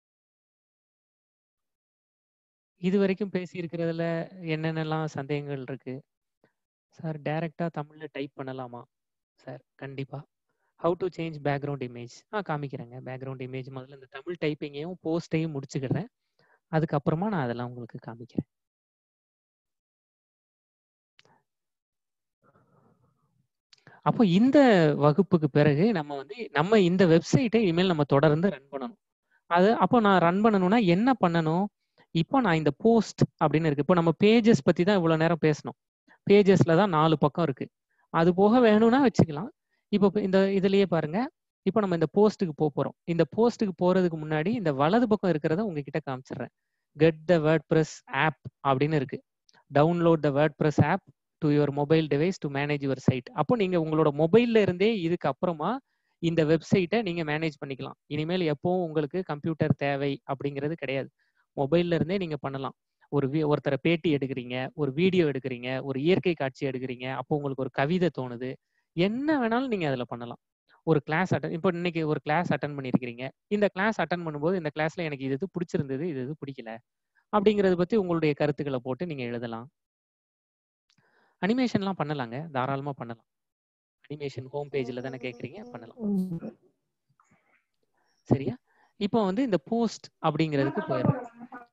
இது வரைக்கும் பேசி இருக்கிறதுல என்னென்னலாம் சந்தேகங்கள் இருக்கு? சார் டைரக்டா தமிழ்ல டைப் பண்ணலாமா? சார் கண்டிப்பா. How to change background image? ஆ காமிக்கிறேங்க. பேக்ரவுண்ட் இமேஜ் முதல்ல இந்த தமிழ் டைப்பிங்கையும் போஸ்டையும் முடிச்சுக்கிறேன். அதுக்கப்புறமா நான் அதெல்லாம் உங்களுக்கு காமிக்கிறேன். அப்போ இந்த வகுப்புக்கு பிறகு நம்ம வந்து நம்ம இந்த வெப்சைட்டை இனிமேல் நம்ம தொடர்ந்து ரன் பண்ணணும். அது அப்போ நான் ரன் பண்ணணும்னா என்ன பண்ணணும்? இப்போ நான் இந்த போஸ்ட் அப்படின்னு இருக்கு. இப்போ நம்ம பேஜஸ் பத்தி தான் இவ்வளவு நேரம் பேசணும். பேஜஸ்ல தான் நாலு பக்கம் இருக்கு. அது போக வேணும்னா வச்சுக்கலாம். இப்போ இந்த இதுலயே பாருங்க. இப்போ நம்ம இந்த போஸ்ட்டுக்கு போக போறோம். இந்த போஸ்ட்டுக்கு போறதுக்கு முன்னாடி இந்த வலது பக்கம் இருக்கிறத உங்ககிட்ட காமிச்சிடுறேன். கெட் த வேர்ட்பிரஸ் ஆப் அப்படின்னு இருக்கு. Download the WordPress app to your mobile device to manage your site. அப்போ நீங்க உங்களோட மொபைல்ல இருந்தே இதுக்கு அப்புறமா இந்த வெப்சைட்டை நீங்க மேனேஜ் பண்ணிக்கலாம். இனிமேல் எப்பவும் உங்களுக்கு கம்ப்யூட்டர் தேவை அப்படிங்கிறது கிடையாது. மொபைல்ல இருந்தே நீங்க பண்ணலாம். ஒரு ஒருத்தரை பேட்டி எடுக்கிறீங்க, ஒரு வீடியோ எடுக்கிறீங்க, ஒரு இயற்கை காட்சி எடுக்கிறீங்க, அப்போ உங்களுக்கு ஒரு கவிதை தோணுது, என்ன வேணாலும் நீங்க அதுல பண்ணலாம். ஒரு கிளாஸ் அட்டன் இப்போ இன்னைக்கு ஒரு கிளாஸ் அட்டன் பண்ணியிருக்கிறீங்க. இந்த கிளாஸ் அட்டன் பண்ணும்போது இந்த கிளாஸ்ல எனக்கு இது இது பிடிச்சிருந்தது, இது இது பிடிக்கல அப்படிங்கறத பத்தி உங்களுடைய கருத்துக்களை போட்டு நீங்க எழுதலாம். அனிமேஷன்லாம் பண்ணலாங்க, தாராளமா பண்ணலாம். அனிமேஷன் ஹோம் பேஜ்ல தானே கேக்குறீங்க, பண்ணலாம். சரியா? இப்போ வந்து இந்த போஸ்ட் அப்படிங்கிறதுக்கு போயிடுறோம்.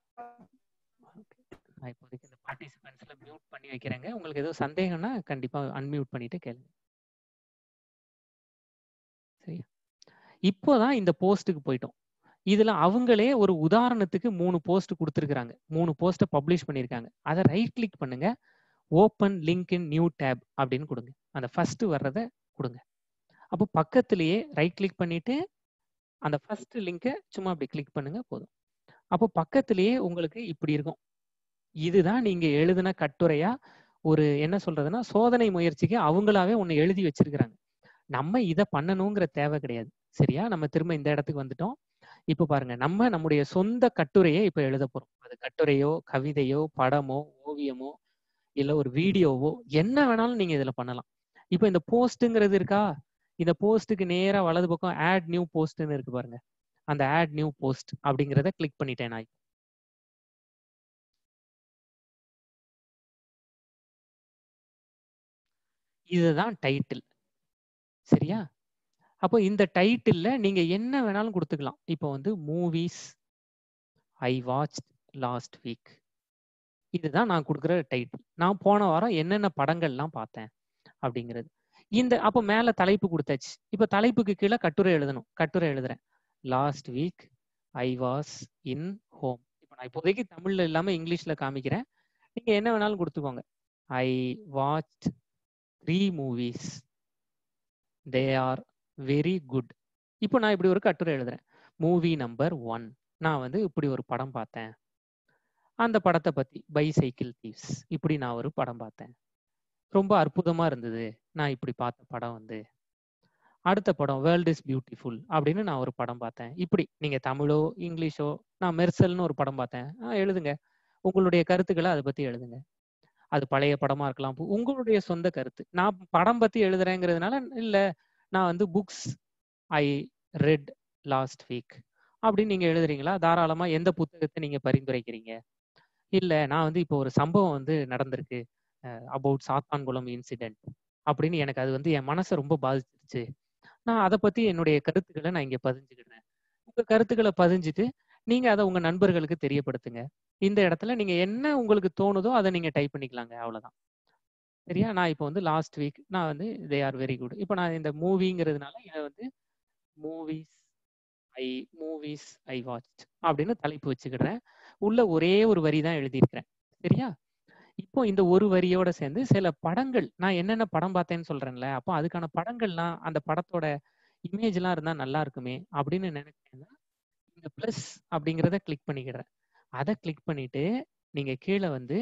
நான் இப்போதைக்கு இந்த பார்ட்டிசிபென்ட்ஸ்ல மியூட் பண்ணி வைக்கிறேங்க. உங்களுக்கு ஏதோ சந்தேகம்னா கண்டிப்பா அன்மியூட் பண்ணிட்டு கேளுங்க. சரியா? இப்போதான் இந்த போஸ்ட்டுக்கு போயிட்டோம். இதுல அவங்களே ஒரு உதாரணத்துக்கு மூணு போஸ்ட் கொடுத்துருக்காங்க. மூணு போஸ்ட்டை பப்ளிஷ் பண்ணியிருக்காங்க. அதை ரைட் கிளிக் பண்ணுங்க. Open link in new tab அப்படின்னு கொடுங்க. அந்த ஃபர்ஸ்ட் வர்றதை கொடுங்க. அப்போ பக்கத்திலேயே ரைட் கிளிக் பண்ணிட்டு அந்த ஃபர்ஸ்ட் லிங்கை சும்மா அப்படி கிளிக் பண்ணுங்க போதும். அப்போ பக்கத்திலேயே உங்களுக்கு இப்படி இருக்கும். இதுதான் நீங்க எழுதின கட்டுரையா ஒரு என்ன சொல்றதுன்னா சோதனை முயற்சிக்கு அவங்களாவே ஒன்னு எழுதி வச்சிருக்கிறாங்க. நம்ம இதை பண்ணணுங்கிற தேவை கிடையாது. சரியா? நம்ம திரும்ப இந்த இடத்துக்கு வந்துட்டோம். இப்ப பாருங்க, நம்ம நம்முடைய சொந்த கட்டுரையை இப்ப எழுத போறோம். அது கட்டுரையோ, கவிதையோ, படமோ, ஓவியமோ, இல்ல ஒரு வீடியோவோ, என்ன வேணாலும் நீங்க இதுல பண்ணலாம். இப்ப இந்த போஸ்ட்ங்கிறது இருக்கா? இந்த போஸ்ட்டுக்கு நேரா வலது பக்கம் ஆட் நியூ போஸ்ட்னு இருக்கு பாருங்க. அந்த ஆட் நியூ போஸ்ட் அப்படிங்கிறத கிளிக் பண்ணிட்டேன் நான். இதுதான் டைட்டில். சரியா? அப்போ இந்த டைட்டில்ல நீங்க என்ன வேணாலும் கொடுத்துக்கலாம். இப்போ வந்து movies I watch last week. இதுதான் நான் கொடுக்குற டைட்டில். நான் போன வாரம் என்னென்ன படங்கள்லாம் பார்த்தேன் அப்படிங்கிறது. இந்த அப்போ மேல தலைப்பு கொடுத்தாச்சு. இப்போ தலைப்புக்கு கீழே கட்டுரை எழுதணும். கட்டுரை எழுதுறேன். Last week I was in home. இப்போ நான் இப்போதைக்கு தமிழ்ல இல்லாம இங்கிலீஷ்ல காமிக்கிறேன். நீங்க என்ன வேணாலும் கொடுத்துக்கோங்க. I watch three movies. They are very good. இப்போ நான் இப்படி ஒரு கட்டுரை எழுதுறேன். Movie number one. நான் வந்து இப்படி ஒரு படம் பார்த்தேன். அந்த படத்தை பத்தி பைசைக்கிள் தீவ்ஸ். இப்படி நான் ஒரு படம் பார்த்தேன். ரொம்ப அற்புதமா இருந்தது. நான் இப்படி பார்த்த படம் வந்து. அடுத்த படம் வேர்ல்ட் இஸ் பியூட்டிஃபுல் அப்படின்னு நான் ஒரு படம் பார்த்தேன். இப்படி நீங்க தமிழோ இங்கிலீஷோ, நான் மெர்சல்னு ஒரு படம் பார்த்தேன். எழுதுங்க. உங்களுடைய கருத்துக்களை அதை பத்தி எழுதுங்க. அது பழைய படமா இருக்கலாம். உங்களுடைய சொந்த கருத்து. நான் படம் பத்தி எழுதுறேங்கிறதுனால இல்ல, நான் வந்து books I read last week அப்படின்னு நீங்க எழுதுறீங்களா? தாராளமா எந்த புத்தகத்தை நீங்க பரிந்துரைக்கிறீங்க? இல்ல, நான் வந்து இப்போ ஒரு சம்பவம் வந்து நடந்திருக்கு அபவுட் சாத்தான்குளம் இன்சிடென்ட் அப்படின்னு, எனக்கு அது வந்து என் மனசை ரொம்ப பாதிச்சிருச்சு. நான் அதை பத்தி என்னுடைய கருத்துக்களை நான் இங்க பதிஞ்சுக்கிறேன். உங்க கருத்துக்களை பதிஞ்சுட்டு நீங்க அதை உங்க நண்பர்களுக்கு தெரியப்படுத்துங்க. இந்த இடத்துல நீங்க என்ன உங்களுக்கு தோணுதோ அதை நீங்க டைப் பண்ணிக்கலாங்க. அவ்வளவுதான். சரியா? நான் இப்போ வந்து லாஸ்ட் வீக் நான் வந்து தே ஆர் வெரி குட். இப்போ நான் இந்த மூவிங்கிறதுனால இதை வந்து movies I movies I watch அப்படின்னு தலைப்பு வச்சுக்கிறேன். உள்ள ஒரே ஒரு வரி தான் எழுதியிருக்கிறேன். சரியா? இப்போ இந்த ஒரு வரியோட சேர்ந்து சில படங்கள், நான் என்னென்ன படம் பார்த்தேன்னு சொல்றேன்ல, அப்போ அதுக்கான படங்கள்லாம் அந்த படத்தோட இமேஜ் எல்லாம் இருந்தா நல்லா இருக்குமே அப்படின்னு நினைச்சேன்னா இந்த பிளஸ் அப்படிங்கிறத கிளிக் பண்ணிக்கிறேன். அதை கிளிக் பண்ணிட்டு நீங்க கீழே வந்து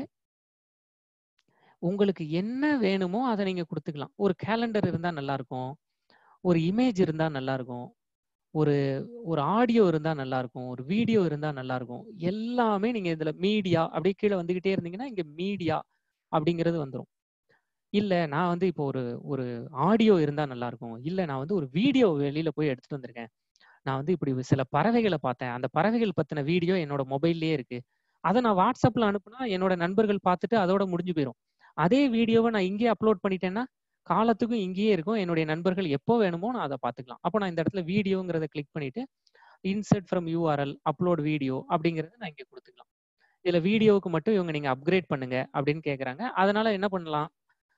உங்களுக்கு என்ன வேணுமோ அதை நீங்க கொடுத்துக்கலாம். ஒரு கேலண்டர் இருந்தா நல்லா இருக்கும், ஒரு இமேஜ் இருந்தா நல்லா இருக்கும், ஒரு ஒரு ஆடியோ இருந்தா நல்லா இருக்கும், ஒரு வீடியோ இருந்தா நல்லா இருக்கும். எல்லாமே நீங்க இதுல மீடியா அப்படியே கீழே வந்துகிட்டே இருந்தீங்கன்னா இங்க மீடியா அப்படிங்கிறது வந்துடும். இல்ல நான் வந்து இப்போ ஒரு ஒரு ஆடியோ இருந்தா நல்லா இருக்கும், இல்ல நான் வந்து ஒரு வீடியோ வெளியில போய் எடுத்துட்டு வந்திருக்கேன், நான் வந்து இப்படி சில பறவைகளை பார்த்தேன், அந்த பறவைகள் பத்தின வீடியோ என்னோட மொபைல்லயே இருக்கு, அதை நான் வாட்ஸ்அப்ல அனுப்புனா என்னோட நண்பர்கள் பார்த்துட்டு அதோட முடிஞ்சு போயிடும். அதே வீடியோவை நான் இங்கேயே அப்லோட் பண்ணிட்டேன்னா காலத்துக்கும் இங்கேயே இருக்கும். என்னுடைய நண்பர்கள் எப்போ வேணுமோ நான் அதை பார்த்துக்கலாம். அப்போ நான் இந்த இடத்துல வீடியோங்கிறத கிளிக் பண்ணிட்டு insert from URL upload video அப்படிங்கறத நான் இங்க கொடுத்துக்கலாம். இதுல வீடியோவுக்கு மட்டும் இவங்க நீங்க அப்கிரேட் பண்ணுங்க அப்படின்னு கேட்கறாங்க. அதனால என்ன பண்ணலாம்,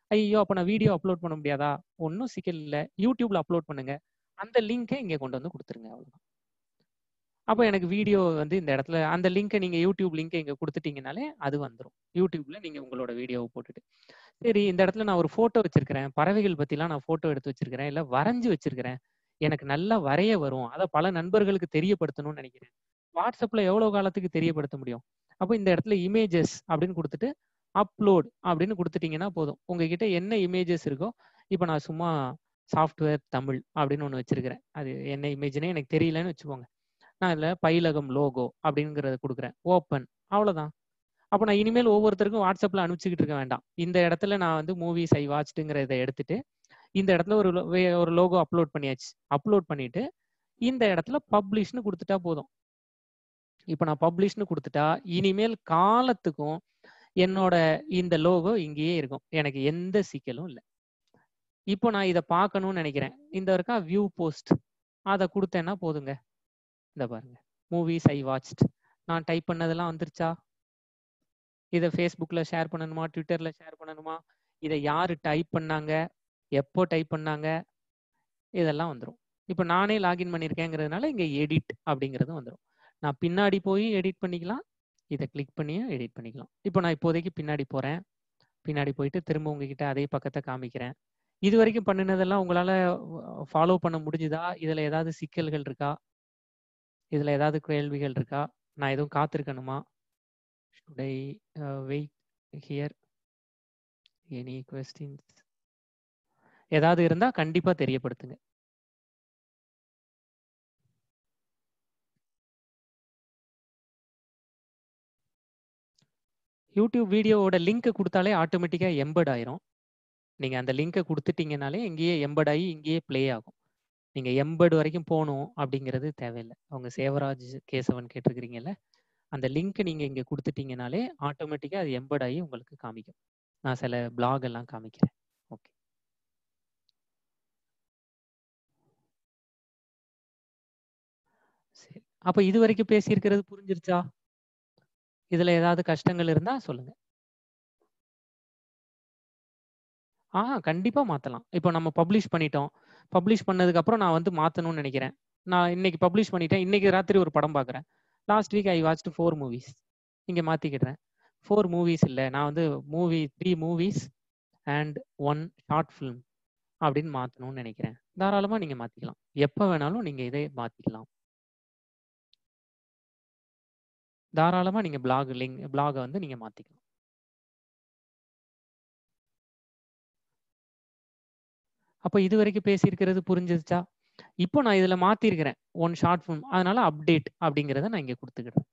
ஐயோ அப்போ நான் வீடியோ அப்லோட் பண்ண முடியாதா? ஒன்றும் சிக்கல் இல்லை, யூடியூப்ல அப்லோட் பண்ணுங்க, அந்த லிங்கை இங்கே கொண்டு வந்து கொடுத்துருங்க, அவ்வளோதான். அப்போ எனக்கு வீடியோ வந்து இந்த இடத்துல அந்த லிங்கை நீங்கள் யூடியூப் லிங்கை இங்கே கொடுத்துட்டீங்கனாலே அது வந்துடும். யூடியூப்ல நீங்கள் உங்களோட வீடியோவை போட்டுட்டு, சரி இந்த இடத்துல நான் ஒரு ஃபோட்டோ வச்சிருக்கிறேன், பறவைகள் பற்றிலாம் நான் ஃபோட்டோ எடுத்து வச்சிருக்கிறேன், இல்லை வரைஞ்சி வச்சிருக்கிறேன், எனக்கு நல்லா வரைய வரும், அதை பல நண்பர்களுக்கு தெரியப்படுத்தணும்னு நினைக்கிறேன். வாட்ஸ்அப்ல எவ்வளோ காலத்துக்கு தெரியப்படுத்த முடியும்? அப்போ இந்த இடத்துல இமேஜஸ் அப்படின்னு கொடுத்துட்டு அப்லோட் அப்படின்னு கொடுத்துட்டீங்கன்னா போதும். உங்ககிட்ட என்ன இமேஜஸ் இருக்கோ, இப்போ நான் சும்மா சாஃப்ட்வேர் தமிழ் அப்படின்னு ஒன்று வச்சிருக்கிறேன், அது என்ன இமேஜ்னே எனக்கு தெரியலன்னு வச்சுக்கோங்க. நான் இதில் பயிலகம் லோகோ அப்படிங்கிறத கொடுக்குறேன், ஓப்பன், அவ்வளோதான். அப்போ நான் இனிமேல் ஒவ்வொருத்தருக்கும் வாட்ஸ்அப்பில் அனுப்பிச்சிக்கிட்டு இருக்க வேண்டாம். இந்த இடத்துல நான் வந்து மூவிஸ் ஐ வாட்ச்டுங்கிற இதை எடுத்துட்டு இந்த இடத்துல ஒரு ஒரு லோகோ அப்லோட் பண்ணியாச்சு. அப்லோட் பண்ணிட்டு இந்த இடத்துல பப்ளிஷ்னு கொடுத்துட்டா போதும். இப்போ நான் பப்ளிஷ்னு கொடுத்துட்டா இனிமேல் காலத்துக்கும் என்னோட இந்த லோகோ இங்கேயே இருக்கும், எனக்கு எந்த சிக்கலும் இல்லை. இப்போ நான் இதை பார்க்கணும்னு நினைக்கிறேன், இந்த இருக்கா வியூ போஸ்ட், அதை கொடுத்தேன்னா போதுங்க. இந்த பாருங்க, மூவிஸ் ஐ வாட்ச்ட், நான் டைப் பண்ணதெல்லாம் வந்துருச்சா? இதை ஃபேஸ்புக்கில் ஷேர் பண்ணணுமா, ட்விட்டரில் ஷேர் பண்ணணுமா, இதை யார் டைப் பண்ணாங்க, எப்போ டைப் பண்ணாங்க, இதெல்லாம் வந்துடும். இப்போ நானே லாகின் பண்ணியிருக்கேங்கிறதுனால இங்கே எடிட் அப்படிங்கிறது வந்துடும். நான் பின்னாடி போய் எடிட் பண்ணிக்கலாம், இதை கிளிக் பண்ணியும் எடிட் பண்ணிக்கலாம். இப்போ நான் இப்போதைக்கு பின்னாடி போகிறேன், பின்னாடி போயிட்டு திரும்ப உங்ககிட்ட அதே பக்கத்தை காமிக்கிறேன். இது வரைக்கும் பண்ணினதெல்லாம் உங்களால் ஃபாலோ பண்ண முடிஞ்சுதா? இதில் ஏதாவது சிக்கல்கள் இருக்கா? இதில் ஏதாவது கேள்விகள் இருக்கா? நான் எதுவும் காத்திருக்கணுமா? should I uh, wait here? any questions? ஏதாவது இருந்தா கண்டிப்பா தெரியப்படுத்துங்க. யூடியூப் வீடியோவோட லிங்க் கொடுத்தாலே ஆட்டோமேட்டிக்கா எம்பட் ஆயிரும். நீங்க அந்த லிங்கை கொடுத்துட்டீங்கனாலே இங்கேயே எம்பட் ஆகி இங்கேயே பிளே ஆகும். நீங்க எம்பட் வரைக்கும் போகணும் அப்படிங்கிறது தேவையில்லை. அவங்க சேவராஜ் கேசவன் கேட்டிருக்கிறீங்கல்ல, அந்த லிங்க் நீங்க இங்க கொடுத்துட்டீங்கனாலே ஆட்டோமேட்டிக்கா அது எம்பட் ஆகி உங்களுக்கு காமிக்கும். நான் சில பிளாக் எல்லாம் காமிக்கிறேன். ஓகே, சரி. அப்ப இது வரைக்கும் பேசியிருக்கிறது புரிஞ்சிருச்சா? இதுல ஏதாவது கஷ்டங்கள் இருந்தா சொல்லுங்க. ஆ கண்டிப்பா மாத்தலாம். இப்போ நம்ம பப்ளிஷ் பண்ணிட்டோம். பப்ளிஷ் பண்ணதுக்கு அப்புறம் நான் வந்து மாத்தணும்னு நினைக்கிறேன். நான் இன்னைக்கு பப்ளிஷ் பண்ணிட்டேன். இன்னைக்கு ராத்திரி ஒரு படம் பார்க்குறேன். Last week I watched four movies. இங்க மாத்திக்கிடுறேன். ஃபோர் மூவிஸ் இல்லை, நான் வந்து movie three movies and one short film அப்படின்னு மாத்தணும்னு நினைக்கிறேன். தாராளமா நீங்க மாத்திக்கலாம். எப்ப வேணாலும் நீங்க இதை மாத்திக்கலாம். தாராளமா நீங்க பிளாக் லிங்க் பிளாகை வந்து நீங்க மாத்திக்கலாம். அப்போ இது வரைக்கும் பேசியிருக்கிறது புரிஞ்சிருச்சா? இப்போ நான் இதுல மாத்திருக்கிறேன் ஒன் ஷார்ட் ஃபிலிம், அதனால அப்டேட் அப்படிங்கிறத நான் இங்க கொடுத்துக்கிறேன்.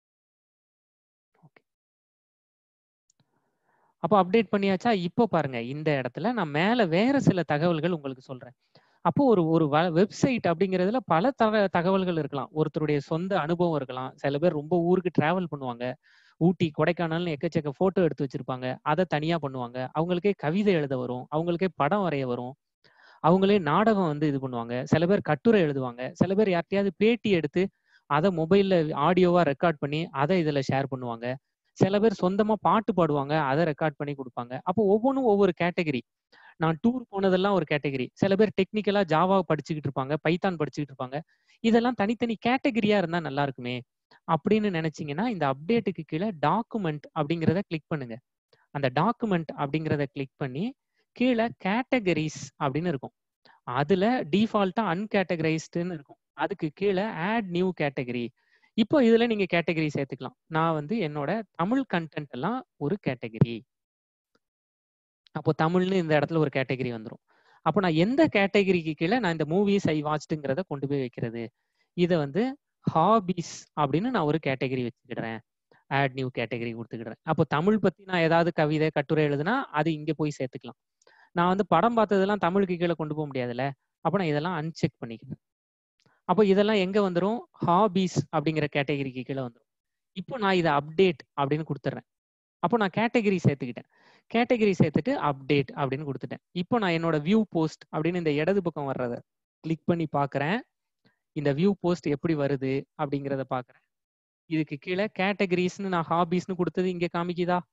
அப்போ அப்டேட் பண்ணியாச்சா? இப்போ பாருங்க, இந்த இடத்துல நான் மேல வேற சில தகவல்கள் உங்களுக்கு சொல்றேன். அப்போ ஒரு ஒரு வெப்சைட் அப்படிங்கிறதுல பல தக தகவல்கள் இருக்கலாம். ஒருத்தருடைய சொந்த அனுபவம் இருக்கலாம். சில பேர் ரொம்ப ஊருக்கு டிராவல் பண்ணுவாங்க, ஊட்டி கொடைக்கானல்னு எக்கச்சக்க போட்டோ எடுத்து வச்சிருப்பாங்க, அதை தனியா பண்ணுவாங்க. அவங்களுக்கே கவிதை எழுத வரும், அவங்களுக்கே படம் வரைய வரும், அவங்களே நாடகம் வந்து இது பண்ணுவாங்க. சில பேர் கட்டுரை எழுதுவாங்க, சில பேர் யார்ட்டையாவது பேட்டி எடுத்து அதை மொபைல்ல ஆடியோவா ரெக்கார்ட் பண்ணி அதை இதுல ஷேர் பண்ணுவாங்க. சில பேர் சொந்தமா பாட்டு பாடுவாங்க, அதை ரெக்கார்ட் பண்ணி கொடுப்பாங்க. அப்போ ஒவ்வொன்றும் ஒவ்வொரு கேட்டகரி. நான் டூர் போனதெல்லாம் ஒரு கேட்டகரி. சில பேர் டெக்னிக்கலா ஜாவா படிச்சுக்கிட்டு இருப்பாங்க, பைத்தான் படிச்சுக்கிட்டு இருப்பாங்க. இதெல்லாம் தனித்தனி கேட்டகரியா இருந்தா நல்லா இருக்குமே அப்படின்னு நினைச்சீங்கன்னா, இந்த அப்டேட்டுக்கு கீழே டாக்குமெண்ட் அப்படிங்கிறத கிளிக் பண்ணுங்க. அந்த டாக்குமெண்ட் அப்படிங்கிறத கிளிக் பண்ணி கீழே கேட்டகரிஸ் அப்படின்னு இருக்கும். அதுல டிஃபால்ட்டா அன்கேட்டகரைஸ்டுன்னு இருக்கும். அதுக்கு கீழே ஆட் நியூ கேட்டகரி. இப்போ இதுல நீங்க கேட்டகரி சேர்த்துக்கலாம். நான் வந்து என்னோட தமிழ் கண்டென்ட் எல்லாம் ஒரு கேட்டகரி. அப்போ தமிழ்னு இந்த இடத்துல ஒரு கேட்டகரி வந்துடும். அப்போ நான் எந்த கேட்டகரிக்கு கீழே நான் இந்த மூவிஸ் ஐ வாட்ச்டுங்கிறத கொண்டு போய் வைக்கிறது? இதை வந்து ஹாபிஸ் அப்படின்னு நான் ஒரு கேட்டகரி வச்சுக்கிடுறேன். ஆட் நியூ கேட்டகரி கொடுத்துக்கிடுறேன். அப்போ தமிழ் பத்தி நான் ஏதாவது கவிதை கட்டுரை எழுதுனா அது இங்க போய் சேர்த்துக்கலாம். நான் வந்து படம் பார்த்ததெல்லாம் தமிழுக்கு கீழே கொண்டு போக முடியாதுல்ல, அப்போ நான் இதெல்லாம் அன்செக் பண்ணிக்கிறேன். அப்போ இதெல்லாம் எங்க வந்துடும்? ஹாபிஸ் அப்படிங்கிற கேட்டகரிக்கு கீழே வந்துடும். இப்போ நான் இதை அப்டேட் அப்படின்னு கொடுத்துட்றேன். அப்போ நான் கேட்டகரி சேர்த்துக்கிட்டேன். கேட்டகரி சேர்த்துட்டு அப்டேட் அப்படின்னு கொடுத்துட்டேன். இப்போ நான் என்னோட வியூ போஸ்ட் அப்படின்னு இந்த இடது பக்கம் வர்றத கிளிக் பண்ணி பார்க்குறேன். இந்த வியூ போஸ்ட் எப்படி வருது அப்படிங்கிறத பார்க்குறேன். இதுக்கு கீழே கேட்டகரிஸ்னு நான் ஹாபிஸ்னு கொடுத்தது இங்கே காமிக்குதா?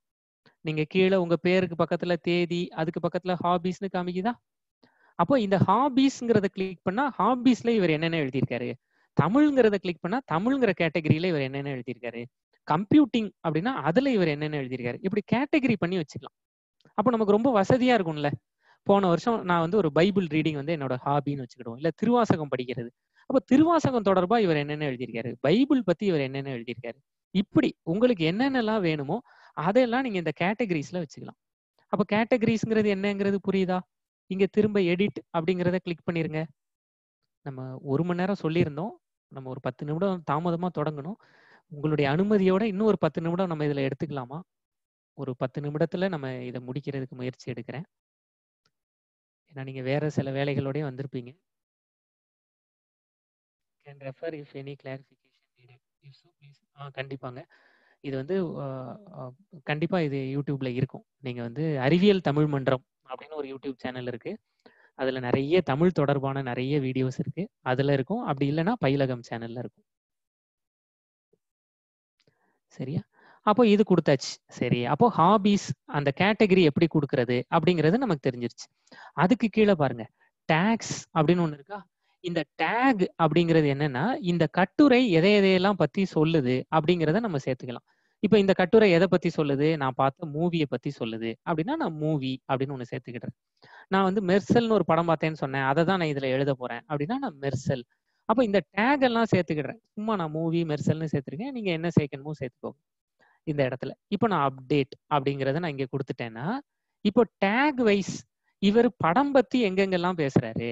நீங்க கீழே உங்க பேருக்கு பக்கத்துல தேதி, அதுக்கு பக்கத்துல ஹாபீஸ்னு காமிக்குதா? அப்போ இந்த ஹாபீஸ்ங்கிறத கிளிக் பண்ணா ஹாபீஸ்ல இவர் என்னென்ன எழுதியிருக்காரு, தமிழ்ங்கிறத கிளிக் பண்ணா தமிழ்ங்கிற கேட்டகரியில இவர் என்னென்ன எழுதியிருக்காரு, கம்ப்யூட்டிங் அப்படின்னா அதுல இவர் என்னென்ன எழுதியிருக்காரு, இப்படி கேட்டகரி பண்ணி வச்சுக்கலாம். அப்போ நமக்கு ரொம்ப வசதியா இருக்கும்ல. போன வருஷம் நான் வந்து ஒரு பைபிள் ரீடிங் வந்து என்னோட ஹாபின்னு வச்சுக்கிடுவோம், இல்ல திருவாசகம் படிக்கிறது. அப்போ திருவாசகம் தொடர்பா இவர் என்னென்ன எழுதியிருக்காரு, பைபிள் பத்தி இவர் என்னென்ன எழுதியிருக்காரு, இப்படி உங்களுக்கு என்னென்னலாம் வேணுமோ அதெல்லாம் நீங்க இந்த கேட்டகரிஸ்ல வச்சுக்கலாம். அப்போ கேட்டகரிஸ்ங்கிறது என்னங்கிறது புரியுதா? இங்க திரும்ப எடிட் அப்படிங்கிறத கிளிக் பண்ணிருங்க. நம்ம ஒரு மணி நேரம் சொல்லியிருந்தோம், நம்ம ஒரு பத்து நிமிடம் தாமதமா தொடங்கணும். உங்களுடைய அனுமதியோட இன்னும் ஒரு பத்து நிமிடம் நம்ம இதுல எடுத்துக்கலாமா? ஒரு பத்து நிமிடத்துல நம்ம இதை முடிக்கிறதுக்கு முயற்சி எடுக்கிறேன். ஏன்னா நீங்க வேற சில வேலைகளோடய வந்திருப்பீங்க. Can refer if any clarification needed. If so, please. ஆ கண்டிப்பாங்க. இது வந்து கண்டிப்பா இது யூடியூப்ல இருக்கும். நீங்க வந்து அறிவியல் தமிழ் மன்றம் அப்படின்னு ஒரு யூடியூப் சேனல் இருக்கு. அதுல நிறைய தமிழ் தொடர்பான நிறைய வீடியோஸ் இருக்கு. அதுல இருக்கும். அப்படி இல்லைன்னா பயிலகம் சேனல்ல இருக்கும். சரியா? அப்போ இது கொடுத்தாச்சு. சரி, அப்போ ஹாபீஸ் அந்த கேட்டகரி எப்படி கொடுக்கறது அப்படிங்கிறது நமக்கு தெரிஞ்சிருச்சு. அதுக்கு கீழே பாருங்க, டேக்ஸ் அப்படின்னு ஒண்ணு இருக்கா? இந்த டேக் அப்படிங்கிறது என்னன்னா, இந்த கட்டுரை எதை எதையெல்லாம் பத்தி சொல்லுது அப்படிங்கிறத நம்ம சேர்த்துக்கலாம். இப்ப இந்த கட்டுரை எதை பத்தி சொல்லுது, நான் பார்த்த மூவியை பத்தி சொல்லுது அப்படின்னா நான் மூவி அப்படின்னு ஒண்ணு சேர்த்துக்கிட்டேன். நான் வந்து மெர்சல்னு ஒரு படம் பார்த்தேன்னு சொன்னேன், அதை தான் நான் இதுல எழுத போறேன் அப்படின்னா நான் மெர்சல். அப்ப இந்த டேக் எல்லாம் சேர்த்துக்கிடுறேன். சும்மா நான் மூவி மெர்சல்னு சேர்த்துருக்கேன். நீங்க என்ன சேர்க்கணுமோ சேர்த்துக்கோங்க இந்த இடத்துல. இப்போ நான் அப்டேட் அப்படிங்கிறத நான் இங்க கொடுத்துட்டேன்னா, இப்போ டேக் வைஸ் இவர் படம் பத்தி எங்கெங்கெல்லாம் பேசுறாரு,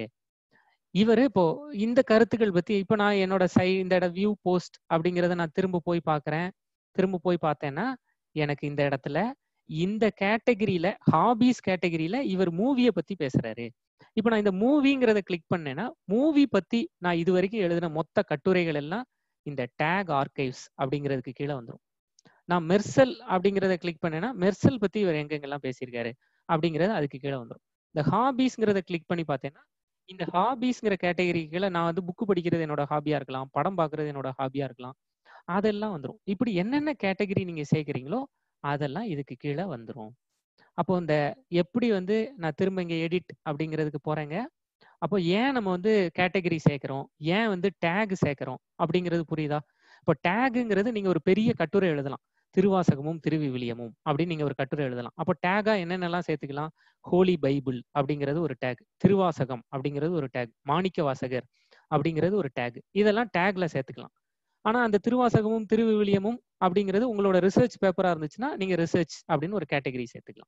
இவர் இப்போ இந்த கருத்துக்கள் பத்தி இப்போ நான் என்னோட சை இந்த இடம் வியூ போஸ்ட் அப்படிங்கிறத நான் திரும்ப போய் பார்க்குறேன். திரும்ப போய் பார்த்தேன்னா எனக்கு இந்த இடத்துல இந்த கேட்டகரியில ஹாபீஸ் கேட்டகரியில இவர் மூவியை பத்தி பேசுறாரு. இப்போ நான் இந்த மூவிங்கிறத கிளிக் பண்ணேன்னா மூவி பத்தி நான் இது வரைக்கும் எழுதின மொத்த கட்டுரைகள் எல்லாம் இந்த டேக் ஆர்கைவ்ஸ் அப்படிங்கிறதுக்கு கீழே வந்துடும். நான் மெர்சல் அப்படிங்கிறத கிளிக் பண்ணேன்னா மெர்சல் பத்தி இவர் எங்கெங்கெல்லாம் பேசியிருக்காரு அப்படிங்கிறது அதுக்கு கீழே வந்துடும். இந்த ஹாபீஸ்ங்கிறத கிளிக் பண்ணி பார்த்தேன்னா இந்த ஹாபீஸ்ங்கிற கேட்டகரி கீழே நான் வந்து புக்கு படிக்கிறது என்னோட ஹாபியா இருக்கலாம், படம் பார்க்கறது என்னோட ஹாபியா இருக்கலாம், அதெல்லாம் வந்துடும். இப்படி என்னென்ன கேட்டகரி நீங்க சேர்க்குறீங்களோ அதெல்லாம் இதுக்கு கீழே வந்துடும். அப்போ இந்த எப்படி வந்து நான் திரும்ப இங்க எடிட் அப்படிங்கிறதுக்கு போறேங்க. அப்போ ஏன் நம்ம வந்து கேட்டகரி சேர்க்கிறோம், ஏன் வந்து டேக் சேர்க்கிறோம் அப்படிங்கிறது புரியுதா? இப்போ டேகுங்கிறது நீங்க ஒரு பெரிய கட்டுரை எழுதலாம், திருவாசகமும் திருவிவிலியமும் அப்படின்னு நீங்க ஒரு கட்டுரை எழுதலாம். அப்போ டேகா என்னென்னலாம் சேர்த்துக்கலாம், ஹோலி பைபிள் அப்படிங்கிறது ஒரு டேக், திருவாசகம் அப்படிங்கிறது ஒரு டேக், மாணிக்க வாசகர் அப்படிங்கிறது ஒரு டேக், இதெல்லாம் டேக்ல சேர்த்துக்கலாம். ஆனா அந்த திருவாசகமும் திருவிவிலியமும் அப்படிங்கிறது உங்களோட ரிசர்ச் பேப்பரா இருந்துச்சுன்னா நீங்க ரிசர்ச் அப்படின்னு ஒரு கேட்டகரி சேர்த்துக்கலாம்.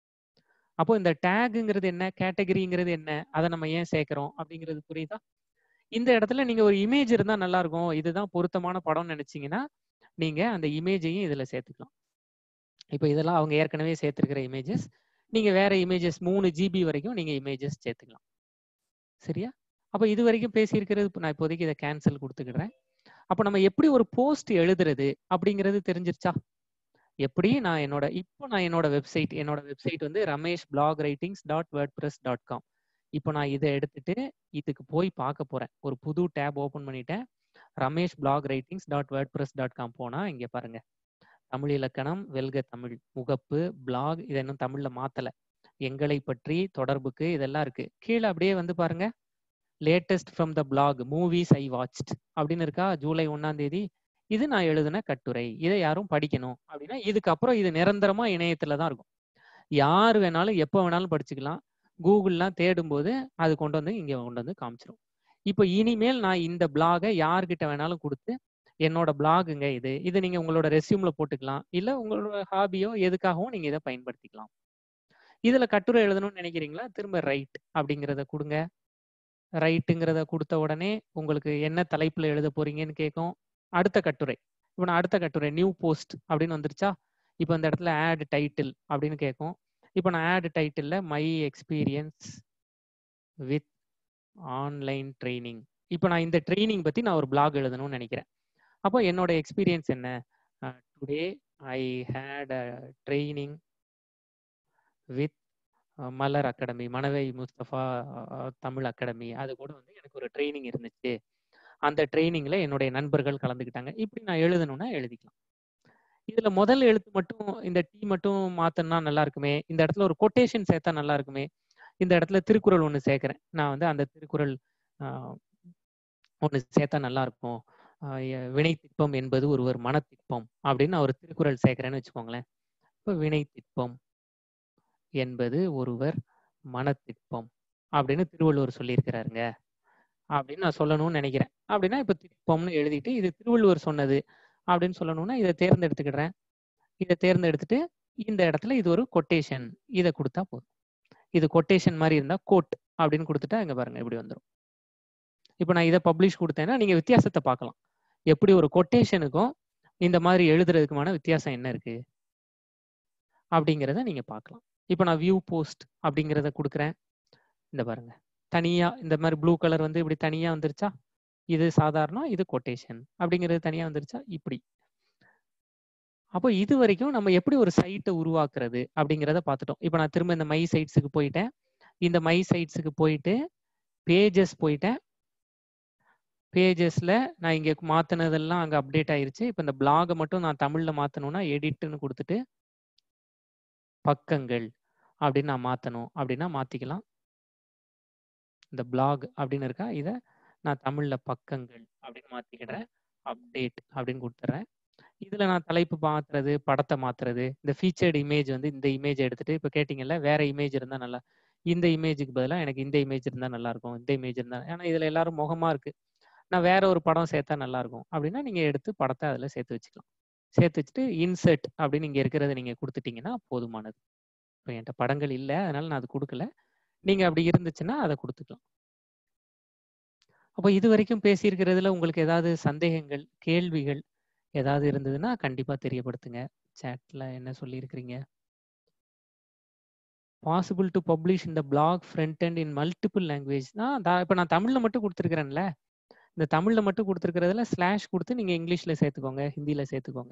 அப்போ இந்த டேகுங்கிறது என்ன, கேட்டகரிங்கிறது என்ன, அதை நம்ம ஏன் சேர்க்கிறோம் அப்படிங்கிறது புரியுதா? இந்த இடத்துல நீங்க ஒரு இமேஜ் இருந்தா நல்லா இருக்கும், இதுதான் பொருத்தமான படம்னு நினைச்சீங்கன்னா நீங்க அந்த இமேஜையும் இதுல சேர்த்துக்கலாம். இப்போ இதெல்லாம் அவங்க ஏற்கனவே சேர்த்திருக்கிற இமேஜஸ். நீங்க வேற இமேஜஸ் மூணு ஜிபி வரைக்கும் நீங்க இமேஜஸ் சேர்த்துக்கலாம். சரியா? அப்போ இது வரைக்கும் பேசியிருக்கிறது நான் இப்போதைக்கு இதை கேன்சல் கொடுத்துக்கிறேன். அப்போ நம்ம எப்படி ஒரு போஸ்ட் எழுதுறது அப்படிங்கிறது தெரிஞ்சிருச்சா? எப்படி நான் என்னோட இப்போ நான் என்னோட வெப்சைட் என்னோட வெப்சைட் வந்து Ramesh blog writings dot WordPress dot com. இப்போ நான் இதை எடுத்துட்டு இதுக்கு போய் பார்க்க போறேன். ஒரு புது டேப் ஓபன் பண்ணிட்டேன். Ramesh blog writings dot WordPress dot com போனா இங்க பாருங்க, தமிழ் இலக்கணம், வெல்க தமிழ், முகப்பு, பிளாக், இதை இன்னும் தமிழ்ல மாத்தல, எங்களை பற்றி, தொடர்புக்கு, இதெல்லாம் இருக்கு. கீழே அப்படியே வந்து பாருங்க, latest from the blog, movies I watched அப்படின்னு இருக்கா, ஜூலை ஒன்னாம் தேதி. இது நான் எழுதின கட்டுரை, இதை யாரும் படிக்கணும் அப்படின்னா இதுக்கப்புறம் இது நிரந்தரமா இணையத்துல தான் இருக்கும். யார் வேணாலும் எப்போ வேணாலும் படிச்சுக்கலாம். கூகுள்லாம் தேடும் போது அது கொண்டு வந்து இங்க கொண்டு வந்து காமிச்சிடும். இப்போ இனிமேல் நான் இந்த பிளாகை யார்கிட்ட வேணாலும் கொடுத்து என்னோட பிளாகுங்க இது இது நீங்க உங்களோட ரெஸ்யூம்ல போட்டுக்கலாம், இல்ல உங்களோட ஹாபியோ எதுக்காகவும் நீங்க இதை பயன்படுத்திக்கலாம். இதுல கட்டுரை எழுதணும்னு நினைக்கிறீங்களா, திரும்ப ரைட் அப்படிங்கிறத கொடுங்க. ரைட்டுங்கிறத கொடுத்த உடனே உங்களுக்கு என்ன தலைப்புல எழுத போறீங்கன்னு கேட்கும். அடுத்த கட்டுரை, இப்போ நான் அடுத்த கட்டுரை நியூ போஸ்ட் அப்படின்னு வந்துருச்சா. இப்போ இந்த இடத்துல ஆட் டைட்டில் அப்படின்னு கேட்கும். இப்போ நான் ஆட் டைட்டில்ல my experience with online training. இப்போ நான் இந்த ட்ரைனிங் பத்தி நான் ஒரு பிளாக் எழுதணும்னு நினைக்கிறேன். அப்போ என்னோட எக்ஸ்பீரியன்ஸ் என்ன, today I had a training with Malar academy, Manavai Mustafa Tamil academy, அது கூட வந்து எனக்கு ஒரு ட்ரைனிங் இருந்துச்சு, அந்த ட்ரைனிங்ல என்னுடைய நண்பர்கள் கலந்துக்கிட்டாங்க. இப்படி நான் எழுதணும்னா எழுதிக்கலாம். இதை இதுல முதல் எழுத்து மட்டும் இந்த டி மட்டும் மாத்தனா நல்லா இருக்குமே, இந்த இடத்துல ஒரு கொட்டேஷன் சேர்த்தா நல்லா இருக்குமே, இந்த இடத்துல திருக்குறள் ஒண்ணு சேர்க்கிறேன். நான் வந்து அந்த திருக்குறள் ஆஹ் ஒண்ணு சேர்த்தா நல்லா இருக்கும். ஆஹ் வினை திட்பம் என்பது ஒருவர் மனத்திட்பம் அப்படின்னு நான் ஒரு திருக்குறள் சேர்க்கிறேன்னு வச்சுக்கோங்களேன். இப்போ வினை திட்பம் என்பது ஒருவர் மனத்திட்பம் அப்படின்னு திருவள்ளுவர் சொல்லியிருக்கிறாருங்க அப்படின்னு நான் சொல்லணும்னு நினைக்கிறேன். அப்படின்னா இப்ப திட்பம்னு எழுதிட்டு இது திருவள்ளுவர் சொன்னது அப்படின்னு சொல்லணும்னா இதை தேர்ந்தெடுத்துக்கிடுறேன். இதை தேர்ந்தெடுத்துட்டு இந்த இடத்துல இது ஒரு கொட்டேஷன், இதை கொடுத்தா போதும். இது கொட்டேஷன் மாதிரி இருந்தா கோட் அப்படின்னு கொடுத்துட்டா இங்க பாருங்க இப்படி வந்துடும். இப்போ நான் இதை பப்ளிஷ் கொடுத்தேன்னா நீங்க வித்தியாசத்தை பார்க்கலாம். எப்படி ஒரு கொட்டேஷனுக்கும் இந்த மாதிரி எழுதுறதுக்குமான வித்தியாசம் என்ன இருக்கு அப்படிங்கிறத நீங்க பார்க்கலாம். இப்போ நான் வியூ போஸ்ட் அப்படிங்கிறத கொடுக்குறேன். இந்த பாருங்க தனியா இந்த மாதிரி ப்ளூ கலர் வந்து இப்படி தனியா வந்துருச்சா, இது சாதாரணம், இது கொட்டேஷன் அப்படிங்கிறது தனியா வந்துருச்சா இப்படி. அப்போ இது வரைக்கும் நம்ம எப்படி ஒரு சைட்டை உருவாக்குறது அப்படிங்கிறத பார்த்துட்டோம். இப்போ நான் திரும்ப இந்த மை சைட்ஸுக்கு போயிட்டேன். இந்த மை சைட்ஸுக்கு போயிட்டு பேஜஸ் போயிட்டேன். பேஜஸ்ல நான் இங்க மாத்தினதெல்லாம் அங்க அப்டேட் ஆயிருச்சு. இப்போ இந்த பிளாகை மட்டும் நான் தமிழ்ல மாத்தணும்னா எடிட்னு கொடுத்துட்டு பக்கங்கள் அப்படின்னு நான் மாத்தணும் அப்படின்னா மாத்திக்கலாம். இந்த பிளாக் அப்படின்னு இருக்கா, இதை நான் தமிழ்ல பக்கங்கள் அப்படின்னு மாத்திக்கிறேன். அப்டேட் அப்படின்னு கொடுத்துட்றேன். இதுல நான் தலைப்பு மாத்துறது, படத்தை மாத்துறது, இந்த ஃபீச்சர்டு இமேஜ் வந்து இந்த இமேஜ் எடுத்துட்டு இப்போ கேட்டிங்கல்ல வேற இமேஜ் இருந்தா நல்லா, இந்த இமேஜுக்கு பதிலாக எனக்கு இந்த இமேஜ் இருந்தா நல்லா இருக்கும், இந்த இமேஜ் இருந்தா, ஏன்னா இதுல எல்லாரும் முகமா இருக்கு, நான் வேற ஒரு படம் சேர்த்தா நல்லா இருக்கும் அப்படின்னா நீங்க எடுத்து படத்தை அதுல சேர்த்து வச்சுக்கலாம். சேர்த்து வச்சுட்டு இன்சர்ட் அப்படின்னு இங்க இருக்கிறத நீங்க கொடுத்துட்டீங்கன்னா போதுமானது. இப்போ என்கிட்ட படங்கள் இல்லை அதனால நான் அது கொடுக்கல, நீங்க அப்படி இருந்துச்சுன்னா அதை கொடுத்துக்கலாம். அப்போ இது வரைக்கும் பேசியிருக்கிறதுல உங்களுக்கு ஏதாவது சந்தேகங்கள், கேள்விகள் ஏதாவது இருந்ததுன்னா கண்டிப்பா தெரியப்படுத்துங்க. சாட்ல என்ன சொல்லியிருக்கிறீங்க? பாசிபிள் டு பப்ளிஷ் இந்த blog front and in multiple language தான். இப்போ நான் தமிழ்ல மட்டும் கொடுத்துருக்கிறேன்ல, இந்த தமிழ்ல மட்டும் கொடுத்துருக்கிறதுல ஸ்லாஷ் கொடுத்து நீங்க இங்கிலீஷ்ல சேர்த்துக்கோங்க, ஹிந்தியில சேர்த்துக்கோங்க.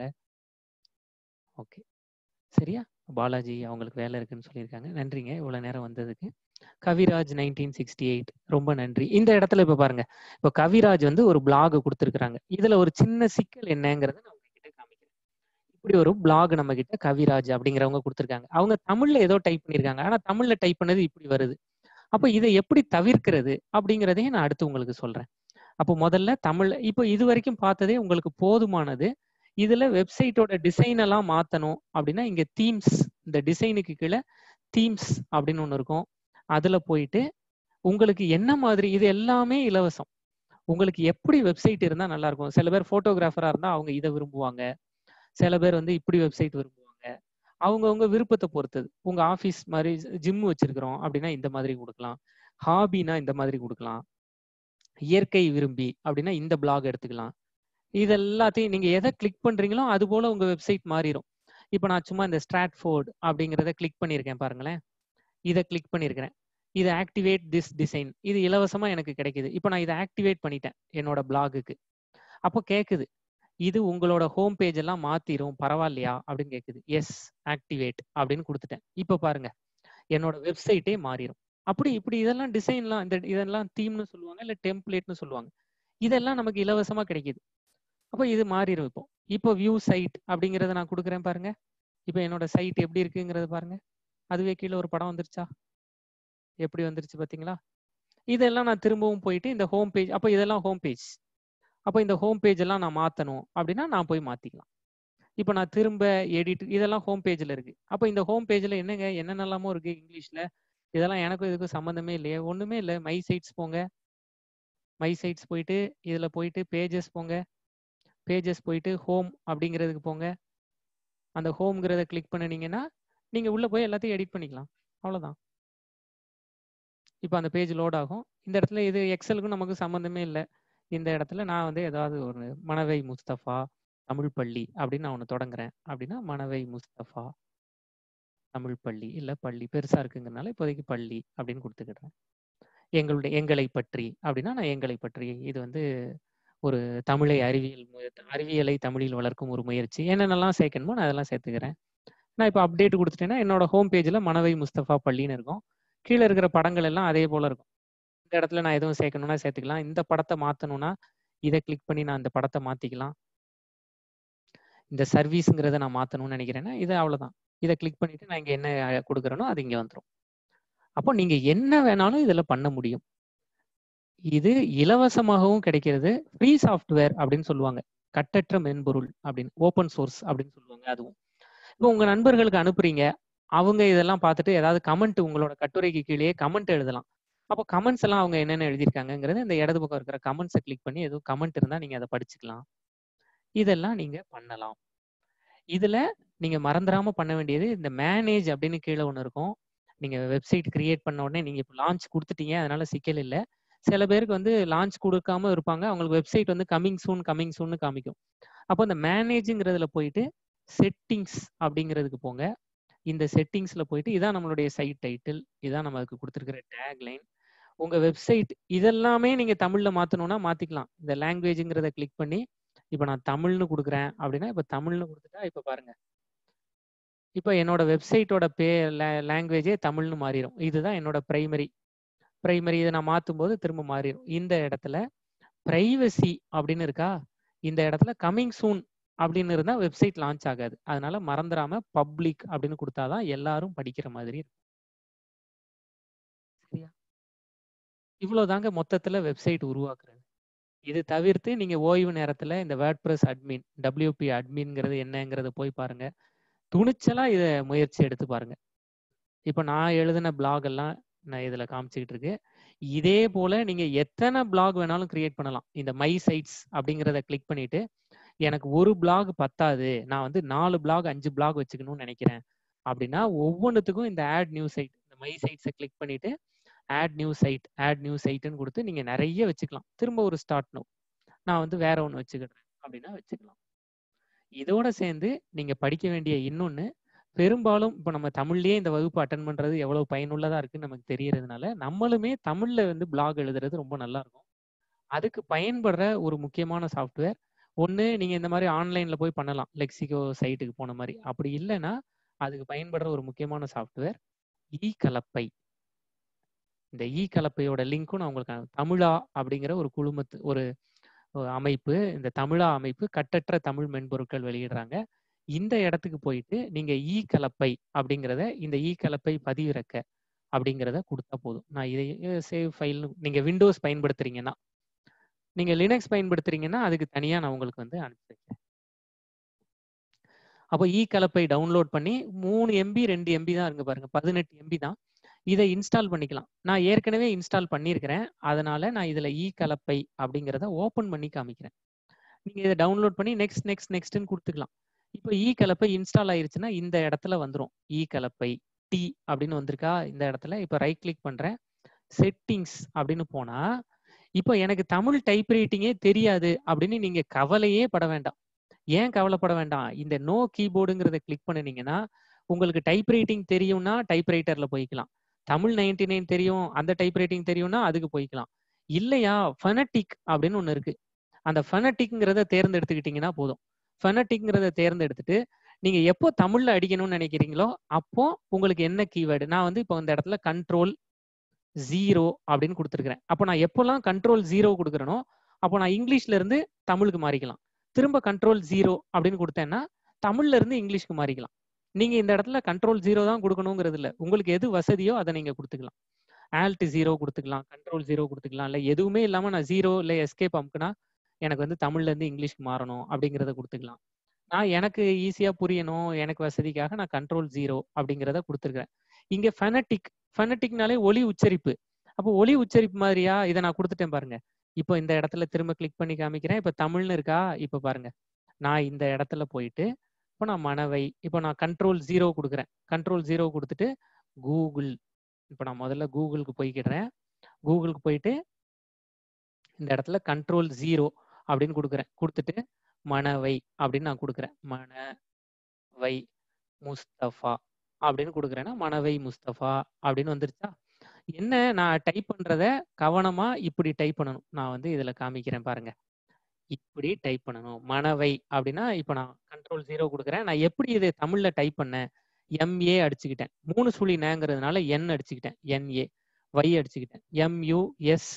ஓகே சரியா? பாலாஜி அவங்களுக்கு வேலை இருக்குன்னு சொல்லியிருக்காங்க. நன்றிங்க இவ்வளவு நேரம் வந்ததுக்கு. கவிராஜ் நைன்டீன் சிக்ஸ்டி எயிட் ரொம்ப நன்றி. இந்த இடத்துல இப்ப பாருங்க, இப்போ கவிராஜ் வந்து ஒரு பிளாக் கொடுத்துருக்காங்க. இதுல ஒரு சின்ன சிக்கல் என்னங்கிறத நான் உங்ககிட்ட காமிக்கிறேன். இப்படி ஒரு பிளாக் நம்ம கிட்ட கவிராஜ் அப்படிங்கிறவங்க கொடுத்துருக்காங்க. அவங்க தமிழ்ல ஏதோ டைப் பண்ணிருக்காங்க, ஆனா தமிழ்ல டைப் பண்ணது இப்படி வருது. அப்போ இதை எப்படி தவிர்க்கிறது அப்படிங்கிறதையும் நான் அடுத்து உங்களுக்கு சொல்றேன். அப்போ முதல்ல தமிழ், இப்போ இது வரைக்கும் பார்த்ததே உங்களுக்கு போதுமானது. இதுல வெப்சைட்டோட டிசைன் எல்லாம் மாத்தணும் அப்படின்னா இங்க தீம்ஸ், இந்த டிசைனுக்கு கீழே தீம்ஸ் அப்படின்னு ஒண்ணு இருக்கும். அதுல போயிட்டு உங்களுக்கு என்ன மாதிரி, இது எல்லாமே இலவசம். உங்களுக்கு எப்படி வெப்சைட் இருந்தா நல்லா இருக்கும். சில பேர் போட்டோகிராஃபரா இருந்தா அவங்க இதை விரும்புவாங்க, சில பேர் வந்து இப்படி வெப்சைட் விரும்புவாங்க. அவங்கவுங்க விருப்பத்தை பொறுத்தது. உங்க ஆஃபீஸ் மாதிரி ஜிம் வச்சிருக்கிறோம் அப்படின்னா இந்த மாதிரி கொடுக்கலாம், ஹாபினா இந்த மாதிரி கொடுக்கலாம், இயற்கை விரும்பி அப்படின்னா இந்த பிளாக் எடுத்துக்கலாம். இது எல்லாத்தையும் நீங்க எதை கிளிக் பண்றீங்களோ அது போல உங்க வெப்சைட் மாறிடும். இப்போ நான் சும்மா இந்த ஸ்ட்ராட்ஃபோர்ட் அப்படிங்கிறத கிளிக் பண்ணியிருக்கேன் பாருங்களேன், இதை கிளிக் பண்ணியிருக்கிறேன். இது ஆக்டிவேட் திஸ் டிசைன், இது இலவசமா எனக்கு கிடைக்குது. இப்போ நான் இதை ஆக்டிவேட் பண்ணிட்டேன் என்னோட பிளாகுக்கு. அப்போ கேட்குது இது உங்களோட ஹோம் பேஜ் எல்லாம் மாத்திரும் பரவாயில்லையா அப்படின்னு கேட்குது. எஸ் ஆக்டிவேட் அப்படின்னு கொடுத்துட்டேன். இப்போ பாருங்க என்னோட வெப்சைட்டே மாறிடும். அப்படி இப்படி இதெல்லாம் டிசைன்லாம், இந்த இதெல்லாம் தீம்னு சொல்லுவாங்க, இல்லை டெம்ப்ளேட்னு சொல்லுவாங்க. இதெல்லாம் நமக்கு இலவசமா கிடைக்குது. அப்போ இது மாறிடும். இப்போ இப்போ வியூ சைட் அப்படிங்கிறத நான் கொடுக்குறேன் பாருங்க. இப்போ என்னோட சைட் எப்படி இருக்குங்கிறத பாருங்க. அதுவே கீழே ஒரு படம் வந்துருச்சா, எப்படி வந்துருச்சு பார்த்தீங்களா? இதெல்லாம் நான் திரும்பவும் போயிட்டு இந்த ஹோம் பேஜ், அப்போ இதெல்லாம் ஹோம் பேஜ். அப்போ இந்த ஹோம் பேஜ் எல்லாம் நான் மாற்றணும் அப்படின்னா நான் போய் மாற்றிக்கலாம். இப்போ நான் திரும்ப எடிட், இதெல்லாம் ஹோம் பேஜில் இருக்கு. அப்போ இந்த ஹோம் பேஜில் என்னங்க என்னென்னலாமோ இருக்கு இங்கிலீஷில், இதெல்லாம் எனக்கும் இதுக்கும் சம்மந்தமே இல்லையே. ஒன்றுமே இல்லை. மை சைட்ஸ் போங்க, மை சைட்ஸ் போயிட்டு இதில் போயிட்டு பேஜஸ் போங்க, பேஜஸ் போயிட்டு ஹோம் அப்படிங்கிறதுக்கு போங்க. அந்த ஹோம்ங்கிறத கிளிக் பண்ணினீங்கன்னா நீங்கள் உள்ளே போய் எல்லாத்தையும் எடிட் பண்ணிக்கலாம். அவ்வளோதான். இப்போ அந்த பேஜ் லோட் ஆகும். இந்த இடத்துல இது எக்ஸலுக்கும் நமக்கு சம்மந்தமே இல்லை. இந்த இடத்துல நான் வந்து ஏதாவது ஒரு மனவை முஸ்தபா தமிழ் பள்ளி அப்படின்னு நான் ஒன்று தொடங்குறேன் அப்படின்னா மனவை முஸ்தபா தமிழ் பள்ளி, இல்லை பள்ளி பெருசாக இருக்குங்கிறதுனால இப்போதைக்கு பள்ளி அப்படின்னு கொடுத்துக்கிடுறேன். எங்களுடைய எங்களை பற்றி அப்படின்னா நான் எங்களை பற்றி, இது வந்து ஒரு தமிழை அறிவியல் அறிவியலை தமிழில் வளர்க்கும் ஒரு முயற்சி, என்னென்னலாம் சேர்க்கணுமோ நான் அதெல்லாம் சேர்த்துக்கிறேன். நான் இப்போ அப்டேட் கொடுத்துட்டேன்னா என்னோட ஹோம் பேஜில் மனவை முஸ்தபா பள்ளின்னு இருக்கும். கீழே இருக்கிற படங்கள் எல்லாம் அதே போல இருக்கும். இந்த இடத்துல நான் எதுவும் சேர்க்கணும்னா சேர்த்துக்கலாம். இந்த படத்தை மாற்றணும்னா இதை கிளிக் பண்ணி நான் இந்த படத்தை மாற்றிக்கலாம். இந்த சர்வீஸுங்கிறத நான் மாற்றணும்னு நினைக்கிறேன்னா இது அவ்வளோதான். இதை கிளிக் பண்ணிட்டு நான் இங்கே என்ன கொடுக்குறேனோ அது இங்கே வந்துடும். அப்போ நீங்கள் என்ன வேணாலும் இதில் பண்ண முடியும். இது இலவசமாகவும் கிடைக்கிறது. ஃப்ரீ சாஃப்ட்வேர் அப்படின்னு சொல்லுவாங்க, கட்டற்ற மென்பொருள் அப்படின்னு, ஓப்பன் சோர்ஸ் அப்படின்னு சொல்லுவாங்க. அதுவும் இப்போ உங்கள் நண்பர்களுக்கு அனுப்புறீங்க, அவங்க இதெல்லாம் பார்த்துட்டு ஏதாவது கமெண்ட் உங்களோட கட்டுரைக்கு கீழே கமெண்ட் எழுதலாம். அப்போ கமெண்ட்ஸ் எல்லாம் அவங்க என்னென்ன எழுதியிருக்காங்கிறது இந்த இடது பக்கம் இருக்கிற கமெண்ட்ஸை கிளிக் பண்ணி எதுவும் கமெண்ட் இருந்தால் நீங்கள் அதை படிச்சுக்கலாம். இதெல்லாம் நீங்கள் பண்ணலாம். இதில் நீங்கள் மறந்துடாமல் பண்ண வேண்டியது இந்த மேனேஜ் அப்படின்னு கீழே ஒன்று இருக்கும். நீங்கள் வெப்சைட் கிரியேட் பண்ண உடனே நீங்கள் இப்போ லான்ச் கொடுத்துட்டீங்க, அதனால சிக்கல் இல்லை. சில பேருக்கு வந்து லான்ச் கொடுக்காம இருப்பாங்க, அவங்களுக்கு வெப்சைட் வந்து கமிங் சூன் கமிங் சூன்னு காமிக்கும். அப்போ இந்த மேனேஜுங்கிறதுல போயிட்டு செட்டிங்ஸ் அப்படிங்கிறதுக்கு போங்க. இந்த செட்டிங்ஸ்ல போயிட்டு இதான் நம்மளுடைய சைட் டைட்டில், இதான் நம்ம அதுக்கு கொடுத்துருக்கிற டேக்லைன், உங்க வெப்சைட் இதெல்லாமே நீங்க தமிழ்ல மாத்தணும்னா மாத்திக்கலாம். இந்த லாங்குவேஜுங்கிறத கிளிக் பண்ணி இப்போ நான் தமிழ்னு கொடுக்குறேன் அப்படின்னா இப்போ தமிழ்னு கொடுத்துட்டா இப்போ பாருங்க, இப்போ என்னோட வெப்சைட்டோட பே லாங்குவேஜே தமிழ்னு மாறிடும். இதுதான் என்னோட பிரைமரி பிரைமரி இதை நான் மாற்றும் போது திரும்ப மாறிடும். இந்த இடத்துல பிரைவசி அப்படின்னு இருக்கா, இந்த இடத்துல கமிங் சூன் அப்படின்னு இருந்தா வெப்சைட் லான்ச் ஆகாது. அதனால மறந்துடாம பப்ளிக் அப்படின்னு கொடுத்தாதான் எல்லாரும் படிக்கிற மாதிரி இருக்கும். சரியா? இவ்வளவுதாங்க மொத்தத்துல வெப்சைட் உருவாக்குறது. இது தவிர்த்து நீங்க ஓய்வு நேரத்துல இந்த வேர்ட்பிரஸ் அட்மின், டபிள்யூபி அட்மின்ங்கிறது என்னங்கிறத போய் பாருங்க. துணிச்சலா இதை முயற்சி எடுத்து பாருங்க. இப்போ நான் எழுதின பிளாக் எல்லாம் நான் இதுல காமிச்சுக்கிட்டு இருக்கு. இதே போல நீங்க எத்தனை பிளாக் வேணாலும் கிரியேட் பண்ணலாம். இந்த மை சைட்ஸ் அப்படிங்கிறத கிளிக் பண்ணிட்டு எனக்கு ஒரு பிளாக் பத்தாது, நான் வந்து நாலு பிளாக் அஞ்சு பிளாக் வச்சுக்கணும்னு நினைக்கிறேன் அப்படின்னா ஒவ்வொன்றுத்துக்கும் இந்த ஆட் நியூ சைட், இந்த மை சைட்ஸை கிளிக் பண்ணிட்டு add new site add new சைட்டுன்னு கொடுத்து நீங்க நிறைய வச்சுக்கலாம். திரும்ப ஒரு ஸ்டார்ட் நோ, நான் வந்து வேற ஒன்று வச்சுக்கிறேன் அப்படின்னா வச்சுக்கலாம். இதோட சேர்ந்து நீங்க படிக்க வேண்டிய இன்னொன்று, பெரும்பாலும் இப்போ நம்ம தமிழ்லயே இந்த வகுப்பு அட்டன் பண்றது எவ்வளவு பயனுள்ளதா இருக்குன்னு நமக்கு தெரியறதுனால நம்மளுமே தமிழ்ல வந்து பிளாக் எழுதுறது ரொம்ப நல்லா இருக்கும். அதுக்கு பயன்படுற ஒரு முக்கியமான சாஃப்ட்வேர் ஒன்று, நீங்க இந்த மாதிரி ஆன்லைன்ல போய் பண்ணலாம், லெக்சிகோ சைட்டுக்கு போன மாதிரி. அப்படி இல்லைன்னா அதுக்கு பயன்படுற ஒரு முக்கியமான சாஃப்ட்வேர் இ கலப்பை. இந்த இ கலப்பையோட லிங்க்கும் நான் உங்களுக்கு, தமிழா அப்படிங்கிற ஒரு குழுமத்து ஒரு அமைப்பு, இந்த தமிழா அமைப்பு கட்டற்ற தமிழ் மென்பொருட்கள் வெளியிடுறாங்க. இந்த இடத்துக்கு போயிட்டு நீங்க இ கலப்பை அப்படிங்கிறத, இந்த இ கலப்பை பதிவிறக்க அப்படிங்கிறத கொடுத்தா போதும். நான் இதை சேவ் ஃபைல், நீங்க விண்டோஸ் பயன்படுத்துறீங்கன்னா, நீங்க லினக்ஸ் பயன்படுத்துறீங்கன்னா அதுக்கு தனியா நான் உங்களுக்கு வந்து அனுப்பி வைக்கிறேன். அப்போ இ கலப்பை டவுன்லோட் பண்ணி மூணு எம்பி ரெண்டு எம்பி தான் இருக்கு பாருங்க, பதினெட்டு எம்பி தான். இதை இன்ஸ்டால் பண்ணிக்கலாம். நான் ஏற்கனவே இன்ஸ்டால் பண்ணியிருக்கிறேன், அதனால நான் இதுல இ கலப்பை அப்படிங்கிறத ஓப்பன் பண்ணி காமிக்கிறேன். நீங்க இதை டவுன்லோட் பண்ணி நெக்ஸ்ட் நெக்ஸ்ட் நெக்ஸ்ட்னு கொடுத்துக்கலாம். இப்போ இ கலப்பை இன்ஸ்டால் ஆயிருச்சுன்னா இந்த இடத்துல வந்துடும் இ கலப்பை டி அப்படின்னு வந்திருக்கா. இந்த இடத்துல இப்போ ரைட் கிளிக் பண்றேன், செட்டிங்ஸ் அப்படின்னு போனா இப்போ எனக்கு தமிழ் டைப் ரைட்டிங்கே தெரியாது அப்படின்னு நீங்க கவலையே பட வேண்டாம். ஏன் கவலைப்பட வேண்டாம்? இந்த நோ கீபோர்டுங்கிறத கிளிக் பண்ணினீங்கன்னா உங்களுக்கு டைப் ரைட்டிங் தெரியும்னா டைப் ரைட்டர்ல போய்க்கலாம். தமிழ் நைன்டி நைன் தெரியும், அந்த டைப் ரைட்டிங் தெரியும்னா அதுக்கு போய்க்கலாம். இல்லையா ஃபனட்டிக் அப்படின்னு ஒன்று இருக்கு, அந்த ஃபனட்டிக்ங்கிறத தேர்ந்தெடுத்துக்கிட்டீங்கன்னா போதும். ஃபனட்டிக்ங்கிறத தேர்ந்தெடுத்துட்டு நீங்க எப்போ தமிழ்ல அடிக்கணும்னு நினைக்கிறீங்களோ அப்போ உங்களுக்கு என்ன கீவேர்டு, நான் வந்து இப்போ இந்த இடத்துல கண்ட்ரோல் ஜீரோ அப்படின்னு கொடுத்துருக்கிறேன். அப்போ நான் எப்போல்லாம் கண்ட்ரோல் ஜீரோ கொடுக்குறேனோ அப்போ நான் இங்கிலீஷ்ல இருந்து தமிழுக்கு மாறிக்கலாம். திரும்ப கண்ட்ரோல் ஜீரோ அப்படின்னு கொடுத்தேன்னா தமிழ்ல இருந்து இங்கிலீஷ்க்கு மாறிக்கலாம். நீங்க இந்த இடத்துல கண்ட்ரோல் ஜீரோ தான் கொடுக்கணுங்கிறது இல்லை, உங்களுக்கு எது வசதியோ அதை நீங்க கொடுத்துக்கலாம். ஆல்ட் ஜீரோ கொடுத்துக்கலாம், கண்ட்ரோல் ஜீரோ கொடுத்துக்கலாம். இல்லை எதுவுமே இல்லாமல் நான் ஜீரோ இல்லை எஸ்கேப் அமுக்குனா எனக்கு வந்து தமிழ்ல இருந்து இங்கிலீஷ்க்கு மாறணும் அப்படிங்கிறத கொடுத்துக்கலாம். நான் எனக்கு ஈஸியா புரியணும், எனக்கு வசதிக்காக நான் கண்ட்ரோல் ஜீரோ அப்படிங்கிறத கொடுத்துருக்கிறேன். இங்க ஃபனட்டிக், ஃபனட்டிக்னாலே ஒலி உச்சரிப்பு. அப்போ ஒலி உச்சரிப்பு மாதிரியா இதை நான் கொடுத்துட்டேன் பாருங்க. இப்போ இந்த இடத்துல திரும்ப கிளிக் பண்ணி காமிக்கிறேன். இப்போ தமிழ்னு இருக்கா, இப்போ பாருங்க நான் இந்த இடத்துல போயிட்டு இப்போ நான் மனவை, இப்போ நான் கண்ட்ரோல் ஜீரோ கொடுக்குறேன். கண்ட்ரோல் ஜீரோ கொடுத்துட்டு கூகுள், இப்போ நான் முதல்ல கூகுளுக்கு போய்க்கிடுறேன். கூகுளுக்கு போயிட்டு இந்த இடத்துல கண்ட்ரோல் ஜீரோ அப்படின்னு கொடுக்குறேன். கொடுத்துட்டு மனவை அப்படின்னு நான் கொடுக்குறேன். மனவை முஸ்தபா அப்படின்னு கொடுக்குறேன்னா மனவை முஸ்தபா அப்படின்னு வந்துருச்சா. என்ன, நான் டைப் பண்றத கவனமா இப்படி டைப் பண்ணணும். நான் வந்து இதுல காமிக்கிறேன் பாருங்க, இப்படி டைப் பண்ணணும். மனவை அப்படின்னா இப்போ நான் கண்ட்ரோல் ஜீரோ கொடுக்குறேன். நான் எப்படி இதை தமிழ்ல டைப் பண்ணேன், எம்ஏ அடிச்சுக்கிட்டேன், மூணு சுழி நேங்கிறதுனால என் அடிச்சுக்கிட்டேன், என்ஏ வை அடிச்சுக்கிட்டேன், எம்யூ எஸ்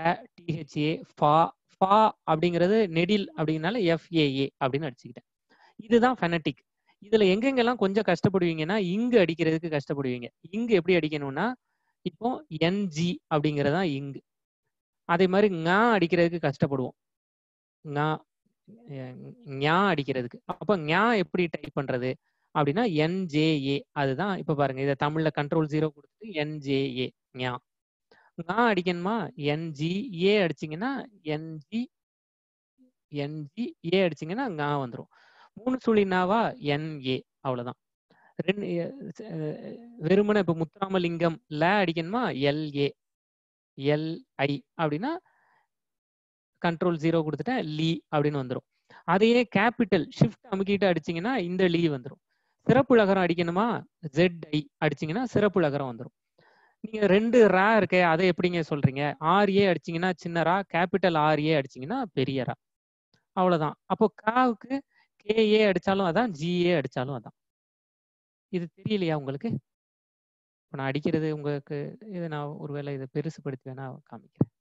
டிஹெச்ஏ ஃபா ஃபா அப்படிங்கிறது நெடில் அப்படிங்கிறனால எஃப்ஏஏ அப்படின்னு அடிச்சுக்கிட்டேன். இதுதான் ஃபெனட்டிக். இதுல எங்கெங்கெல்லாம் கொஞ்சம் கஷ்டப்படுவீங்கன்னா இங்கு அடிக்கிறதுக்கு கஷ்டப்படுவீங்க. இங்கு எப்படி அடிக்கணும்னா இப்போ என்ஜி அப்படிங்கிறதா இங்கு. அதே மாதிரி ங அடிக்கிறதுக்கு கஷ்டப்படுவோம். ஞா ஞா அடிக்கிறதுக்கு. அப்ப ஞா எப்படி டைப் பண்றது அப்படின்னா என்ஜேஏ. அதுதான் இப்ப பாருங்க, இதை தமிழ்ல கண்ட்ரோல் ஜீரோ கொடுத்துட்டு என்ஜேஏ ஞா. ஞா அடிக்கணுமா என்ஜி ஏ அடிச்சிங்கன்னா என்ஜி என்ஜி ஏ அடிச்சிங்கன்னா ஞா வந்துடும். மூணு சுழினாவா என்ஏ. அவ்வளவுதான். ரெண்டு வெறுமனை இப்ப முத்துராமலிங்கம் ல அடிக்கணுமா எல்ஏ எல்ஐ அப்படின்னா கண்ட்ரோல் ஜீரோ கொடுத்துட்டேன் லீ அப்படின்னு வந்துடும். அதையே கேபிட்டல் ஷிஃப்ட் அமுக்கிட்டு அடிச்சிங்கன்னா இந்த லீ வந்துடும். சிறப்பு லகரம் அடிக்கணுமா ஜெட் ஐ அடிச்சிங்கன்னா சிறப்பு லகரம் வந்துடும். நீங்க ரெண்டு ரா இருக்கே அதை எப்படிங்க சொல்றீங்க? ஆர்ஏ அடிச்சிங்கன்னா சின்ன ரா, கேபிட்டல் ஆர்ஏ அடிச்சிங்கன்னா பெரிய ரா. அவ்வளவுதான். அப்போ காவுக்கு கேஏ அடிச்சாலும் அதான், ஜிஏ அடிச்சாலும் அதான். இது தெரியலையா உங்களுக்கு? இப்போ நான் அடிக்கிறது உங்களுக்கு இதை நான் ஒருவேளை இதை பெருசுபடுத்தி வேணா காமிக்கிறேன்.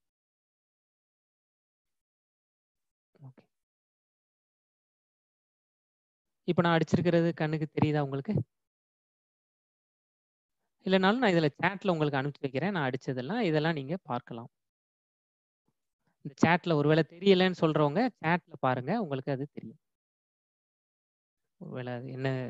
ஓகே, இப்போ நான் அடிச்சிருக்கிறது கண்ணுக்கு தெரியுதா உங்களுக்கு? இல்லைனாலும் நான் இதில் சேட்டில் உங்களுக்கு அனுப்பிச்சு வைக்கிறேன். நான் அடிச்சதெல்லாம் இதெல்லாம் நீங்கள் பார்க்கலாம். இந்த சேட்டில் ஒருவேளை தெரியலைன்னு சொல்கிறவங்க சேட்டில் பாருங்க, உங்களுக்கு அது தெரியும். ஒருவேளை அது என்ன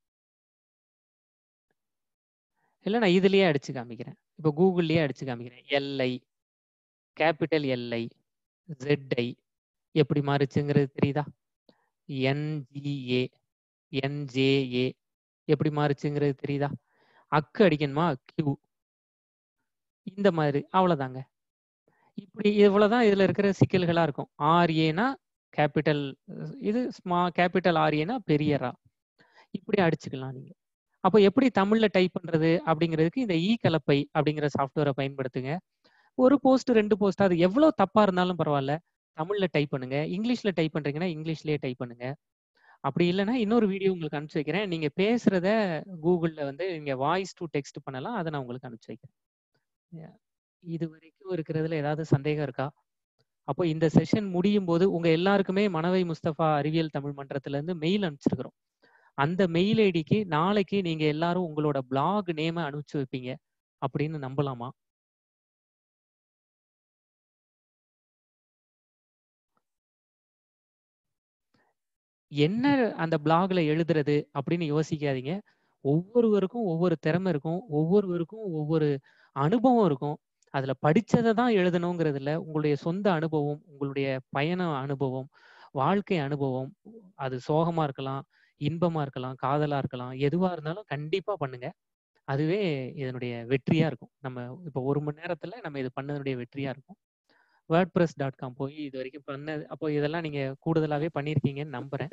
இல்லை, நான் இதுலேயே அடிச்சு காமிக்கிறேன். இப்போ கூகுள்லேயே அடிச்சு காமிக்கிறேன். எல்ஐ கேபிட்டல் எல்ஐ ஜெட்ஐ எப்படி மாறுச்சுங்கிறது தெரியுதா? என்ஜிஏ என்ஜேஏ எப்படி மாறுச்சுங்கிறது தெரியுதா? அக்கு அடிக்கணுமா கியூ, இந்த மாதிரி. அவ்வளோதாங்க. இப்படி இவ்வளோதான் இதில் இருக்கிற சிக்கல்களாக இருக்கும். ஆர்ஏனா கேபிட்டல் இது, ஸ்மா கேபிட்டல் ஆர்ஏனா பெரியரா. இப்படி அடிச்சுக்கலாம் நீங்கள். அப்போ எப்படி தமிழில் டைப் பண்ணுறது அப்படிங்கிறதுக்கு இந்த இ கலப்பை அப்படிங்கிற சாஃப்ட்வேரை பயன்படுத்துங்க. ஒரு போஸ்ட் ரெண்டு போஸ்ட் அது எவ்வளோ தப்பாக இருந்தாலும் பரவாயில்ல, தமிழில் டைப் பண்ணுங்க. இங்கிலீஷில் டைப் பண்ணுறீங்கன்னா இங்கிலீஷ்லேயே டைப் பண்ணுங்க. அப்படி இல்லைன்னா இன்னொரு வீடியோ உங்களுக்கு அனுப்பிச்சு வைக்கிறேன். நீங்கள் பேசுகிறத கூகுளில் வந்து நீங்கள் வாய்ஸ் டு டெக்ஸ்ட் பண்ணலாம். அதை நான் உங்களுக்கு அனுப்பிச்சு வைக்கிறேன். இது வரைக்கும் இருக்கிறதுல ஏதாவது சந்தேகம் இருக்கா? அப்போ இந்த செஷன் முடியும் போது உங்க எல்லாருக்குமே மனவை முஸ்தபா அறிவியல் தமிழ் மன்றத்துல இருந்து மெயில் அனுப்பிச்சிருக்கிறோம். அந்த மெயில் ஐடிக்கு நாளைக்கு நீங்க எல்லாரும் உங்களோட பிளாக் நேம அனுப்பிச்சு வைப்பீங்க அப்படின்னு நம்பலாமா? என்ன அந்த பிளாக்ல எழுதுறது அப்படின்னு யோசிக்காதீங்க. ஒவ்வொருவருக்கும் ஒவ்வொரு திறமை இருக்கும், ஒவ்வொருவருக்கும் ஒவ்வொரு அனுபவம் இருக்கும். அதுல படிச்சதை தான் எழுதணுங்கிறது இல்லை, உங்களுடைய சொந்த அனுபவம், உங்களுடைய பயண அனுபவம், வாழ்க்கை அனுபவம், அது சோகமா இருக்கலாம், இன்பமா இருக்கலாம், காதலா இருக்கலாம், எதுவா இருந்தாலும் கண்டிப்பா பண்ணுங்க. அதுவே இதனுடைய வெற்றியா இருக்கும். நம்ம இப்போ ஒரு மணி நேரத்துல நம்ம இது பண்ணதனுடைய வெற்றியா இருக்கும். வேர்ட் பிரஸ் டாட் காம் போய் இது வரைக்கும் பண்ணது, அப்போ இதெல்லாம் நீங்க கூடுதலாவே பண்ணியிருக்கீங்கன்னு நம்புறேன்.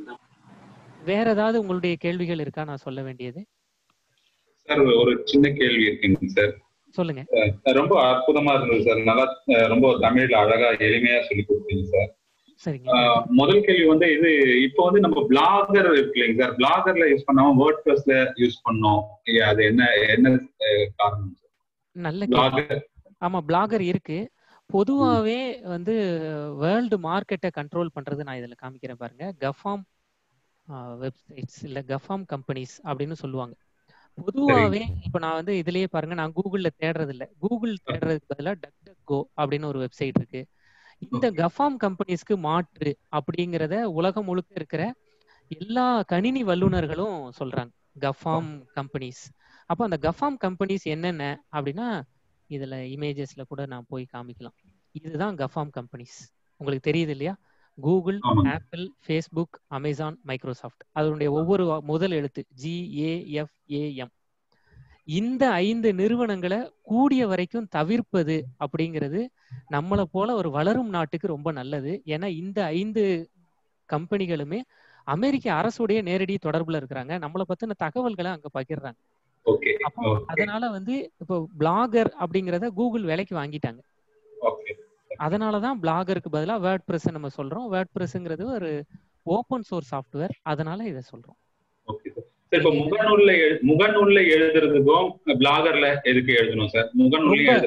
வேற ஏதாவது உங்களுடைய கேள்விகள் இருக்கா நான் சொல்ல வேண்டியது?
சார் ஒரு சின்ன கேள்வி இருக்குங்க சார்.
சொல்லுங்க.
ரொம்ப அற்புதமா இருந்தது சார். நல்லா ரொம்ப தமிழ்ல அழகா எளிமையா சொல்லி கொடுத்தீங்க சார்.
சரிங்க.
முதல் கேள்வி வந்து இது இப்போ வந்து நம்ம பிளாகர் இருக்கு இல்லைங்க சார், பிளாகர்ல யூஸ் பண்ணாம வேர்ட் பிரஸ்ல யூஸ் பண்ணோம், அது என்ன என்ன காரணம் சார்?
நல்ல கேள்வி. ஆமா, பிளாகர் இருக்கு. பொதுவாவே வந்து வேர்ல்டு மார்க்கெட்டை கண்ட்ரோல் பண்றது நான் இதுல காமிக்கிறேன் பாருங்க. கஃபாம் வெப்சைட்ஸ் இல்ல கஃபாம் கம்பெனிஸ் அப்படின்னு சொல்லுவாங்க. பொதுவாவே இப்ப நான் வந்து இதுலயே பாருங்க, நான் கூகுள்ல தேடுறது இல்ல, கூகுள் தேடுறதுக்கு பதிலா டக் டக் கோ அப்படின்னு ஒரு வெப்சைட் இருக்கு. இந்த கஃபாம் கம்பெனிஸ்க்கு மாற்று அப்படிங்கிறத உலகம் முழுக்க இருக்கிற எல்லா கணினி வல்லுநர்களும் சொல்றாங்க, கஃபாம் கம்பெனிஸ். அப்போ அந்த கஃபாம் கம்பெனிஸ் என்னென்ன அப்படின்னா, இதுல இமேஜஸ்ல கூட நான் போய் காமிக்கலாம். இதுதான் கஃபாம் கம்பெனிஸ். உங்களுக்கு தெரியுது இல்லையா? Google, Apple, Facebook, Amazon, Microsoft. அதனுடைய ஒவ்வொரு முதல் எழுத்து G A F A M. இந்த ஐந்து நிறுவனங்களை கூடிய வரைக்கும் தவிர்ப்பது அப்படிங்கிறது நம்மளை போல ஒரு வளரும் நாட்டுக்கு ரொம்ப நல்லது. ஏன்னா இந்த ஐந்து கம்பெனிகளுமே அமெரிக்க அரசுடைய நேரடி தொடர்புல இருக்கிறாங்க, நம்மளை பத்தின தகவல்களை அங்க பகிர்றாங்க. அப்போ அதனால வந்து இப்போ பிளாகர் அப்படிங்கிறத கூகுள் விலைக்கு வாங்கிட்டாங்க. அதனாலதான் பிளாகருக்கு பதிலா வேர்ட் பிரஸ் நம்ம சொல்றோம். வேர்ட் பிரஸ்ங்கிறது ஒரு ஓபன் சோர்ஸ் சாஃப்ட்வேர், அதனால இதை சொல்றோம்.
இப்ப முகநூல்ல முகநூல்ல எழுதுறதுக்கும் பிளாகர்ல எதுக்கு எழுதணும் சார்? முகநூல்ல எழுதுறாங்க.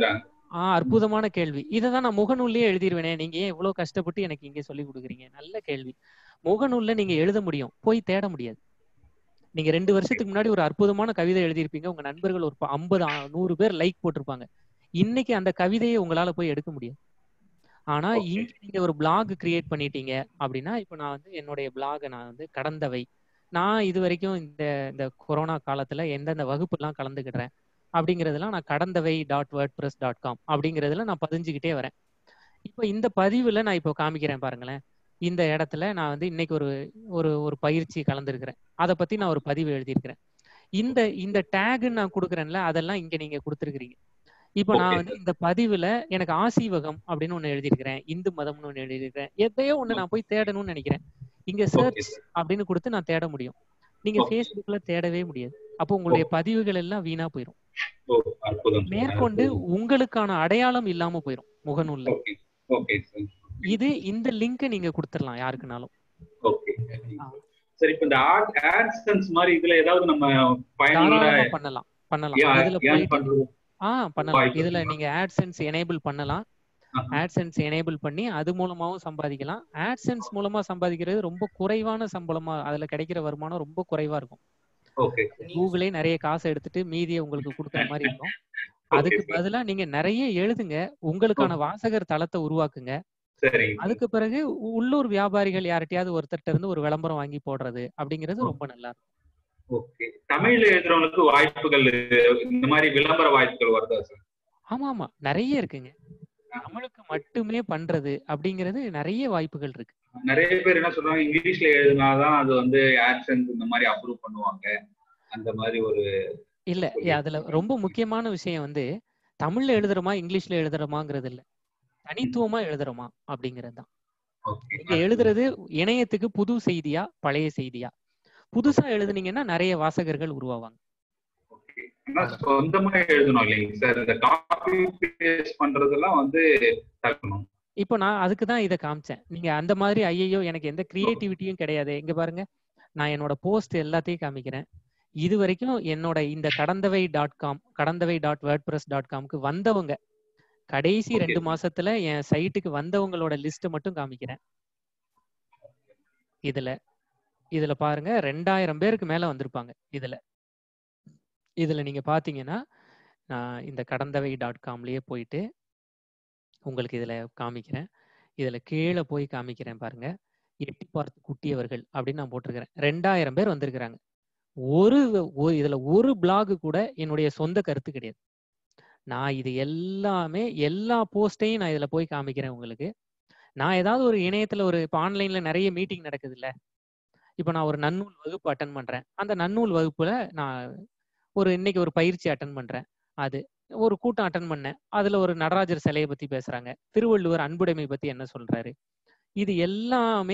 ஆஹ் அற்புதமான கேள்வி. இதைதான் நான் முகநூல்லயே எழுதிருவேனே, நீங்க ஏன் இவ்வளவு கஷ்டப்பட்டு எனக்கு இங்க சொல்லி கொடுக்குறீங்க? நல்ல கேள்வி. முகநூல்ல நீங்க எழுத முடியும், போய் தேட முடியாது. நீங்க ரெண்டு வருஷத்துக்கு முன்னாடி ஒரு அற்புதமான கவிதை எழுதியிருப்பீங்க, உங்க நண்பர்கள் ஒரு ஐம்பது நூறு பேர் லைக் போட்டிருப்பாங்க. இன்னைக்கு அந்த கவிதையை உங்களால போய் எடுக்க முடியும். ஆனா இங்க நீங்க ஒரு பிளாக் கிரியேட் பண்ணிட்டீங்க அப்படின்னா, இப்ப நான் வந்து என்னுடைய பிளாக நான் வந்து கடந்தவை, நான் இது வரைக்கும் இந்த இந்த கொரோனா காலத்துல எந்தெந்த வகுப்பு எல்லாம் கலந்துக்கிடுறேன் அப்படிங்கறதெல்லாம் நான் Kadanthavai dot WordPress dot com அப்படிங்கறதுல நான் பதிஞ்சுக்கிட்டே வரேன். இப்ப இந்த பதிவுல நான் இப்போ காமிக்கிறேன் பாருங்களேன். இந்த இடத்துல நான் வந்து இன்னைக்கு ஒரு ஒரு ஒரு பயிற்சி கலந்துருக்கிறேன், அதை பத்தி நான் ஒரு பதிவு எழுதியிருக்கிறேன். இந்த இந்த டேக் நான் கொடுக்குறேன்ல, அதெல்லாம் இங்க நீங்க கொடுத்துருக்கிறீங்க. இப்போ நான் வந்து இந்த பதிவுல எனக்கு ஆசீவகம் அப்படின்னு ஒண்ணு எழுதியிருக்கிறேன், இந்து மதம்னு ஒண்ணு எழுதியிருக்கிறேன். எதையோ ஒண்ணு நான் போய் தேடணும்னு நினைக்கிறேன். இங்க சர்ச் அப்படின்னு கொடுத்து நான் தேட முடியும். நீங்க Facebookல தேடவே முடியாது. அப்போ உங்களுடைய பதிவுகள் எல்லாம் வீணா போயிடும். மேற்கொண்டு உங்களுக்கான அடையாளம் இல்லாம போயிடும் முகநூல்ல. இது இந்த லிங்க் நீங்க கொடுத்துடலாம் யாருக்குனாலும்.
சரி, இப்ப இந்த AdSense மாதிரி இதுல ஏதாவது நம்ம பயனுள்ள
பண்ணலாம் பண்ணலாம் இதுல போயிட்டு ஆஹ் பண்ணலாம். இதுல நீங்க AdSense எனேபிள் பண்ணலாம். AdSense எனேபிள் பண்ணி அது மூலமாவும் சம்பாதிக்கலாம். AdSense மூலமா சம்பாதிக்கிறது ரொம்ப குறைவான சம்பளமா, அதுல கிடைக்கிற வருமானம் ரொம்ப குறைவா இருக்கும். கூகுளே நிறைய காசு எடுத்துட்டு மீதியை உங்களுக்கு கொடுக்குற மாதிரி இருக்கும். அதுக்கு பதிலா நீங்க நிறைய எழுதுங்க, உங்களுக்கான வாசகர் தளத்தை உருவாக்குங்க. அதுக்கு பிறகு உள்ளூர் வியாபாரிகள் யார்கிட்டயாவது ஒருத்தர்ட்ட இருந்து ஒரு விளம்பரம் வாங்கி போடுறது அப்படிங்கிறது ரொம்ப நல்லா இருக்கும்.
ஓகே, தமிழ்ல எழுதுறவங்களுக்கு வாய்ப்புகள் இந்த மாதிரி விளம்பர வாய்ப்புகள் வருதா சார்?
ஆமா ஆமா நிறைய இருக்குங்க. தமிழுக்கு மட்டுமே பண்றது அப்படிங்கிறது நிறைய வாய்ப்புகள் இருக்கு.
நிறைய பேர் என்ன சொல்றாங்க, இங்கிலீஷ்ல எழுதினாதான் அது வந்து AdSense இந்த மாதிரி அப்ரூவ் பண்ணுவாங்க, அந்த மாதிரி ஒரு
இல்ல. அதுல ரொம்ப முக்கியமான விஷயம் வந்து தமிழ்ல எழுதுறோமா இங்கிலீஷ்ல எழுதுறோமாங்கிறது இல்ல, தனித்துவமா எழுதுறோமா அப்படிங்கிறது தான். நீங்க எழுதுறது இணையத்துக்கு புது செய்தியா பழைய செய்தியா? புதுசா எழுதுனீங்கன்னா நிறைய வாசகர்கள் உருவாவாங்க.
சொந்தமா எழுதணும் இல்லைங்க சார், இந்த காப்பி பேஸ்ட் பண்றதெல்லாம் வந்து தக்கணும்.
இப்போ நான் அதுக்கு தான் இதை காமிச்சேன். நீங்க அந்த மாதிரி ஐயோ எனக்கு எந்த கிரியேட்டிவிட்டியும் கிடையாது, இங்க பாருங்க நான் என்னோட போஸ்ட் எல்லாத்தையும் காமிக்கிறேன். இது வரைக்கும் என்னோட இந்த Kadanthavai dot com Kadanthavai dot WordPress dot காம்க்கு வந்தவங்க கடைசி ரெண்டு மாசத்துல என் சைட்டுக்கு வந்தவங்களோட லிஸ்ட் மட்டும் காமிக்கிறேன். இதுல இதுல பாருங்க ரெண்டாயிரம் பேருக்கு மேல வந்திருப்பாங்க. இதுல இதுல நீங்க பாத்தீங்கன்னா நான் இந்த கடந்தவை டாட் காம்லயே போயிட்டு உங்களுக்கு இதுல காமிக்கிறேன். இதுல கீழே போய் காமிக்கிறேன் பாருங்க, எட்டி பார்த்து குட்டியவர்கள் அப்படின்னு நான் போட்டிருக்கிறேன். ரெண்டாயிரம் பேர் வந்திருக்கிறாங்க. ஒரு இதுல ஒரு பிளாக் கூட என்னுடைய சொந்த கருத்து கிடையாது. நான் இது எல்லாமே எல்லா போஸ்டையும் நான் இதுல போய் காமிக்கிறேன் உங்களுக்கு. நான் ஏதாவது ஒரு இணையத்துல ஒரு இப்போ ஆன்லைன்ல நிறைய மீட்டிங் நடக்குது இல்ல, இப்போ நான் ஒரு நன்னூல் வகுப்பு அட்டன் பண்றேன். அந்த நன்னூல் வகுப்புல நான் ஒரு இன்னைக்கு ஒரு பயிற்சி அட்டன் பண்றேன், அது ஒரு கூட்டம் அட்டன் பண்ணேன். அதுல ஒரு நடராஜர் சிலையை பத்தி பேசுறாங்க, திருவள்ளுவர் அன்புடைமை பத்தி என்ன சொல்றாரு, இது எல்லாமே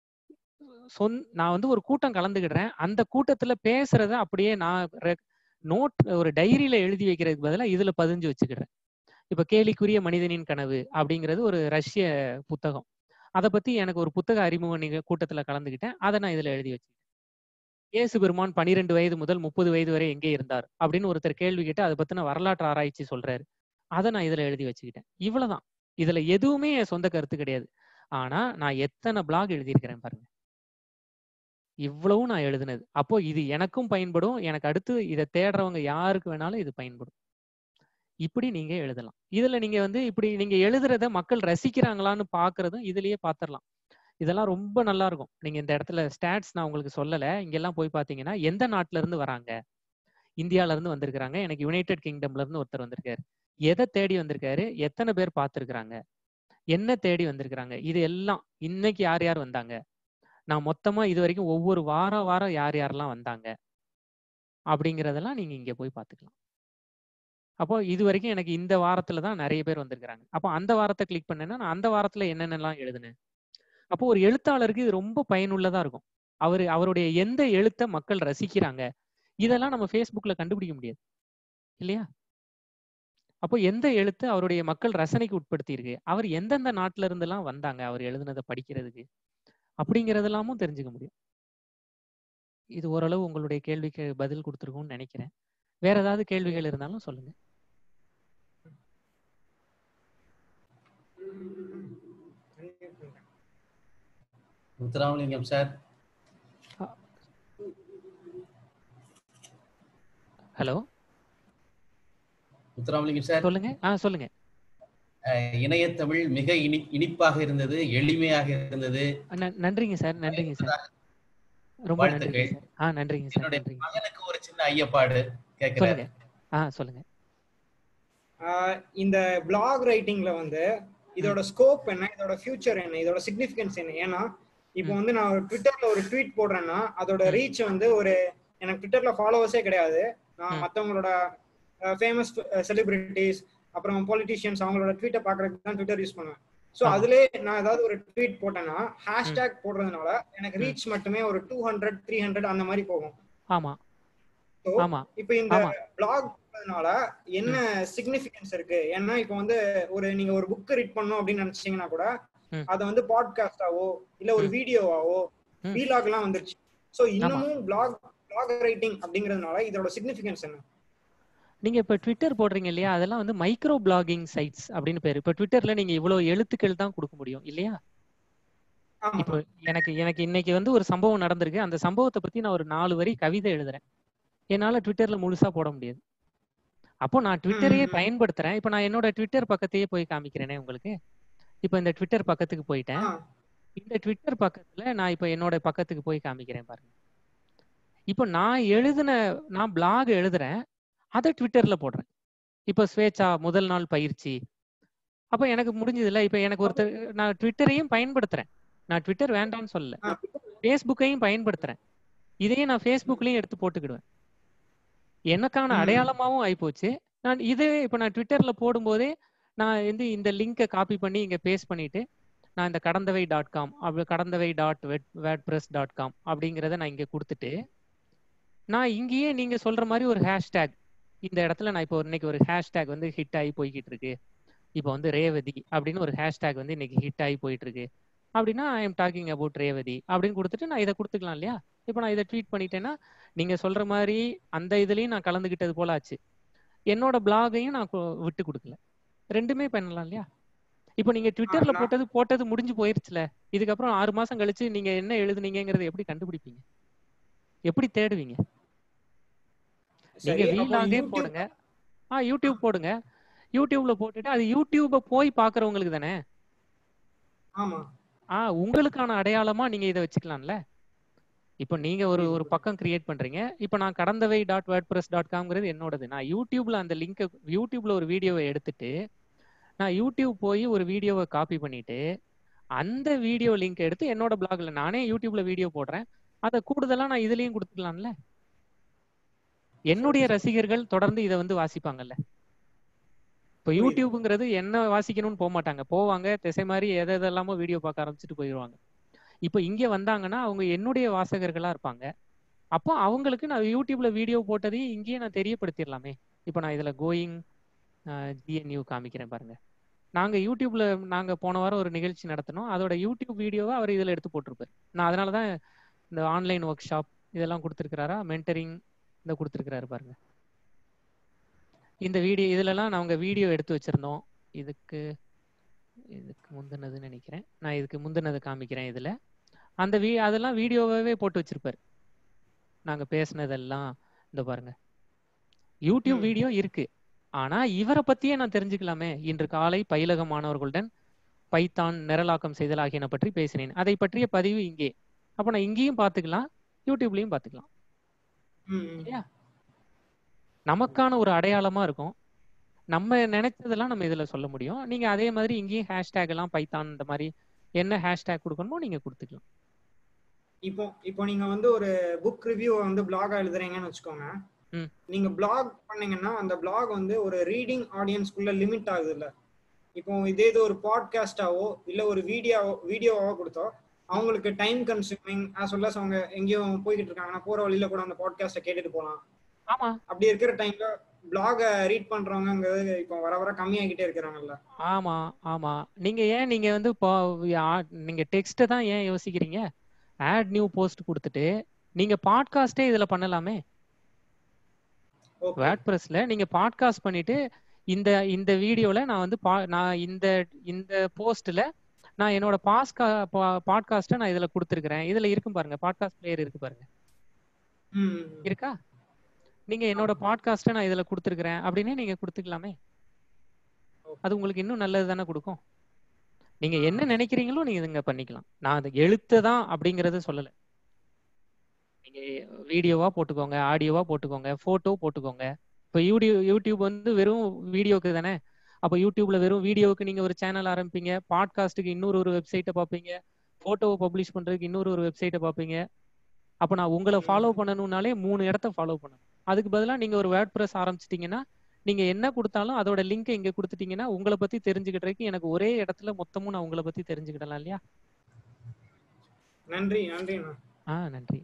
சொந் நான் வந்து ஒரு கூட்டம் கலந்துக்கிடுறேன். அந்த கூட்டத்துல பேசுறத அப்படியே நான் நோட் ஒரு டைரியில எழுதி வைக்கிறதுக்கு பதிலாக இதுல பதிஞ்சு வச்சுக்கிறேன். இப்ப கேலிக்குரிய மனிதனின் கனவு அப்படிங்கிறது ஒரு ரஷ்ய புத்தகம். அதை பத்தி எனக்கு ஒரு புத்தக அறிமுக நீங்க கூட்டத்துல கலந்துக்கிட்டேன், அதை நான் இதுல எழுதி வச்சுக்கிட்டேன். இயேசு பெருமான் பனிரெண்டு வயது முதல் முப்பது வயது வரை எங்கே இருந்தார் அப்படின்னு ஒருத்தர் கேள்வி கேட்டு அதை பத்தின வரலாற்று ஆராய்ச்சி சொல்றாரு, அதை நான் இதுல எழுதி வச்சுக்கிட்டேன். இவ்வளவுதான். இதுல எதுவுமே என் சொந்த கருத்து கிடையாது. ஆனா நான் எத்தனை பிளாக் எழுதியிருக்கிறேன் பாருங்க, இவ்வளவும் நான் எழுதுனது. அப்போ இது எனக்கும் பயன்படும், எனக்கு அடுத்து இதை தேடுறவங்க யாருக்கு வேணாலும் இது பயன்படும். இப்படி நீங்க எழுதலாம். இதுல நீங்க வந்து இப்படி நீங்க எழுதுறத மக்கள் ரசிக்கிறாங்களான்னு பாக்குறதும் இதுலயே பாத்திரலாம். இதெல்லாம் ரொம்ப நல்லா இருக்கும். நீங்க இந்த இடத்துல ஸ்டாட்ஸ் நான் உங்களுக்கு சொல்லல, இங்கெல்லாம் போய் பாத்தீங்கன்னா எந்த நாட்டுல இருந்து வராங்க, இந்தியால இருந்து வந்திருக்கிறாங்க, எனக்கு யுனைடெட் கிங்டம்ல இருந்து ஒருத்தர் வந்திருக்காரு, எதை தேடி வந்திருக்காரு, எத்தனை பேர் பார்த்திருக்கிறாங்க, என்ன தேடி வந்திருக்கிறாங்க, இது எல்லாம் இன்னைக்கு யார் யார் வந்தாங்க, நான் மொத்தமா இது வரைக்கும் ஒவ்வொரு வாரம் வாரம் யார் யாரெல்லாம் வந்தாங்க அப்படிங்கிறதெல்லாம் நீங்க இங்க போய் பார்த்துக்கலாம். அப்போ இது வரைக்கும் எனக்கு இந்த வாரத்துல தான் நிறைய பேர் வந்திருக்கிறாங்க. அப்போ அந்த வாரத்தை கிளிக் பண்ணேன்னா நான் அந்த வாரத்துல என்னென்னலாம் எழுதுனேன். அப்போ ஒரு எழுத்தாளருக்கு இது ரொம்ப பயனுள்ளதா இருக்கும். அவரு அவருடைய எந்த எழுத்தை மக்கள் ரசிக்கிறாங்க, இதெல்லாம் நம்ம Facebookல கண்டுபிடிக்க முடியாது இல்லையா? அப்போ எந்த எழுத்து அவருடைய மக்கள் ரசனைக்கு உட்படுத்தி இருக்கு, அவர் எந்தெந்த நாட்டுல இருந்து எல்லாம் வந்தாங்க அவர் எழுதுனதை படிக்கிறதுக்கு, அப்படிங்கறதெல்லாமும் தெரிஞ்சுக்க முடியும். இது ஓரளவு உங்களுடைய கேள்விக்கு பதில் கொடுத்துருக்கும்னு நினைக்கிறேன். வேற ஏதாவது கேள்விகள் இருந்தாலும் சொல்லுங்க.
Muthuramalingam sir.
Hello
Muthuramalingam sir.
சொல்லுங்க. ஆ சொல்லுங்க.
இணையத்தமிழ் மிக இனி இனிப்பாக இருந்தது, எளிமையாக இருந்தது.
நன்றிங்க சார். நன்றிங்க சார். ரொம்ப நன்றிங்க சார். ஆ நன்றிங்க சார்.
என்னுடைய மகனுக்கு ஒரு சின்ன ஐயப்பாடு கேக்குறேன்.
ஆ சொல்லுங்க.
இந்த பிளாக் ரைட்டிங்ல வந்து இதோட ஸ்கோப் என்ன, இதோட ஃபியூச்சர் என்ன, இதோட சிக்னிஃபிகன்ஸ் என்ன? ஏன்னா இப்போ வந்து நான் ட்விட்டர்ல ஒரு ட்வீட் போடுறேன்னா அதோட ரீச் வந்து ஒரு, எனக்கு ட்விட்டர்ல ஃபாலோவர்ஸே கிடையாது. நான் மற்றவங்களோட ஃபேமஸ் செலிபிரிட்டிஸ் அப்புறம் பொலிட்டிஷியன்ஸ் அவங்களோட ட்வீட்டை பார்க்கறதுக்கு தான் ட்விட்டர் யூஸ் பண்ணுவேன். ஸோ அதுலேயே நான் ஏதாவது ஒரு ட்வீட் போட்டேன்னா ஹேஷ்டேக் போடுறதுனால எனக்கு ரீச் மட்டுமே ஒரு டூ ஹண்ட்ரட் த்ரீ ஹண்ட்ரட் அந்த மாதிரி போகும்.
ஆமா.
இப்போ இந்த பிளாக் போடுறதுனால என்ன சிக்னிஃபிகன்ஸ் இருக்கு? ஏன்னா இப்போ வந்து ஒரு நீங்க ஒரு புக் ரீட் பண்ணணும் அப்படின்னு நினைச்சீங்கன்னா கூட அதை வந்து பாட்காஸ்டாவோ இல்ல ஒரு வீடியோவாவோ வீலாக் எல்லாம் வந்துருச்சு. ஸோ இன்னமும் பிளாக் பிளாக் ரைட்டிங் அப்படிங்கிறதுனால இதோட சிக்னிஃபிகன்ஸ் என்ன?
நீங்க இப்ப ட்விட்டர் போடுறீங்க இல்லையா, அதெல்லாம் வந்து மைக்ரோ பிளாகிங் சைட்ஸ் அப்படின்னு பேரு. இப்ப ட்விட்டர்ல நீங்க இவ்வளவு எழுத்துக்கள் தான் கொடுக்க முடியும் இல்லையா? இப்போ எனக்கு எனக்கு இன்னைக்கு வந்து ஒரு சம்பவம் நடந்திருக்கு. அந்த சம்பவத்தை பத்தி நான் ஒரு நாலு வரி கவிதை எழுதுறேன். என்னால ட்விட்டர்ல முழுசா போட முடியாது. அப்போ நான் ட்விட்டரையே பயன்படுத்துறேன். இப்ப நான் என்னோட ட்விட்டர் பக்கத்தையே போய் காமிக்கிறேனே உங்களுக்கு. இப்ப இந்த ட்விட்டர் பக்கத்துக்கு போயிட்டேன். இந்த ட்விட்டர் பக்கத்துல நான் இப்ப என்னோட பக்கத்துக்கு போய் காமிக்கிறேன் பாருங்க. இப்போ நான் எழுதின நான் பிளாக் எழுதுறேன், அதை ட்விட்டர்ல போடுறேன். இப்ப ஸ்வேச்சா முதல் நாள் பயிற்சி, அப்ப எனக்கு முடிஞ்சது இல்ல. இப்ப எனக்கு ஒருத்தர், நான் ட்விட்டரையும் பயன்படுத்துறேன். நான் ட்விட்டர் வேண்டாம்னு சொல்லல, ஃபேஸ்புக்கையும் பயன்படுத்துறேன். இதையே நான் ஃபேஸ்புக்லயும் எடுத்து போட்டுக்கிடுவேன். எனக்கான அடையாளமாவும் ஆயிப்போச்சு. நான் இதே இப்ப நான் ட்விட்டர்ல போடும்போதே நான் வந்து இந்த லிங்கை காப்பி பண்ணி இங்க பேஸ்ட் பண்ணிட்டு நான் இந்த கடந்தவை டாட் காம் அப்படி Kadanthavai dot wed WordPress dot com அப்படிங்கிறத நான் இங்க கொடுத்துட்டு, நான் இங்கேயே நீங்க சொல்ற மாதிரி ஒரு ஹேஷ்டேக் இந்த இடத்துல நான் இப்போ இன்னைக்கு ஒரு ஹேஷ்டேக் வந்து ஹிட் ஆகி போய்கிட்டு இருக்கு. இப்போ வந்து ரேவதி அப்படின்னு ஒரு ஹேஷ்டேக் வந்து இன்னைக்கு ஹிட் ஆகி போயிட்டு இருக்கு அப்படின்னா, I am talking about Revathi அப்படின்னு கொடுத்துட்டு நான் இதை கொடுத்துக்கலாம் இல்லையா? இப்போ நான் இதை ட்வீட் பண்ணிட்டேன்னா நீங்க சொல்ற மாதிரி அந்த இதுலயும் நான் கலந்துகிட்டது போல ஆச்சு. என்னோட பிளாகையும் நான் விட்டு கொடுக்கல. ரெண்டுமே பண்ணலாம் இல்லையா? இப்போ நீங்க ட்விட்டர்ல போட்டது போட்டது முடிஞ்சு போயிருச்சுல. இதுக்கப்புறம் ஆறு மாசம் கழிச்சு நீங்க என்ன எழுதுனீங்கிறத எப்படி கண்டுபிடிப்பீங்க? எப்படி தேடுவீங்க? நீங்க வீலாகே போடுங்க. ஆ யூடியூப் போடுங்க. யூடியூப்ல போட்டுட்டு அது யூடியூப போய் பாக்குறவங்களுக்கு தானே.
ஆமா.
ஆ உங்களுக்கான அடையாளமா நீங்க இதை வச்சுக்கலாம்ல. இப்போ நீங்க ஒரு ஒரு பக்கம் கிரியேட் பண்றீங்க. இப்போ நான் Kadanthavai dot WordPress dot காம்ங்கிறது என்னோடது. நான் யூடியூப்ல அந்த லிங்கை யூடியூப்ல ஒரு வீடியோவை எடுத்துட்டு நான் யூடியூப் போய் ஒரு வீடியோவை காப்பி பண்ணிட்டு அந்த வீடியோ லிங்க் எடுத்து என்னோட பிளாக்ல நானே யூடியூப்ல வீடியோ போடுறேன். அதை கூடுதலா நான் இதுலயும் கொடுத்துக்கலாம்ல. என்னுடைய ரசிகர்கள் தொடர்ந்து இதை வந்து வாசிப்பாங்கல்ல. இப்போ யூடியூப்ங்கிறது என்ன வாசிக்கணும்னு போக மாட்டாங்க, போவாங்க திசை மாதிரி எதை எதெல்லாமோ வீடியோ பார்க்க ஆரம்பிச்சுட்டு போயிடுவாங்க. இப்போ இங்க வந்தாங்கன்னா அவங்க என்னுடைய வாசகர்களா இருப்பாங்க. அப்போ அவங்களுக்கு நான் யூடியூப்ல வீடியோ போட்டதையும் இங்கேயே நான் தெரியப்படுத்திடலாமே. இப்போ நான் இதுல கோயிங் ஜிஎன்யூ காமிக்கிறேன் பாருங்க. நாங்க யூடியூப்ல நாங்க போன வாரம் ஒரு நிகழ்ச்சி நடத்தினோம். அதோட யூடியூப் வீடியோவை அவர் இதுல எடுத்து போட்டிருப்பாரு. நான் அதனாலதான் இந்த ஆன்லைன் ஒர்க் ஷாப் இதெல்லாம் கொடுத்துருக்கிறாரா, மென்டரிங் இந்த கொடுத்துருக்கிறாரு பாருங்க. இந்த வீடியோ இதுலலாம் நாங்க வீடியோ எடுத்து வச்சிருந்தோம். இதுக்கு இதுக்கு முந்தினதுன்னு நினைக்கிறேன். நான் இதுக்கு முந்தினது காமிக்கிறேன். இதுல அந்த வீ அதெல்லாம் வீடியோவே போட்டு வச்சிருப்பாரு. நாங்க பேசினதெல்லாம் இந்த பாருங்க. யூடியூப் வீடியோ இருக்கு. ஆனா இவரை பத்தியே நான் தெரிஞ்சுக்கலாமே. இன்று காலை பயிலக மாணவர்களுடன் பைத்தான் நிரலாக்கம் செய்தல் ஆகியன பற்றி பேசினேன். அதை பற்றிய பதிவு இங்கே. அப்ப நான் இங்கேயும் பாத்துக்கலாம், யூடியூப்லயும் பாத்துக்கலாம். நமக்கான ஒரு அடையாளமா இருக்கும். நம்ம நினைச்சதெல்லாம் நம்ம இதுல சொல்ல முடியும். நீங்க அதே மாதிரி இங்கேயும் ஹேஷ்டேக் எல்லாம் பைத்தான் இந்த மாதிரி என்ன ஹேஷ்டேக் கொடுக்கணுமோ நீங்க கொடுத்துக்கலாம்.
இப்போ இப்போ நீங்க வந்து ஒரு புக் ரிவ்யூ வந்து பிளாகா எழுதுறீங்கன்னு வச்சுக்கோங்க. நீங்க பிளாக் பண்ணீங்கன்னா அந்த பிளாக் வந்து ஒரு ரீடிங் ஆடியன்ஸ்க்குள்ள லிமிட் ஆகுது இல்ல. இப்போ இதே இது ஒரு பாட்காஸ்டாவோ இல்ல ஒரு வீடியோவோ வீடியோவோ கொடுத்தோ அவங்களுக்கு time consuming as well as அவங்க எங்கேயும் போய்கிட்டு இருக்காங்கன்னா போற வழியில கூட அந்த பாட்காஸ்ட்டை கேட்டுட்டு போகலாம்.
ஆமா.
அப்படி இருக்கிற டைம்ல பிளாக ரீட் பண்றவங்கிறது இப்போ வர வர கம்மியாகிட்டே இருக்கிறாங்கல்ல.
ஆமா ஆமா. நீங்க ஏன் நீங்க வந்து நீங்க டெக்ஸ்ட்டை தான் ஏன் யோசிக்கிறீங்க? ஆட் நியூ போஸ்ட் கொடுத்துட்டு நீங்க பாட்காஸ்டே இதுல பண்ணலாமே. வேர்ட்பிரஸ்ல நீங்க பாட்காஸ்ட் பண்ணிட்டு இந்த இந்த வீடியோல நான் வந்து நான் இந்த இந்த போஸ்ட்ல நான் என்னோட பாஸ்கா பாட்காஸ்ட்டை நான் இதுல கொடுத்துருக்கிறேன். இதுல இருக்கும் பாருங்க, பாட்காஸ்ட் பிளேயர் இருக்கு பாருங்க, இருக்கா? நீங்க என்னோட பாட்காஸ்ட்டை நான் இதுல கொடுத்துருக்கிறேன் அப்படின்னு நீங்க கொடுத்துக்கலாமே. அது உங்களுக்கு இன்னும் நல்லது தானே கொடுக்கும். நீங்க என்ன நினைக்கிறீங்களோ நீங்க இதுங்க பண்ணிக்கலாம். நான் அது எழுத்து தான் அப்படிங்கறத சொல்லல. நீங்க வீடியோவா போட்டுக்கோங்க, ஆடியோவா போட்டுக்கோங்க, போட்டோ போட்டுக்கோங்க. இப்போ யூடியூப் யூடியூப் வந்து வெறும் வீடியோக்கு தானே. அப்போ யூடியூப்ல வெறும் வீடியோவுக்கு நீங்க ஒரு சேனல் ஆரம்பிப்பீங்க, பாட்காஸ்ட்டுக்கு இன்னொரு ஒரு வெப்சைட்டை பார்ப்பீங்க, போட்டோவை பப்ளிஷ் பண்றதுக்கு இன்னொரு ஒரு வெப்சைட்டை பார்ப்பீங்க. அப்போ நான் உங்களை ஃபாலோ பண்ணணும்னாலே மூணு இடத்த ஃபாலோ பண்ணணும். அதுக்கு பதிலாக நீங்க ஒரு வேர்ட் ப்ரெஸ் ஆரம்பிச்சிட்டீங்கன்னா, நீங்க என்ன கொடுத்தாலும் அதோட லிங்கை இங்க கொடுத்துட்டீங்கன்னா உங்களை பத்தி தெரிஞ்சுக்கிட்டதுக்கு எனக்கு ஒரே இடத்துல மொத்தமும் நான் உங்களை பத்தி தெரிஞ்சுக்கிடலாம் இல்லையா?
நன்றி நன்றி.
ஆ நன்றி.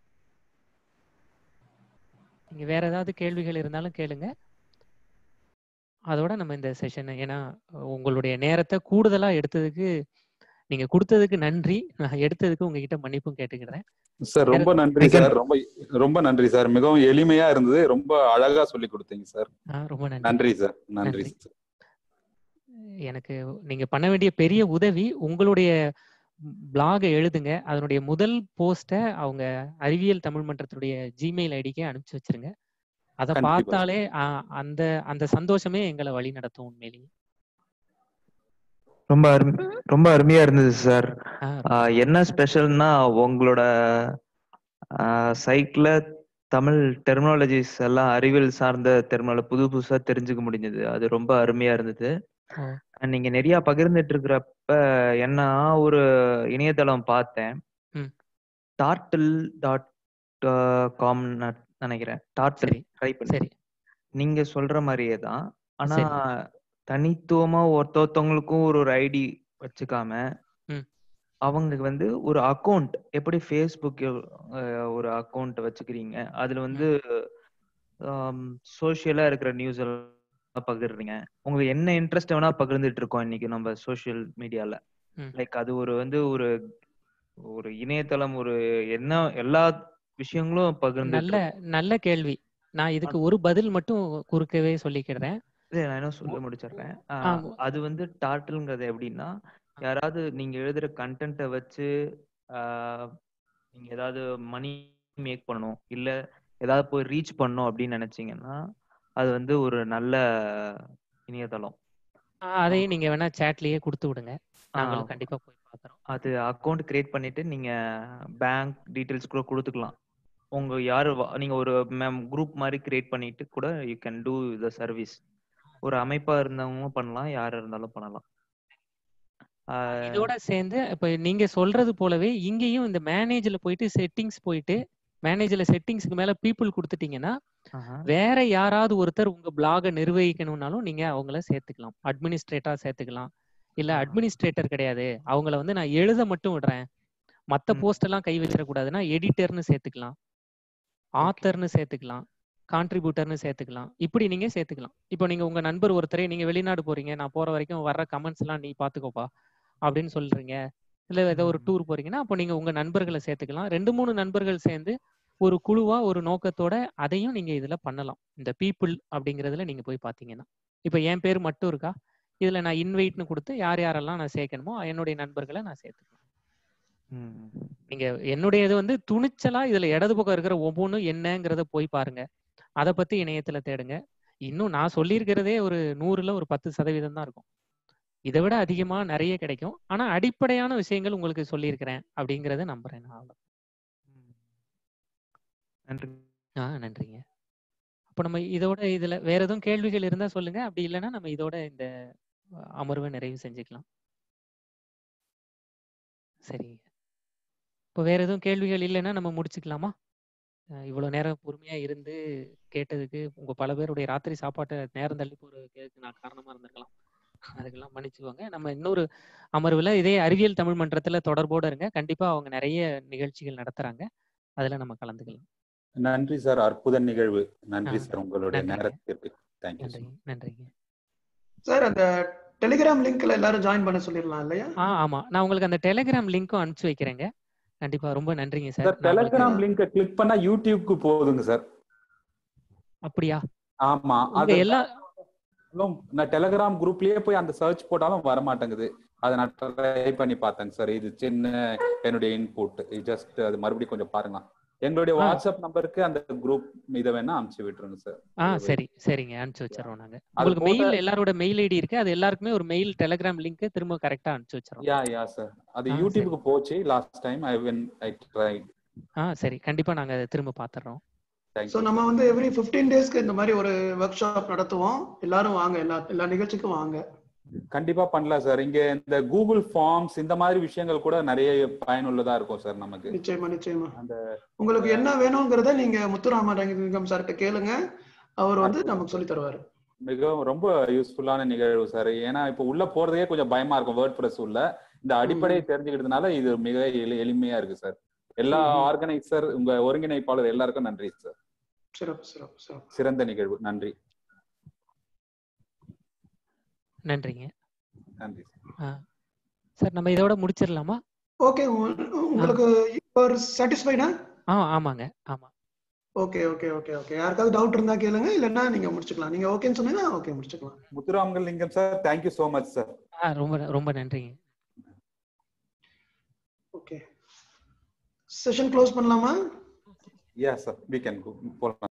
நீங்க வேற ஏதாவது கேள்விகள் இருந்தாலும் கேளுங்க. அதோட நம்ம இந்த செஷன், ஏன்னா உங்களுடைய நேரத்தை கூடுதலா எடுத்ததுக்கு நீங்க கொடுத்ததுக்கு நன்றி. நான் எடுத்ததுக்கு உங்ககிட்ட மன்னிப்பும் கேட்டுக்கிறேன்
சார். ரொம்ப நன்றி சார். ரொம்ப ரொம்ப நன்றி சார். மிகவும் எளிமையா இருந்தது. ரொம்ப அழகா சொல்லி கொடுத்தீங்க சார்.
ரொம்ப நன்றி.
நன்றி சார். நன்றி.
எனக்கு நீங்க பண்ண வேண்டிய பெரிய உதவி, உங்களுடைய பிளாக எழுதுங்க. அதனுடைய முதல் போஸ்ட அவங்க அறிவியல் தமிழ் மன்றத்துடைய ஜிமெயில் ஐடிக்கு அனுப்பிச்சு வச்சிருங்க. அதை பார்த்தாலே அந்த அந்த சந்தோஷமே எங்களை வழி நடத்தும். உண்மையிலேயே
ரொம்ப அருமை ரொம்ப அருமையா இருந்தது சார். என்ன ஸ்பெஷல்னா உங்களோட சைட்ல தமிழ் டெர்மினாலஜிஸ் எல்லாம் அறிவியல் சார்ந்த டெர்மினாலஜி புது புதுசா தெரிஞ்சுக்க முடிஞ்சது. அது ரொம்ப அருமையா இருந்தது. நீங்க நிறைய பகிர்ந்துட்டு இருக்கிறப்ப என்ன ஒரு இணையதளம் பார்த்தேன், டார்டில் டாட் காம் நினைக்கிறேன். டார்டில் ட்ரை பண்ணி நீங்க சொல்ற மாதிரியே தான். ஆனா தனித்துவமா ஒருத்தவங்களுக்கும் ஒரு ஒரு ஐடி வச்சுக்காம அவங்களுக்கு வந்து ஒரு அக்கௌண்ட், எப்படி ஃபேஸ்புக் ஒரு அக்கௌண்ட் வச்சுக்கிறீங்க, அதுல வந்து சோசியலா இருக்கிற நியூஸ் எல்லாம் பகிர்றீங்க. உங்களுக்கு என்ன இன்ட்ரெஸ்ட் வேணா பகிர்ந்துட்டு இருக்கோம் இன்னைக்கு நம்ம சோசியல் மீடியால. லைக் அது ஒரு வந்து ஒரு ஒரு இணையதளம், ஒரு என்ன எல்லா விஷயங்களும் பகிர்ந்து.
நல்ல நல்ல கேள்வி. நான் இதுக்கு ஒரு பதில் மட்டும் குறுக்கவே சொல்லிக்கிறேன்.
நான் என்ன சொல்ல முடிச்சிடுறேன். அது வந்து டார்டில்ங்கிறது எப்படின்னா, யாராவது நீங்க எழுதுற கண்டென்ட்டை வச்சு நீங்க ஏதாவது மணி மேக் பண்ணணும், இல்ல ஏதாவது போய் ரீச் பண்ணணும் அப்படின்னு நினைச்சீங்கன்னா அது வந்து ஒரு நல்ல இணையதளம்.
அதையும் நீங்க வேணா சாட்லயே கொடுத்து விடுங்க, நாங்களும் கண்டிப்பா போய் பார்க்கறோம்.
அது அக்கௌண்ட் கிரியேட் பண்ணிட்டு நீங்க பேங்க் டீடைல்ஸ் கூட கொடுத்துக்கலாம். உங்க யாரு நீங்க ஒரு குரூப் மாதிரி கிரியேட் பண்ணிட்டு கூட you can do the service. ஒரு அமைப்பா இருந்தவங்க பண்ணலாம், யாரா இருந்தாலும் பண்ணலாம்.
இதோட சேர்ந்து இப்ப நீங்க சொல்றது போலவே இங்கேயும் இந்த மேனேஜ்ல போயிட்டு செட்டிங்ஸ் போயிட்டு மேனேஜ்ல செட்டிங்ஸ்க்கு மேல பீப்புள் கொடுத்துட்டீங்கன்னா வேற யாராவது ஒருத்தர் உங்க பிளாக நிர்வகிக்கணும்னாலும் நீங்க அவங்கள சேர்த்துக்கலாம். அட்மினிஸ்ட்ரேட்டரா சேர்த்துக்கலாம். இல்ல அட்மினிஸ்ட்ரேட்டர் கிடையாது, அவங்கள வந்து நான் எழுத மட்டும் விடுறேன், மத்த போஸ்ட் எல்லாம் கை வச்சிடக்கூடாதுன்னா எடிட்டர்னு சேர்த்துக்கலாம், ஆத்தர்னு சேர்த்துக்கலாம், கான்ட்ரிபியூட்டர்னு சேர்த்துக்கலாம். இப்படி நீங்க சேர்த்துக்கலாம். இப்போ நீங்க உங்க நண்பர் ஒருத்தரே நீங்க வெளிநாடு போறீங்க, நான் போற வரைக்கும் வர்ற கமெண்ட்ஸ் எல்லாம் நீ பாத்துக்கோப்பா அப்படின்னு சொல்றீங்க, இல்ல ஏதோ ஒரு டூர் போறீங்கன்னா அப்போ நீங்க உங்க நண்பர்களை சேர்த்துக்கலாம். ரெண்டு மூணு நண்பர்கள் சேர்ந்து ஒரு குழுவா ஒரு நோக்கத்தோட அதையும் நீங்க இதுல பண்ணலாம். இந்த பீப்புள் அப்படிங்கறதுல நீங்க போய் பாத்தீங்கன்னா இப்ப என் பேர் மட்டும் இருக்கா, இதுல நான் இன்வைட்னு கொடுத்து யார் யாரெல்லாம் நான் சேர்க்கணுமோ என்னுடைய நண்பர்களை நான் சேர்த்துக்கலாம். நீங்க என்னுடைய இது வந்து துணிச்சலா இதுல இடது பக்கம் இருக்கிற ஒவ்வொன்றும் என்னங்கிறத போய் பாருங்க, அதை பத்தி இணையத்துல தேடுங்க. இன்னும் நான் சொல்லியிருக்கிறதே ஒரு நூறுல ஒரு பத்து சதவீதம் தான் இருக்கும். இதை விட அதிகமா நிறைய கிடைக்கும். ஆனா அடிப்படையான விஷயங்கள் உங்களுக்கு சொல்லியிருக்கிறேன் அப்படிங்கறத நம்புறேன்.
நன்றி.
ஆஹ் நன்றிங்க. அப்ப நம்ம இதோட இதுல வேற எதுவும் கேள்விகள் இருந்தா சொல்லுங்க, அப்படி இல்லைன்னா நம்ம இதோட இந்த அமர்வை நிறைவு செஞ்சுக்கலாம். சரிங்க. இப்போ வேற எதுவும் கேள்விகள் இல்லைன்னா நம்ம முடிச்சுக்கலாமா? இவ்வளவு நேரம் பொறுமையா இருந்து கேட்டதுக்கு உங்க பல பேருடைய ராத்திரி சாப்பாட்டை நேரம் தள்ளி போறதுக்கு நான் காரணமா இருந்திருக்கலாம், அதுக்கெல்லாம் மன்னிச்சுக்கோங்க. நம்ம இன்னொரு அமர்வுல இதே அறிவியல் தமிழ் மன்றத்துல தொடர்போட இருங்க. கண்டிப்பா அவங்க நிறைய நிகழ்ச்சிகள் நடத்துறாங்க, அதுல நம்ம கலந்துக்கலாம்.
நன்றி சார், அற்புத நிகழ்வு. நன்றி சார் உங்களுடைய நேரத்திற்கு. தேங்க்யூ.
நன்றிங்க
சார். அந்த டெலிகிராம் லிங்க்ல எல்லாரும் ஜாயின் பண்ண சொல்லிரலாம் இல்லையா?
ஆ ஆமா, நான் உங்களுக்கு அந்த டெலிகிராம் லிங்க்கும் அனுப்பிச்சு வைக்கிறேங்க. கண்டிப்பா. ரொம்ப நன்றிங்க சார்.
டெலிகிராம் லிங்கை கிளிக் பண்ணா யூடியூப்க்கு போகுதுங்க சார்.
அப்படியா?
ஆமா,
அது எல்லா
நான் டெலிகிராம் குரூப்லயே போய் அந்த சர்ச் போட்டாலும் வர மாட்டேங்குது. அதை நான் ட்ரை பண்ணி பார்த்தேங்க சார். இது சின்ன என்னுடைய இன்புட். ஜஸ்ட் அது மறுபடியும் கொஞ்சம் பாருங்க. எங்களுடைய வாட்ஸ்அப் நம்பருக்கு அந்த குரூப் இதை வேணா அனுப்பிச்சு விட்டுருங்க சார்.
ஆ சரி சரிங்க, அனுப்பிச்சு வச்சிரோம் நாங்க. உங்களுக்கு மெயில் எல்லாரோட மெயில் ஐடி இருக்கு, அது எல்லாருக்குமே ஒரு மெயில் டெலிகிராம் லிங்க் திரும்ப கரெக்ட்டா அனுப்பிச்சு வச்சிரோம்.
யா யா சார். அது யூடியூப்க்கு போச்சு last time. I when I tried.
ஆ சரி, கண்டிப்பா நாங்க திரும்ப பாத்துறோம்.
சோ நம்ம வந்து எவ்ரி fifteen டேஸ்க்கு இந்த மாதிரி ஒரு வொர்க் ஷாப் நடத்துவோம். எல்லாரும் வாங்க, எல்லா எல்லா நிகழ்ச்சிக்கும் வாங்க.
கண்டிப்பா பண்ணலாம் சார். இங்க இந்த கூகுள் ஃபார்ம்ஸ் இந்த மாதிரி விஷயங்கள் கூட நிறைய பயனுள்ளதா இருக்கும் சார் நமக்கு.
நிச்சயமா நிச்சயமா.
அந்த
உங்களுக்கு என்ன வேணும்ங்கறத நீங்க முத்துராமலிங்கம் சார்கிட்ட கேளுங்க, அவர் வந்து நமக்கு சொல்லி தருவாரு.
மிகவும் ரொம்ப யூஸ்ஃபுல்லான நிகழ்வு சார். ஏன்னா இப்ப உள்ள போறதே கொஞ்சம் பயமா இருக்கும் வேர்ட் பிரஸ் உள்ள. இந்த அடிப்படையை தெரிஞ்சுக்கிட்டதுனால இது மிக எளிமையா இருக்கு சார். எல்லா ஆர்கனைசர், உங்க ஒருங்கிணைப்பாளர் எல்லாருக்கும் நன்றி சார்.
சிறப்பு சிறப்பு சிறப்பு.
சிறந்த நிகழ்வு. நன்றி
நன்றிங்க.
நன்றி
சார். நம்ம இதோட முடிச்சிடலாமா?
ஓகே, உங்களுக்கு ஒரு சாட்டிஸ்ஃபைடா?
ஆ ஆமாங்க, ஆமா.
Okay okay okay okay. யாருக்காவது டவுட் இருந்தா கேளுங்க, இல்லன்னா நீங்க முடிச்சுக்கலாம். நீங்க ஓகேன்னு சொன்னீங்கன்னா ஓகே முடிச்சுக்கலாம்.
Muthuramalingam sir, thank you so much sir.
ஆ ரொம்ப ரொம்ப நன்றிங்க.
ஓகே, செஷன் க்ளோஸ் பண்ணலாமா?
Yes sir, we can go.